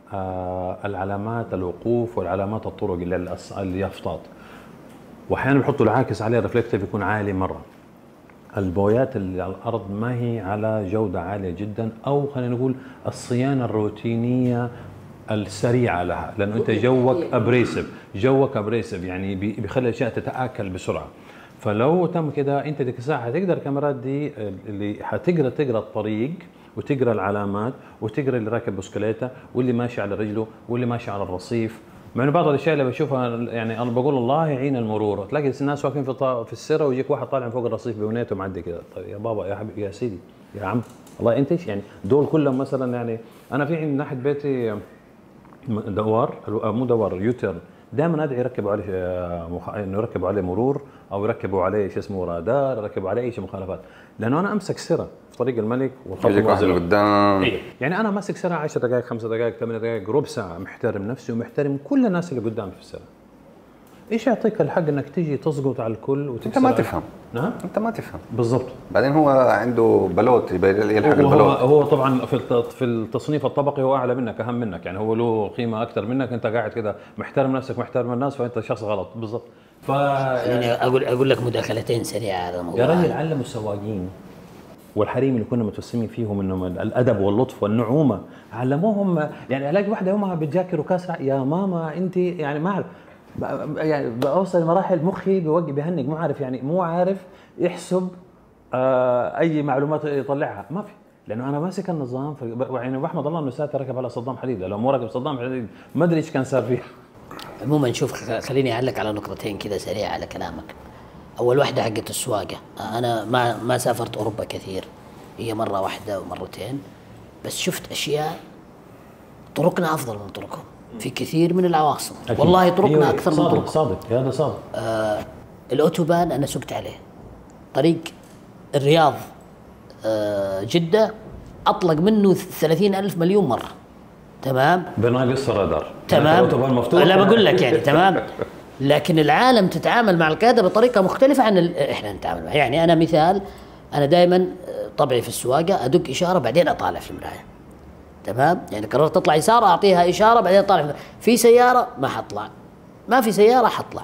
آه العلامات الوقوف والعلامات الطرق اللي اليافطات، واحيانا بيحطوا العاكس عليه ريفلكتيف يكون عالي مره. البويات اللي على الارض ما هي على جوده عاليه جدا، او خلينا نقول الصيانه الروتينيه السريعه لها، لانه انت جوك ابريسيف، جوك ابريسيف يعني بيخلي الاشياء تتاكل بسرعه. فلو تم كده انت ديك الساعه حتقدر الكاميرات دي اللي حتقرا تقرا الطريق وتقرا العلامات وتقرا اللي راكب بسكليته واللي ماشي على رجله واللي ماشي على الرصيف. مع انه بعض الاشياء اللي بشوفها يعني انا بقول الله يعين المرور، تلاقي الناس واقفين في في السيره ويجيك واحد طالع فوق الرصيف بونيته معدي كده. طيب يا بابا يا حبيبي يا سيدي يا عم الله انت ايش يعني دول كلهم مثلا. يعني انا في عند ناحيه بيتي دوار مو دوار يوتيرن، دائما ادعي يركبوا عليه مخ... انه يركبوا عليه مرور او يركبوا عليه شيء اسمه رادار، يركبوا عليه اي شيء مخالفات، لانه انا امسك سيره في طريق الملك والخط الموازي قدام. إيه؟ يعني انا ماسك سيره عشر دقائق خمس دقائق ثمان دقائق ربع ساعه، محترم نفسي ومحترم كل الناس اللي قدامي في السيره. ايش يعطيك الحق انك تيجي تسقط على الكل وتكسر؟ انت ما تفهم. نعم انت ما تفهم بالضبط. بعدين هو عنده بلوت يلحق البلوت. هو طبعا في في التصنيف الطبقي هو اعلى منك اهم منك، يعني هو له قيمه اكثر منك، انت قاعد كده محترم نفسك محترم الناس فانت شخص غلط بالضبط. ف خليني اقول اقول لك مداخلتين سريعه على الموضوع. يا رجل علموا السواقين والحريم اللي كنا متوسمين فيهم انهم الادب واللطف والنعومه، علموهم. يعني الاقي واحده يومها بتذاكر وكاسره يا ماما انت يعني ما اعرف يعني باوصل مراحل مخي بيوقف بيهنج، مو عارف يعني مو عارف يحسب آه اي معلومات يطلعها، ما في، لانه انا ماسك النظام. يعني بحمد الله انه ساعتها ركب على صدام حديد، لو مو راكب صدام حديد ما ادري ايش كان صار فيه. عموما شوف خليني اعلق على نقطتين كذا سريعه على كلامك. اول واحده حقت السواقه، انا ما ما سافرت اوروبا كثير، هي مره واحده ومرتين، بس شفت اشياء طرقنا افضل من طرقهم في كثير من العواصم. أكيد. والله طرقنا أيوة. اكثر صادق من طرقهم. صادق هذا صادق. آه الاوتوبان انا سقت عليه، طريق الرياض آه جده اطلق منه ثلاثين ألف مليون مره، تمام؟ بناقص الرادار، تمام؟ الاوتوبان مفتوح. لا بقول لك يعني تمام. لكن العالم تتعامل مع القياده بطريقه مختلفه عن ال... احنا نتعامل معها. يعني انا مثال، انا دائما طبعي في السواقه ادق اشاره بعدين اطالع في المرايه، تمام؟ يعني قررت اطلع يسار اعطيها اشاره بعدين اطالع في, في سياره ما حطلع، ما في سياره حطلع،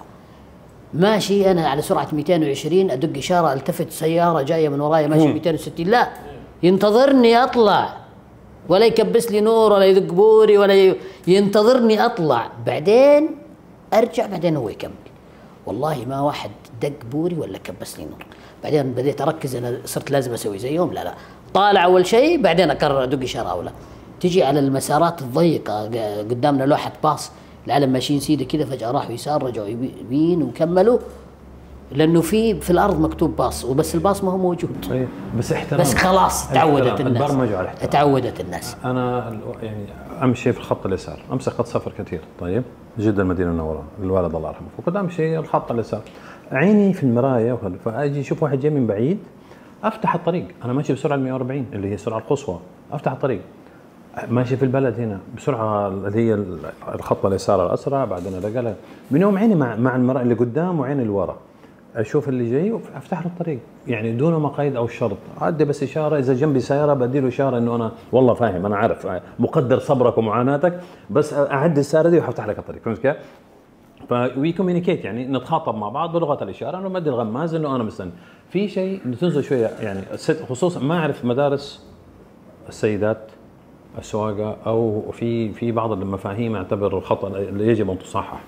ماشي انا على سرعه مئتين وعشرين ادق اشاره التفت سياره جايه من ورايا ماشي مئتين وستين، لا ينتظرني اطلع ولا يكبس لي نور ولا يدق بوري ولا ي... ينتظرني اطلع بعدين ارجع بعدين هو يكمل. والله ما واحد دق بوري ولا كبس لي نور، بعدين بديت اركز انا صرت لازم اسوي زيهم، لا لا طالع اول شيء بعدين اقرر ادق اشاره او لا. تجي على المسارات الضيقه قدامنا لوحه باص، العالم ماشيين سيده كذا فجاه راحوا يسار رجعوا يمين وكملوا، لانه في في الارض مكتوب باص وبس الباص ما هو موجود. أيه. بس احترام، بس خلاص تعودت الناس، تبرمجوا على الاحترام. تعودت الناس. انا يعني امشي في الخط اليسار، امسك خط سفر كثير، طيب جده المدينه المنوره الوالد الله يرحمه، فكنت امشي الخط اليسار عيني في المرايه، فاجي اشوف واحد جاي من بعيد افتح الطريق، انا ماشي بسرعه مئة وأربعين اللي هي السرعه القصوى، افتح الطريق ماشي في البلد هنا بسرعه اللي هي الخط اليسار الاسرع، بعدين الرجل من يوم عيني مع مع المراه اللي قدام وعيني اللي ورا، اشوف اللي جاي وافتح له الطريق يعني دون مقايد او شرط، ادي بس اشاره، اذا جنبي سياره بدي له اشاره انه انا والله فاهم، انا عارف مقدر صبرك ومعاناتك، بس اعدي السياره دي وافتح لك الطريق، فهمت كيف؟ فوي كوميونيكيت يعني نتخاطب مع بعض بلغه الاشاره، انه مدي الغماز انه انا مستني. في شيء تنزل شويه يعني خصوصا ما اعرف مدارس السيدات السواقه او في في بعض المفاهيم اعتبر الخطا اللي يجب ان تصحح.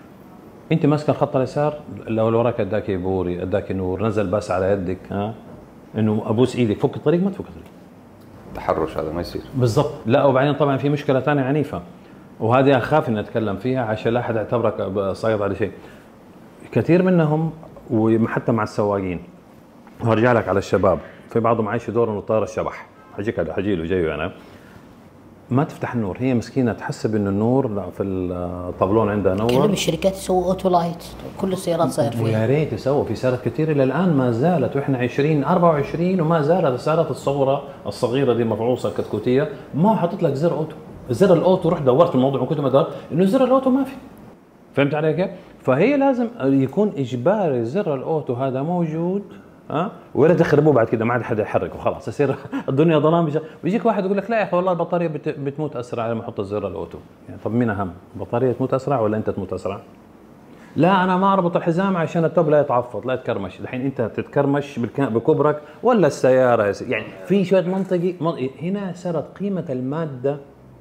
انت ماسكه الخط اليسار، لو اللي وراك اداك بوري اداك نور نزل باس على يدك، ها انه ابوس ايدك فك الطريق، ما تفك الطريق التحرش هذا ما يصير. بالضبط. لا وبعدين طبعا في مشكله ثانيه عنيفه، وهذه اخاف اني اتكلم فيها عشان لا احد يعتبرك صايد على شيء. كثير منهم وحتى مع السواقين، وارجع لك على الشباب، في بعضهم عايش دور انه طار الشبح، حجيك هذا حجي له جاي انا ما تفتح النور، هي مسكينه تحسب انه النور لا في الطابلون عندها نور. كل الشركات يسووا اوتو لايت، كل السيارات صاير فيها. ويا ريت يسووا، في سيارات كثير الى الان ما زالت، واحنا عشرين أربعة وعشرين وما زالت السيارات الصغيره الصغيره دي مفعوصه كتكوتيه ما حاطط لك زر اوتو، زر الاوتو رحت دورت الموضوع وكنت ما دورت انه زر الاوتو ما في. فهمت علي كيف؟ فهي لازم يكون اجباري زر الاوتو هذا موجود، ها ولا تخربوه بعد كده ما عاد حدا يحرك وخلاص يصير الدنيا ظلام. بيجيك واحد يقول لك لا يا اخي والله البطاريه بت... بتموت اسرع لما احط الزر الاوتو. يعني طب مين اهم؟ البطاريه تموت اسرع ولا انت تموت اسرع؟ لا انا ما اربط الحزام عشان التوب لا يتعفض لا يتكرمش. الحين انت تتكرمش بالك... بكبرك ولا السياره؟ يعني في شويه منطقي من... هنا صارت قيمه الماده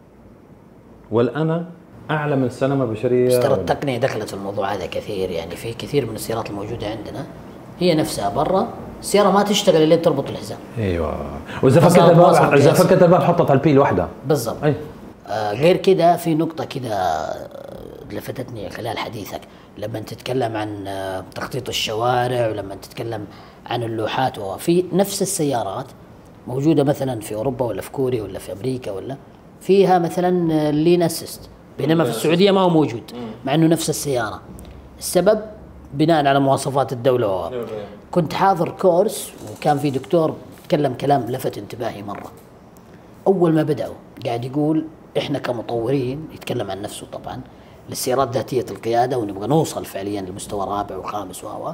والانا اعلى من السلامه البشريه. ترى التقنيه دخلت الموضوع هذا كثير، يعني في كثير من السيارات الموجوده عندنا هي نفسها برا السياره ما تشتغل الا تربط الحزام. ايوه واذا فكت الباب اذا فكت الباب حطت على البي لوحدها. بالضبط. أي. آه غير كده في نقطه كده لفتتني خلال حديثك لما تتكلم عن آه تخطيط الشوارع، ولما تتكلم عن اللوحات، وفي نفس السيارات موجوده مثلا في اوروبا ولا في كوريا ولا في امريكا ولا فيها مثلا لين اسيست، بينما في السعوديه ما هو موجود مع انه نفس السياره. السبب بناء على مواصفات الدولة. كنت حاضر كورس وكان في دكتور تكلم كلام لفت انتباهي مرة. أول ما بدأوا قاعد يقول إحنا كمطورين، يتكلم عن نفسه طبعا، للسيارات ذاتية القيادة ونبغى نوصل فعليا لمستوى رابع وخامس وهو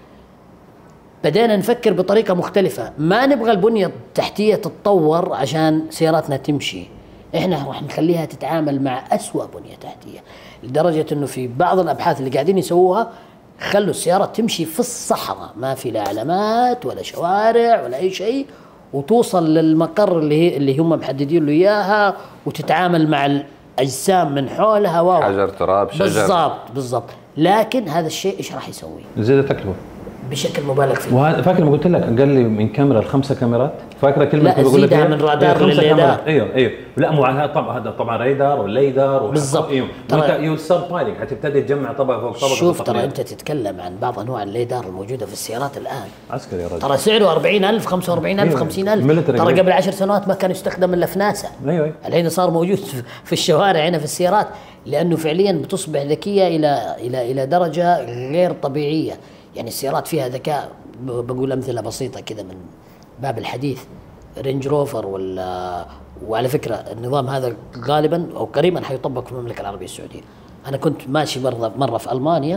بدأنا نفكر بطريقة مختلفة. ما نبغى البنية التحتية تتطور عشان سياراتنا تمشي، إحنا راح نخليها تتعامل مع أسوأ بنية تحتية، لدرجة إنه في بعض الأبحاث اللي قاعدين يسووها خلوا السيارة تمشي في الصحراء، ما في لا علامات ولا شوارع ولا أي شيء، وتوصل للمقر اللي هي اللي هم محددين له إياها، وتتعامل مع الأجسام من حولها. واو. حجر تراب شجر. بالضبط بالضبط. لكن هذا الشيء إيش راح يسوي؟ زيادة تكلفة بشكل مبالغ فيه. وهذا فاكر ما قلت لك قال لي من كاميرا لخمسه كاميرات، فاكره كلمه لا بقول لك من رادار للرادار. ايوه ايوه لا مو هذا طبعا، هذا طبعا رادار والليدر بالضبط. ايوه وانت يوصل بايلنج حتبتدي تجمع طبقه فوق طبقه. شوف ترى انت تتكلم عن بعض انواع الليدار الموجوده في السيارات الان عسكري يا رجل، ترى سعره أربعين ألف خمسة وأربعين ألف خمسين ألف. ترى قبل عشر سنوات ما كان يستخدم الا في ناسا. ايوه الحين صار موجود في الشوارع هنا في السيارات، لانه فعليا بتصبح ذكيه الى الى الى درجه غير طبيعيه. يعني السيارات فيها ذكاء. بقول امثله بسيطه كذا من باب الحديث، رينج روفر ولا، وعلى فكره النظام هذا غالبا او قريبا حيطبق في المملكه العربيه السعوديه. انا كنت ماشي مره مره في المانيا،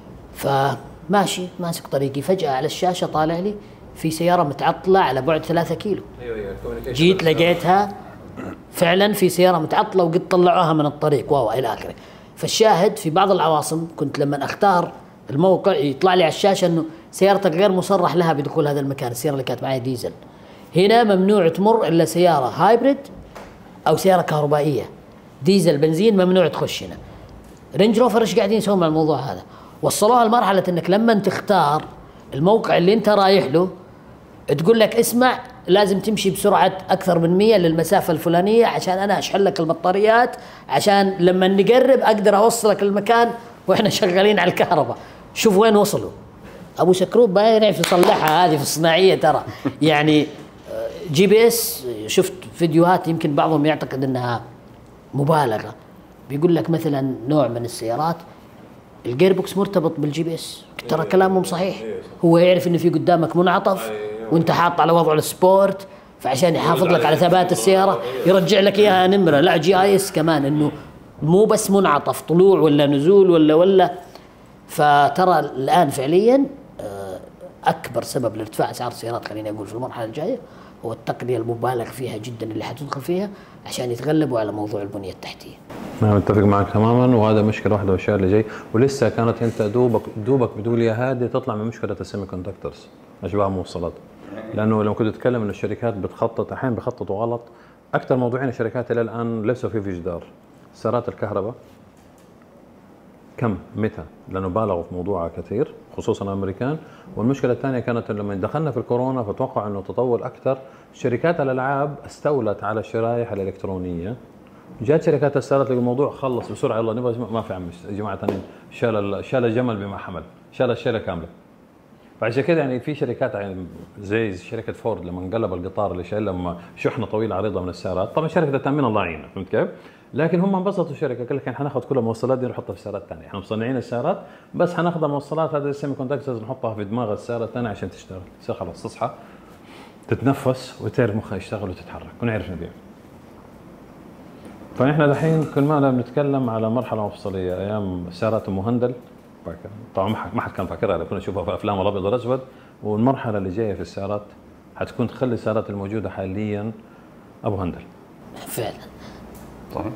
فماشي ماسك طريقي، فجاه على الشاشه طالع لي في سياره متعطله على بعد ثلاثة كيلو. ايوه ايوه جيت لقيتها فعلا في سياره متعطله وقد طلعوها من الطريق واو الى اخره. فالشاهد في بعض العواصم كنت لما اختار الموقع يطلع لي على الشاشه انه سيارتك غير مصرح لها بدخول هذا المكان. السياره اللي كانت معي ديزل، هنا ممنوع تمر الا سياره هايبريد او سياره كهربائيه. ديزل بنزين ممنوع تخش هنا. رينج روفر ايش قاعدين يسوون مع الموضوع هذا؟ وصلوها لمرحله انك لما تختار الموقع اللي انت رايح له تقول لك اسمع لازم تمشي بسرعه اكثر من مية للمسافه الفلانيه عشان انا اشحن لك البطاريات، عشان لما نقرب اقدر اوصلك المكان واحنا شغالين على الكهرباء. شوف وين وصلوا. ابو سكروب ما يعرف يصلحها هذه في الصناعيه ترى. يعني جي بي اس شفت فيديوهات يمكن بعضهم يعتقد انها مبالغه، بيقول لك مثلا نوع من السيارات الجير بوكس مرتبط بالجي بي اس، ترى كلامهم صحيح. هو يعرف انه في قدامك منعطف وانت حاط على وضع السبورت، فعشان يحافظ لك على ثبات السياره يرجع لك اياها نمره. لا جي اي اس كمان انه مو بس منعطف طلوع ولا نزول ولا ولا. فترى الان فعليا اكبر سبب لارتفاع اسعار السيارات خليني اقول في المرحله الجايه هو التقنيه المبالغ فيها جدا اللي حتدخل فيها عشان يتغلبوا على موضوع البنيه التحتيه. انا متفق معك تماما، وهذا مشكله واحده والشيء اللي جاي، ولسه كانت انت دوبك دوبك بدول يا هادي تطلع من مشكله السيمي كوندكتورز اشباه موصلات. لانه لما كنت تتكلم انه الشركات بتخطط احيانا بيخططوا غلط. اكثر موضوعين الشركات الى الان لسه في في جدار، سيارات الكهرباء كم متى؟ لانه بالغوا في موضوعها كثير خصوصا الامريكان. والمشكله الثانيه كانت لما دخلنا في الكورونا فتوقع انه تطور اكثر، شركات الالعاب استولت على الشرائح الالكترونيه. جات شركات السيارات لقوا الموضوع خلص بسرعه، يلا نبغى ما في عم يا جماعه ثانيين، شال شال الجمل بما حمل، شال الشيله كامله. فعشان كده يعني في شركات يعني زي شركه فورد لما انقلب القطار اللي شايل لما شحنه طويله عريضه من السيارات، طبعا شركه التامين الله يعينها، فهمت كيف؟ لكن هم انبسطوا الشركه، قال لك حناخذ كل الموصلات دي نحطها في سيارات ثانيه، احنا مصنعين السيارات بس حناخذ الموصلات هذه السيمي كوندكتورز نحطها في دماغ السياره الثانيه عشان تشتغل، تصير خلاص تصحى تتنفس وتعرف مخها يشتغل وتتحرك ونعرف نبيع. فنحن الحين كل ما بنتكلم على مرحله مفصليه ايام سيارات ام هندل، طبعا ما حد كان فاكرها، كنا نشوفها في افلام الابيض والاسود، والمرحله اللي جايه في السيارات حتكون تخلي السيارات الموجوده حاليا ابو هندل. فعلا. طيب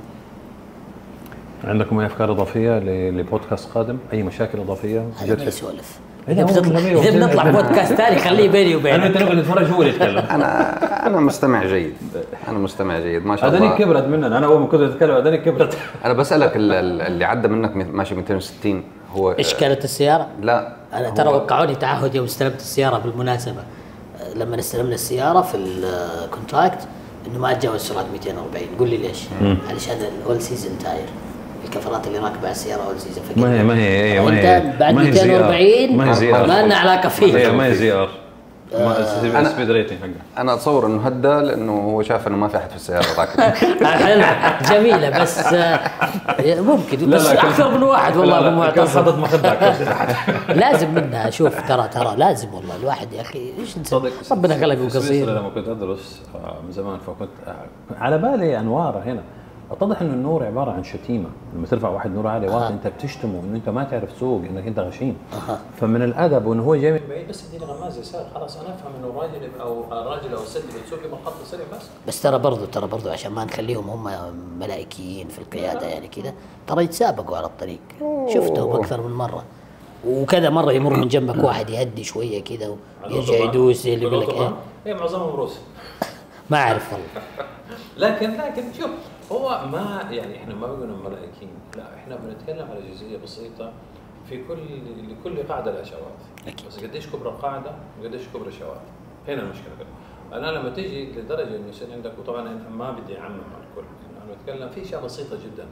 عندكم اي افكار اضافيه لبودكاست قادم؟ اي مشاكل اضافيه؟ هذا ما يسولف. اذا بتطلع اذا بنطلع بودكاست ثاني خليه بيني وبينك. انا انت نقعد نتفرج هو اللي يتكلم. انا انا مستمع جيد، انا مستمع جيد ما شاء الله. اذاني كبرت مننا، انا اول ما كنت اتكلم اذاني كبرت. انا بسالك اللي عدى منك ماشي مئتين وستين هو ايش كانت السياره؟ لا انا ترى وقعوني تعهد يوم استلمت السياره بالمناسبه، لما استلمنا السياره في الكونتراكت انه ما اتجاوز سرعه مئتين وأربعين. قول لي ليش؟ علشان الاول سيزون تاير، الكفرات اللي راكبه على السياره اول سيزون. ما هي ما هي ما هي انت بعد مئتين وأربعين ما لنا علاقه فيه. ما هي زي ار ما سبيد ريتنج حقه. انا اتصور انه هدى لانه هو شاف انه ما في احد في السياره راكب. جميله بس ممكن بس اكثر من واحد والله بالمعتصم حاطط مخدك لازم منها. شوف ترى ترى لازم والله الواحد يا اخي ايش نسوي، ربنا خلقه قصير. لما كنت ادرس من زمان فكنت على بالي انوار هنا اتضح انه النور عباره عن شتيمه. لما ترفع واحد نور عالي واطي انت بتشتمه انه انت ما تعرف تسوق، انك انت غشيم. أه. فمن الادب وانه هو جاي من بعيد بس اديني غماز يسار خلاص انا افهم انه الراجل او الراجل او الست بتسوق من الخط السريع بس. بس ترى برضو ترى برضو عشان ما نخليهم هم ملائكيين في القياده يعني كذا، ترى يتسابقوا على الطريق. شفتهم اكثر من مره، وكذا مره يمر من جنبك واحد يهدي شويه كذا ويرجع يدوس اللي يقول لك ايه. ايه معظمهم روس. ما اعرف والله. لكن لكن شوف هو ما يعني احنا ما بنقول ملائكين، لا احنا بنتكلم على جزئيه بسيطه في كل لكل قاعده لها شواذ، بس قديش كبر القاعده وقديش كبر الشواذ، هنا المشكله كده. الان لما تيجي لدرجه انه يصير عندك، وطبعا ما بدي اعمم على الكل، انا بتكلم في اشياء بسيطه جدا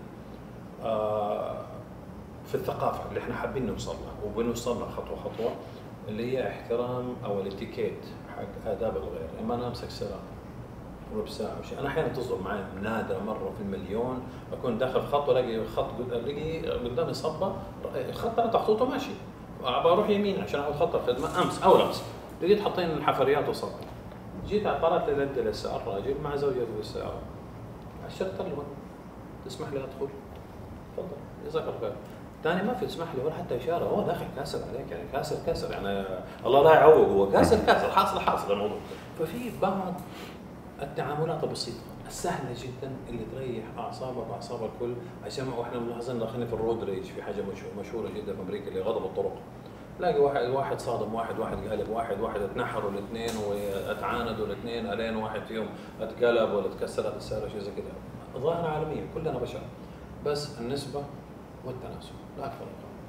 آه في الثقافه اللي احنا حابين نوصل لها وبنوصل لها خطوه خطوه، اللي هي احترام او الاتيكيت حق آداب الغير. اما انا امسك سياره ربع ساعه او شيء، انا احيانا تصدر معي نادره مره في المليون اكون داخل في خط والاقي خط الاقي قدامي صبه خط انا خطوطه ماشي، بروح يمين عشان اخذ خط الخدمه. امس او امس لقيت حاطين الحفريات وصبه، جيت طلعت لليد للسياره الراجل مع زوجته بالسياره، عشرت له تسمح لي ادخل؟ تفضل جزاك الله خير. ثاني ما في تسمح لي ولا حتى اشاره، هو داخل كاسر عليك يعني كاسر كاسر يعني الله لا يعوق، هو كاسر كاسر حاصل حاصل الموضوع. ففي بعض التعاملات البسيطه السهله جدا اللي تريح اعصابك واعصاب الكل. عشان واحنا ملاحظين داخلين في الرود ريج، في حاجه مشهوره جدا في امريكا اللي غضب الطرق. تلاقي واحد واحد صادم واحد، واحد قالب واحد، واحد اتنحروا الاثنين واتعاندوا الاثنين، الين واحد فيهم اتقلب ولا تكسرت السياره شيء زي كذا. ظاهره عالميه كلنا بشر، بس النسبه والتناسب لا اكثر.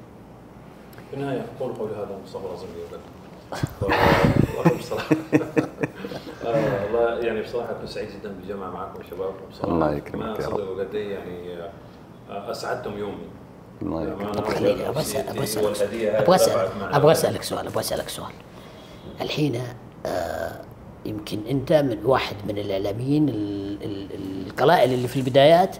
في النهايه اقول قولي هذا مصطفى العظيم والله بصراحه والله يعني بصراحه كنت سعيد جدا بالجماعه معكم شباب بصراحه. الله يكرمك ما صدقوا قد ايه يعني اسعدتم يومي. الله يكرمك. خليني ابغى اسالك ابغى اسالك ابغى اسالك سؤال ابغى اسالك سؤال الحين. آه يمكن انت من واحد من الاعلاميين القلائل اللي في البدايات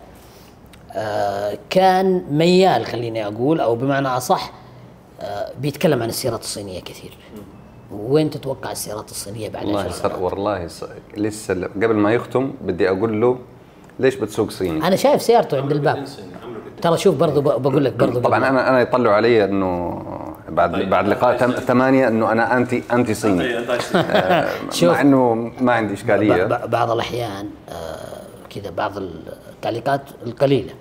آه كان ميال، خليني اقول، او بمعنى اصح آه بيتكلم عن السيارات الصينيه كثير. وين تتوقع السيارات الصينيه بعد عشر سنوات؟ والله لسه قبل ما يختم بدي اقول له ليش بتسوق صيني؟ انا شايف سيارته عند الباب ترى. شوف برضو بقول لك برضو طبعا انا انا يطلعوا علي انه بعد طيب بعد لقاء ثمانية انه انا انتي انتي صيني. آه مع انه ما عندي اشكاليه. بعض الاحيان آه كذا بعض التعليقات القليله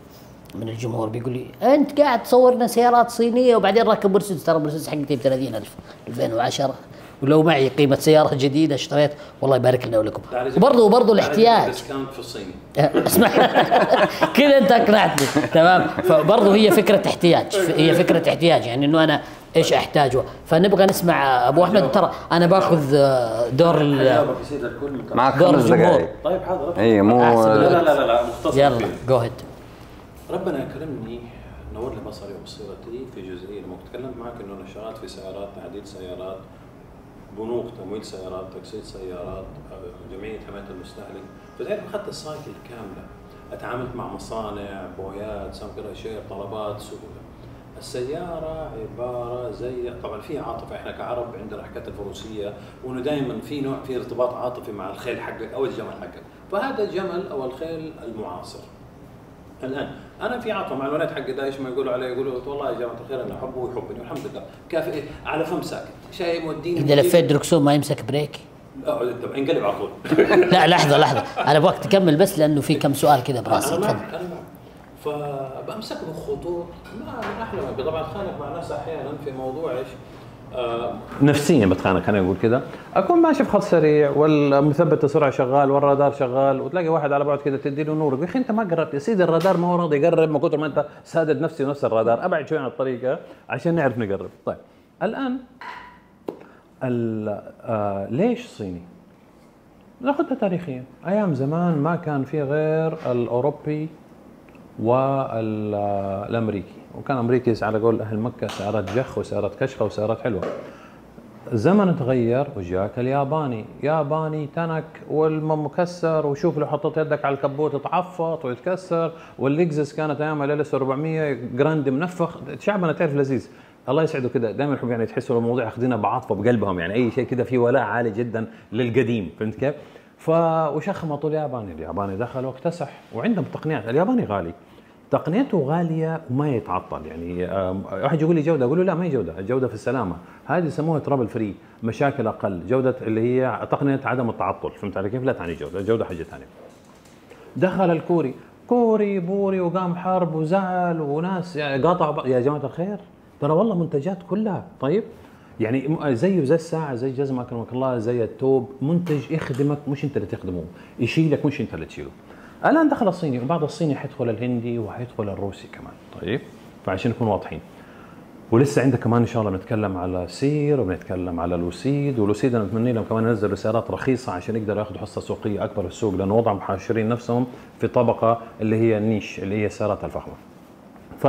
من الجمهور بيقول لي انت قاعد تصور لنا سيارات صينيه وبعدين راكب مرسيدس، ترى مرسيدس حقتي ب ثلاثين ألف ألفين وعشرة، ولو معي قيمه سياره جديده اشتريت والله يبارك لنا ولكم. وبرضه وبرضه الاحتياج ديسكاونت في الصيني. اسمع كذا انت اقنعتني تمام. فبرضه هي فكره احتياج، هي فكره احتياج يعني انه انا ايش احتاجه. فنبغى نسمع ابو احمد. ترى انا باخذ دور معك خمس دقائق. طيب حاضر. اي مو لا لا لا لا مختصر. يلا جو هيد. ربنا يكرمني نور لي بصري وبصيرتي في جزئيه لما تكلمت معك انه انا شغال في سيارات، تعديل سيارات، بنوك تمويل سيارات، تقسيط سيارات، جمعيه حمايه المستهلك، فتعرف اخذت السايكل كامله، اتعاملت مع مصانع، بويات، سمكر اشياء، طلبات، سوق. السياره عباره زي طبعا في عاطفه، احنا كعرب عندنا حكايه الفروسيه وانه دائما في نوع في ارتباط عاطفي مع الخيل حقك او الجمل حقك، فهذا الجمل او الخيل المعاصر. الان انا في عاطفه مع الولد حقي، دايش ما يقولوا عليه يقولوا والله يا جماعه الخير انا احبه ويحبني والحمد لله، كافي إيه؟ على فم ساكت، شايف موديني اذا لفيت دركسون ما يمسك بريك؟ لا انقلب على طول. لا لحظه لحظه انا ابغاك تكمل بس لانه في كم سؤال كذا براسي. تفضل. فبمسك له خطوط ما من احلى. طبعا اتخانق مع ناس احيانا في موضوع ايش؟ آه نفسيا بتخانق، انا اقول كذا، اكون ماشي في خط سريع والمثبت السرعه شغال والرادار شغال وتلاقي واحد على بعد كذا تدي له نور، يا اخي انت ما قربت يا سيدي، الرادار ما هو راضي يقرب من كثر ما انت سادد نفسي ونفس الرادار، ابعد شوي عن الطريقه عشان نعرف نقرب. طيب الان آه ليش صيني؟ ناخذها تاريخيا. ايام زمان ما كان في غير الاوروبي والامريكي، وكان امريكي على قول اهل مكه سيارات جخ وسيارات كشخه وسيارات حلوه. الزمن تغير وجاك الياباني، ياباني تنك والمكسر، وشوف لو حطيت يدك على الكبوت تعفط ويتكسر، واللكزس كانت ايامها ال اس أربعمية جراند منفخ، شعبنا تعرف لذيذ الله يسعده كده، دائما يحب يعني تحسوا الموضوع ياخذينها بعاطفه بقلبهم، يعني اي شيء كده في ولاء عالي جدا للقديم، فهمت كيف؟ ف وشخمطوا الياباني، الياباني دخل واكتسح وعندهم تقنيات، الياباني غالي، تقنيته غاليه وما يتعطل، يعني واحد يقول لي جوده، اقول له لا ما هي جوده، الجوده في السلامه، هذه يسموها ترابل فري، مشاكل اقل، جوده اللي هي تقنيه عدم التعطل، فهمت علي كيف؟ لا تعني جوده، الجوده حاجه ثانيه. دخل الكوري، كوري بوري وقام حرب وزعل وناس يعني قاطعوا يا جماعه الخير، ترى والله منتجات كلها طيب، يعني زيه زي الساعه، زي جزمه اكرمك الله، زي التوب، منتج يخدمك مش انت اللي تخدمه، يشيلك مش انت اللي تشيله. الان دخل الصيني، وبعد الصيني حيدخل الهندي وحيدخل الروسي كمان، طيب فعشان نكون واضحين. ولسه عندك كمان ان شاء الله بنتكلم على سير وبنتكلم على لوسيد، ولوسيد انا اتمنى لهم كمان ينزلوا سيارات رخيصه عشان يقدروا ياخذوا حصه سوقيه اكبر في السوق، لانه وضعهم حاشرين نفسهم في طبقه اللي هي النيش اللي هي السيارات الفخمه. ف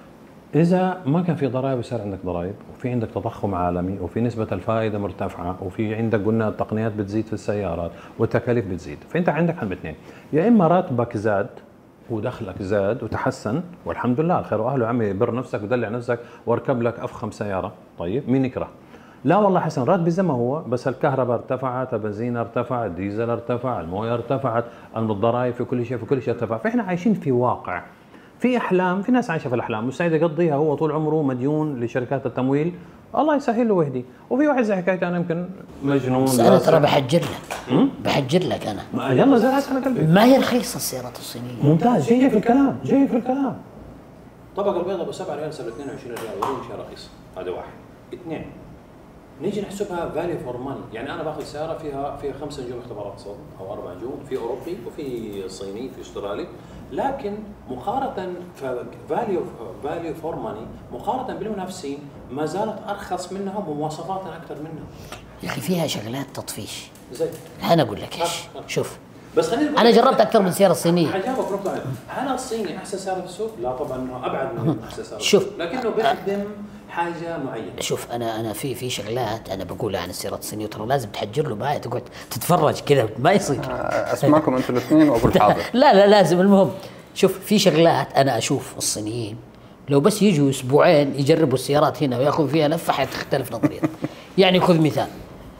إذا ما كان في ضرائب وصار عندك ضرائب، وفي عندك تضخم عالمي، وفي نسبة الفائدة مرتفعة، وفي عندك قلنا التقنيات بتزيد في السيارات، والتكاليف بتزيد، فأنت عندك حل باثنين، يا إما راتبك زاد ودخلك زاد وتحسن والحمد لله الخير وأهله، عمي بر نفسك ودلع نفسك واركب لك أفخم سيارة، طيب مين يكره؟ لا والله حسن راتبي زي ما هو، بس الكهرباء ارتفعت، البنزين ارتفع، الديزل ارتفع، المويه ارتفعت، الضرائب في كل شيء في كل شيء ارتفع، فإحنا عايشين في واقع، في احلام، في ناس عايشه في الاحلام مستعد يقضيها هو طول عمره مديون لشركات التمويل، الله يسهل له ويهدي، وفي واحد زي حكايتي انا يمكن مجنون. انا ترى بحجر لك بحجر لك انا ما يلا زي على قلبي، ما هي رخيصه السيارات الصينيه، ممتاز، جايه في الكلام، جايه في الكلام. طبق البيض ابو سبعة ريال صار اثنين وعشرين ريال، وهو شيء رخيص، هذا واحد. اثنين، نيجي نحسبها فاليو فور ماني، يعني انا باخذ سياره فيها فيها خمس نجوم اختبارات صوت او اربع نجوم، في اوروبي وفي صيني في استرالي، لكن مقارنه فاليو فاليو فور ماني مقارنه بالمنافسين ما زالت ارخص منهم ومواصفاتها اكثر منهم. يا اخي فيها شغلات تطفيش زي انا اقول لك ايش، شوف بس خليني انا جربت اكثر من سياره صينيه. حجاوبك ربط عليه، هل الصيني احسن سياره في السوق؟ لا طبعا انه ابعد من احسن سياره، شوف لكنه بيخدم حاجه معينه. شوف انا انا في في شغلات انا بقولها عن السيارات الصينيه، ترى لازم تحجر له معي تقعد تتفرج كذا ما يصير. اسمعكم انتم الاثنين واقول حاضر. لا لا لازم. المهم شوف في شغلات انا اشوف الصينيين لو بس يجوا اسبوعين يجربوا السيارات هنا وياخذوا فيها لفه حتختلف نظريتهم. يعني خذ مثال،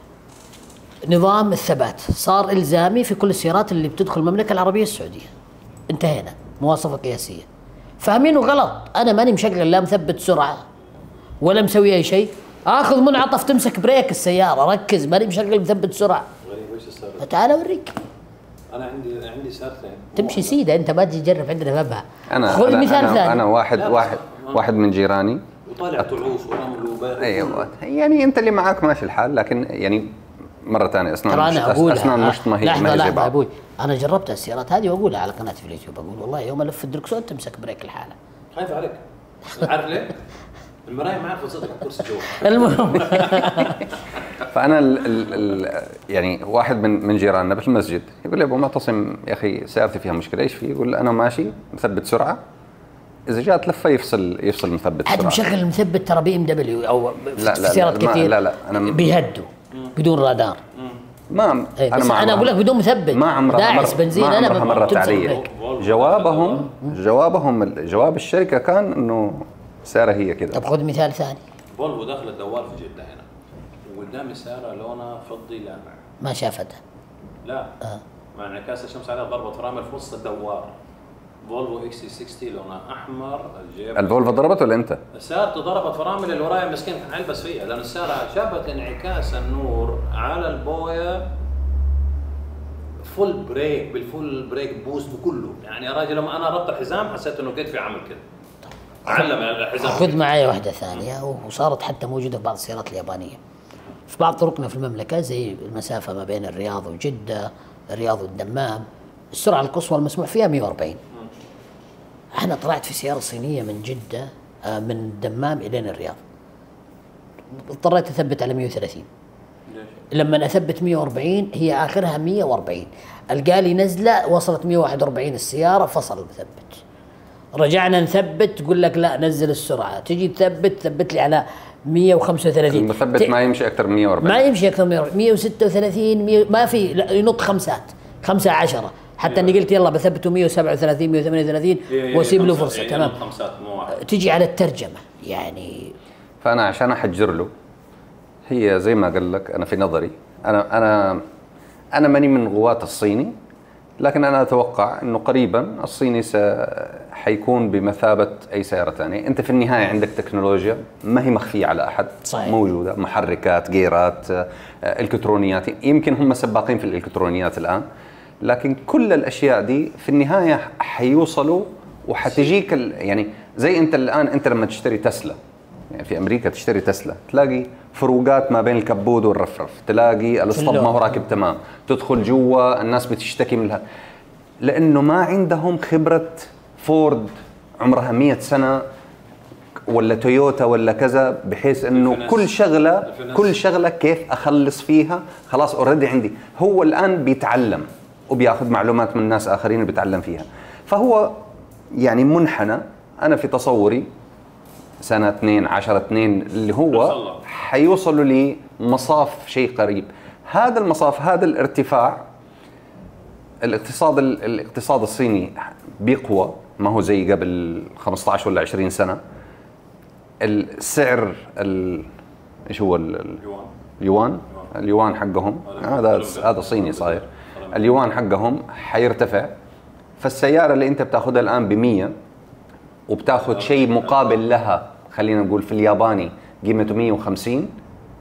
نظام الثبات صار الزامي في كل السيارات اللي بتدخل المملكه العربيه السعوديه، انتهينا، مواصفه قياسيه. فاهمينه غلط، انا ماني مشغل لا مثبت سرعه ولا مسوي اي شيء، اخذ منعطف تمسك بريك السياره، ركز، ماني مشغل مثبت سرعه. غريب، ايش السبب؟ تعال اوريك. انا عندي عندي سيارتين تمشي سيده، انت ما تجي تجرب عندنا مبها. انا خذ أنا مثال أنا ثاني. انا واحد واحد واحد من جيراني وطالع تعوس ورمل وبارد. ايوه يعني انت اللي معاك ماشي الحال، لكن يعني مره ثانيه اسنان ترى انا اقولها اسنان مشط ما هي لحظه ما هي زي لحظه بعض. ابوي، انا جربت السيارات هذه واقولها على قناتي في اليوتيوب، اقول والله يوم الف الدركسون تمسك بريك الحاله. خايف عليك. عارف ليه؟ المرايه ما عرفت تصدق الكرسي جوا. المهم فانا ال ال ال يعني واحد من من جيراننا في المسجد يقول لي ابو معتصم يا اخي سيارتي فيها مشكله، ايش في؟ يقول انا ماشي مثبت سرعه، اذا جات لفه يفصل يفصل مثبت عاد السرعه. مشغل المثبت ترى بي ام دبليو او لا في لا سيارات لا كثير لا لا انا بيهدوا بدون رادار. ما إيه، انا بس ما انا اقول لك بدون مثبت ما عمرها داعس مر بنزين ما انا عمرها مرت تمسك علي. بريك. جوابهم جوابهم جواب الشركه كان انه سعرها هي كذا. طب خذ مثال ثاني. فولفو داخل الدوار في جده هنا، وقدامي سياره لونها فضي لامع. ما شافتها. لا آه. مع انعكاس الشمس عليها ضربت فرامل في وسط الدوار. فولفو اكس سي ستين لونها احمر. الجيب الفولفو ضربت ولا انت؟ سيارته ضربت فرامل، اللي ورايا مسكين كان يلبس فيها لان السياره شافت انعكاس النور على البويه. فول بريك بالفول بريك بوست بكله، يعني يا راجل لما انا ربط الحزام حسيت انه كتفي عمل كده. علم الحزام. خذ معي واحده ثانيه وصارت حتى موجوده في بعض السيارات اليابانيه. في بعض طرقنا في المملكه زي المسافه ما بين الرياض وجده، الرياض والدمام، السرعه القصوى المسموح فيها مئة وأربعين. احنا طلعت في سياره صينيه من جده من الدمام الين الرياض. اضطريت اثبت على مئة وثلاثين. لما اثبت مئة وأربعين هي اخرها مئة وأربعين، القالي نزله وصلت مئة وواحد وأربعين السياره، فصل المثبت. رجعنا نثبت تقول لك لا نزل السرعه، تجي تثبت ثبت لي على مئة وخمسة وثلاثين. المثبت ت... ما يمشي اكثر من مئة وأربعين، ما يمشي اكثر من مئة وستة وثلاثين مئة، ما في ينط خمسات خمسة عشرة، حتى اني قلت يلا بثبته مئة وسبعة وثلاثين مئة وثمانية وثلاثين واسيب له فرصه. تمام. تجي على الترجمه يعني. فانا عشان احجر له، هي زي ما قال لك انا في نظري انا انا انا ماني من غواة الصيني، لكن انا اتوقع انه قريبا الصيني حيكون بمثابه اي سياره ثانيه. انت في النهايه عندك تكنولوجيا ما هي مخفيه على احد. صحيح. موجوده، محركات، جيرات، الكترونيات، يمكن هم سباقين في الالكترونيات الان، لكن كل الاشياء دي في النهايه حيوصلوا وحتجيك يعني زي انت الان انت لما تشتري تسلا، يعني في امريكا تشتري تسلا تلاقي فروقات ما بين الكبود والرفرف، تلاقي الاسطب ما هو راكب تمام، تدخل جوا الناس بتشتكي منها لانه ما عندهم خبره فورد عمرها مئة سنه ولا تويوتا ولا كذا، بحيث انه كل شغله كل شغله كيف اخلص فيها. خلاص اوريدي عندي، هو الان بيتعلم وبياخذ معلومات من ناس اخرين بيتعلم فيها. فهو يعني منحنى، انا في تصوري سنة اثنين عشرة اثنين اللي هو حيوصلوا لمصاف شيء قريب. هذا المصاف، هذا الارتفاع، الاقتصاد الاقتصاد الصيني بيقوى، ما هو زي قبل خمسة عشر ولا عشرين سنة. السعر ايش هو اليوان اليوان حقهم، هذا هذا صيني صاير، اليوان حقهم حيرتفع. فالسيارة اللي انت بتاخذها الان ب مئة وبتاخذ شيء مقابل لها، خلينا نقول في الياباني قيمته مئة وخمسين،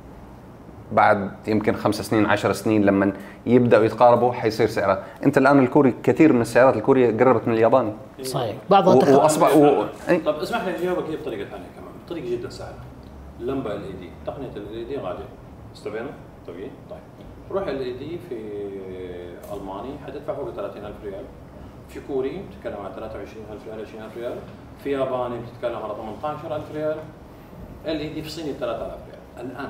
بعد يمكن خمس سنين عشر سنين لما يبداوا يتقاربوا حيصير سعرها. انت الان الكوري كثير من السيارات الكوريه قربت من الياباني. صحيح. بعضها واصبح و... طب اسمح لي اجاوبك هي بطريقه ثانيه كمان، بطريقه جدا سهله. اللمبه ال اي دي، تقنيه ال اي دي غاليه، استبعدنا؟ طبيعي؟ طيب روح ال اي دي في الماني حتدفع فوق ثلاثين ألف ريال، في كوري بتتكلم عن ثلاثة وعشرين ألف ريال عشرين ألف ريال، في ياباني بتتكلم على ثمانية عشر ألف ريال، ال اي دي في الصيني ثلاثة آلاف ريال الان.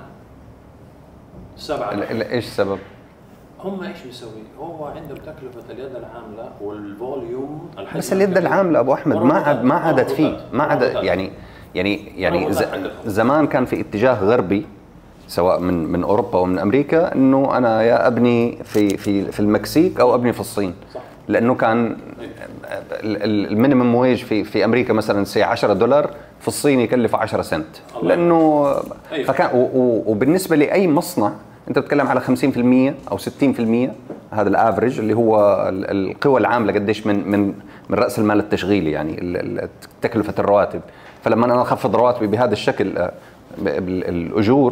سبعة. ايش السبب؟ هم ايش بيسوي؟ هو عنده تكلفه اليد العامله والفوليوم. بس اليد العامله ابو احمد ما عاد ما عادت فيه، ما عاد يعني يعني يعني زمان كان في اتجاه غربي سواء من من اوروبا ومن امريكا انه انا يا ابني في في في المكسيك او ابني في الصين. صح. لانه كان المينيمم ويج في في امريكا مثلا سي عشرة دولار، في الصين يكلف عشرة سنت، لانه فكان وبالنسبه لاي مصنع انت بتتكلم على خمسين بالمئة او ستين بالمئة، هذا الافريج اللي هو القوى العامله قديش من من من راس المال التشغيلي، يعني تكلفه الرواتب. فلما انا اخفض رواتبي بهذا الشكل الاجور،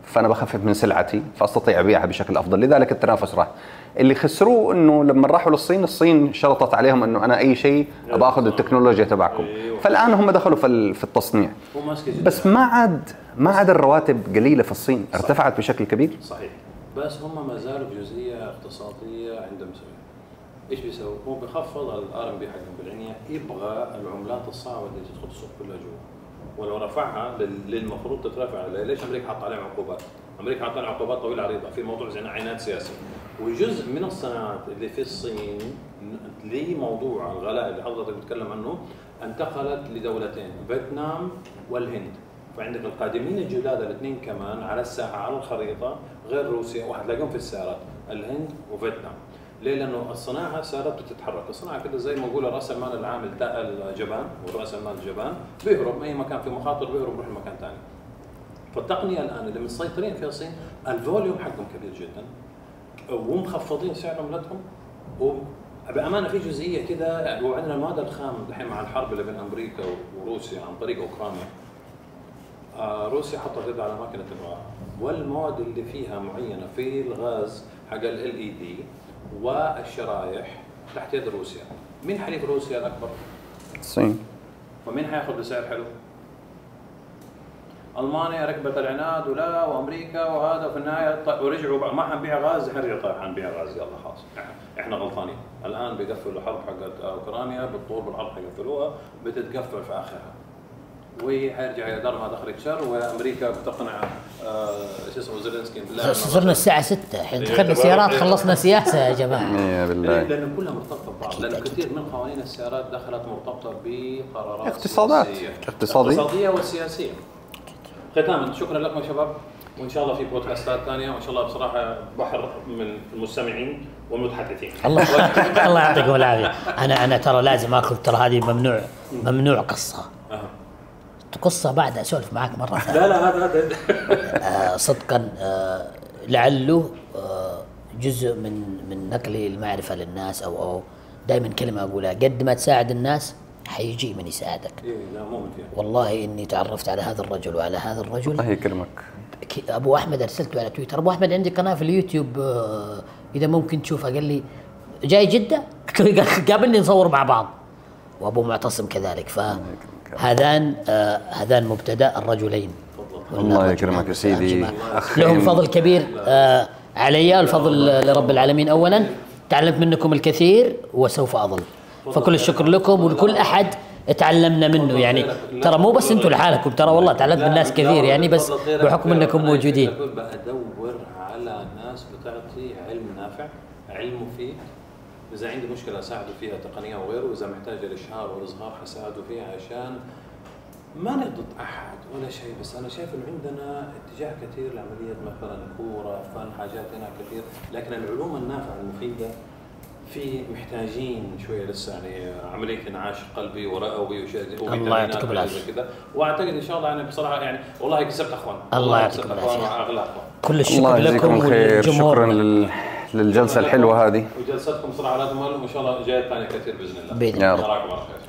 فانا بخفف من سلعتي فاستطيع ابيعها بشكل افضل، لذلك التنافس راح. اللي خسروه انه لما راحوا للصين، الصين شرطت عليهم انه انا اي شيء ابى اخذ التكنولوجيا تبعكم، فالان هم دخلوا في في التصنيع، بس ما عاد ما عاد الرواتب قليله في الصين، ارتفعت بشكل كبير. صحيح، بس هم ما زالوا بجزئيه اقتصاديه عندهم سويه. ايش بيسوي؟ هو بخفض الار ام بي حقهم بالعنيه، يبغى العملات الصعبه اللي تدخل السوق كلها جوا، ولو رفعها للمفروض تترفع. ليش امريكا حاطه عليهم عقوبات؟ امريكا حاطه عليهم عقوبات طويله عريضه في موضوع زي عناد سياسي، وجزء من الصناعات اللي في الصين لموضوع الغلاء اللي حضرتك بتتكلم عنه انتقلت لدولتين، فيتنام والهند. فعندك القادمين الجداد الاثنين كمان على الساحه على الخريطه غير روسيا، وحتلاقيهم في السيارات، الهند وفيتنام. ليه؟ لانه الصناعه صارت بتتحرك، الصناعه كده زي ما نقول راس المال العام الجبان، وراس المال الجبان بيهرب اي مكان في مخاطر، بيهرب بيروح لمكان ثاني. فالتقنيه الان اللي مسيطرين فيها الصين الفوليوم حقهم كبير جدا، ومخفضين سعر عملتهم، وبامانه في جزئيه كده يعني. وعندنا المواد الخام الحين مع الحرب اللي بين امريكا وروسيا عن طريق اوكرانيا، آه روسيا حطت يدها على ماكينه الرعاة، والمواد اللي فيها معينه في الغاز حق ال اي دي والشرايح تحت يد روسيا. مين حليف روسيا الاكبر؟ الصين. ومين حياخذ بسعر حلو؟ المانيا ركبت العناد ولا، وامريكا وهذا، في النهايه طيب ورجعوا ما حنبيع غاز، حنرجع طيب حنبيع غاز، يلا خلاص احنا غلطانين. الان بيقفلوا الحرب حقت اوكرانيا، بالطول بالعرض حيقفلوها، بتتقفل في اخرها، وحيرجع يدار ما دخلت شر، وامريكا بتقنع شو اسمه زيلينسكي بالله. صرنا الساعه ستة الحين دخلنا سيارات، خلصنا سياسه يا جماعه. بالله. لان كلها مرتبطه ببعض، لان كثير من قوانين السيارات دخلت مرتبطه بقرارات اقتصادات اقتصاديه اقتصاديه والسياسيه. ختاما شكرا لكم يا شباب، وان شاء الله في بودكاستات ثانيه، وان شاء الله بصراحه بحر من المستمعين والمتحدثين. الله الله يعطيكم العافيه. انا انا ترى لازم اخذ، ترى هذه ممنوع ممنوع قصه أه. قصه بعد اسولف معك مره ثانيه. لا لا هذا هذا آه صدقا آه لعله آه جزء من من نقل المعرفه للناس، او او دائما كلمه اقولها، قد ما تساعد الناس حيجي من يساعدك. إيه لا مو من فيها. والله اني تعرفت على هذا الرجل وعلى هذا الرجل. الله يكرمك. ابو احمد ارسلته على تويتر، ابو احمد عندي قناه في اليوتيوب آه اذا ممكن تشوفها، قال لي جاي جده قابلني نصور مع بعض، وابو معتصم كذلك. فهذان آه هذان مبتدا الرجلين. الله يكرمك يا سيدي. لهم فضل كبير آه علي، الفضل لرب العالمين اولا. تعلمت منكم الكثير وسوف اظل، فكل الشكر لكم ولكل احد تعلمنا منه. يعني ترى مو بس انتم لحالكم، ترى والله تعلمت من ناس كثير يعني، بس بحكم انكم موجودين. بدور على ناس بتعطي علم نافع، علم مفيد. اذا عندي مشكله اساعده فيها تقنيه وغيره، واذا محتاج الاشهار والاظهار حساعده فيها، عشان ما نضد احد ولا شيء. بس انا شايف انه عندنا اتجاه كثير لعمليه مثلا كوره، فن، حاجات هنا كثير، لكن العلوم النافعه المفيده في محتاجين شويه لسه، يعني عمليه انعاش قلبي ورئوي وشيء. الله يعطيكم العافيه كذا، واعتقد ان شاء الله يعني بصراحه يعني والله كسبت اخوان. الله يعطيكم العافيه. اغلى اخوان. كل الشكر لكم وللجمهور. شكرا لل... للجلسه الحلوه هذه، وجلستكم صراحه لا تمل، وان شاء الله جايات ثانيه كثير باذن الله. باذن الله. نراكم على خير.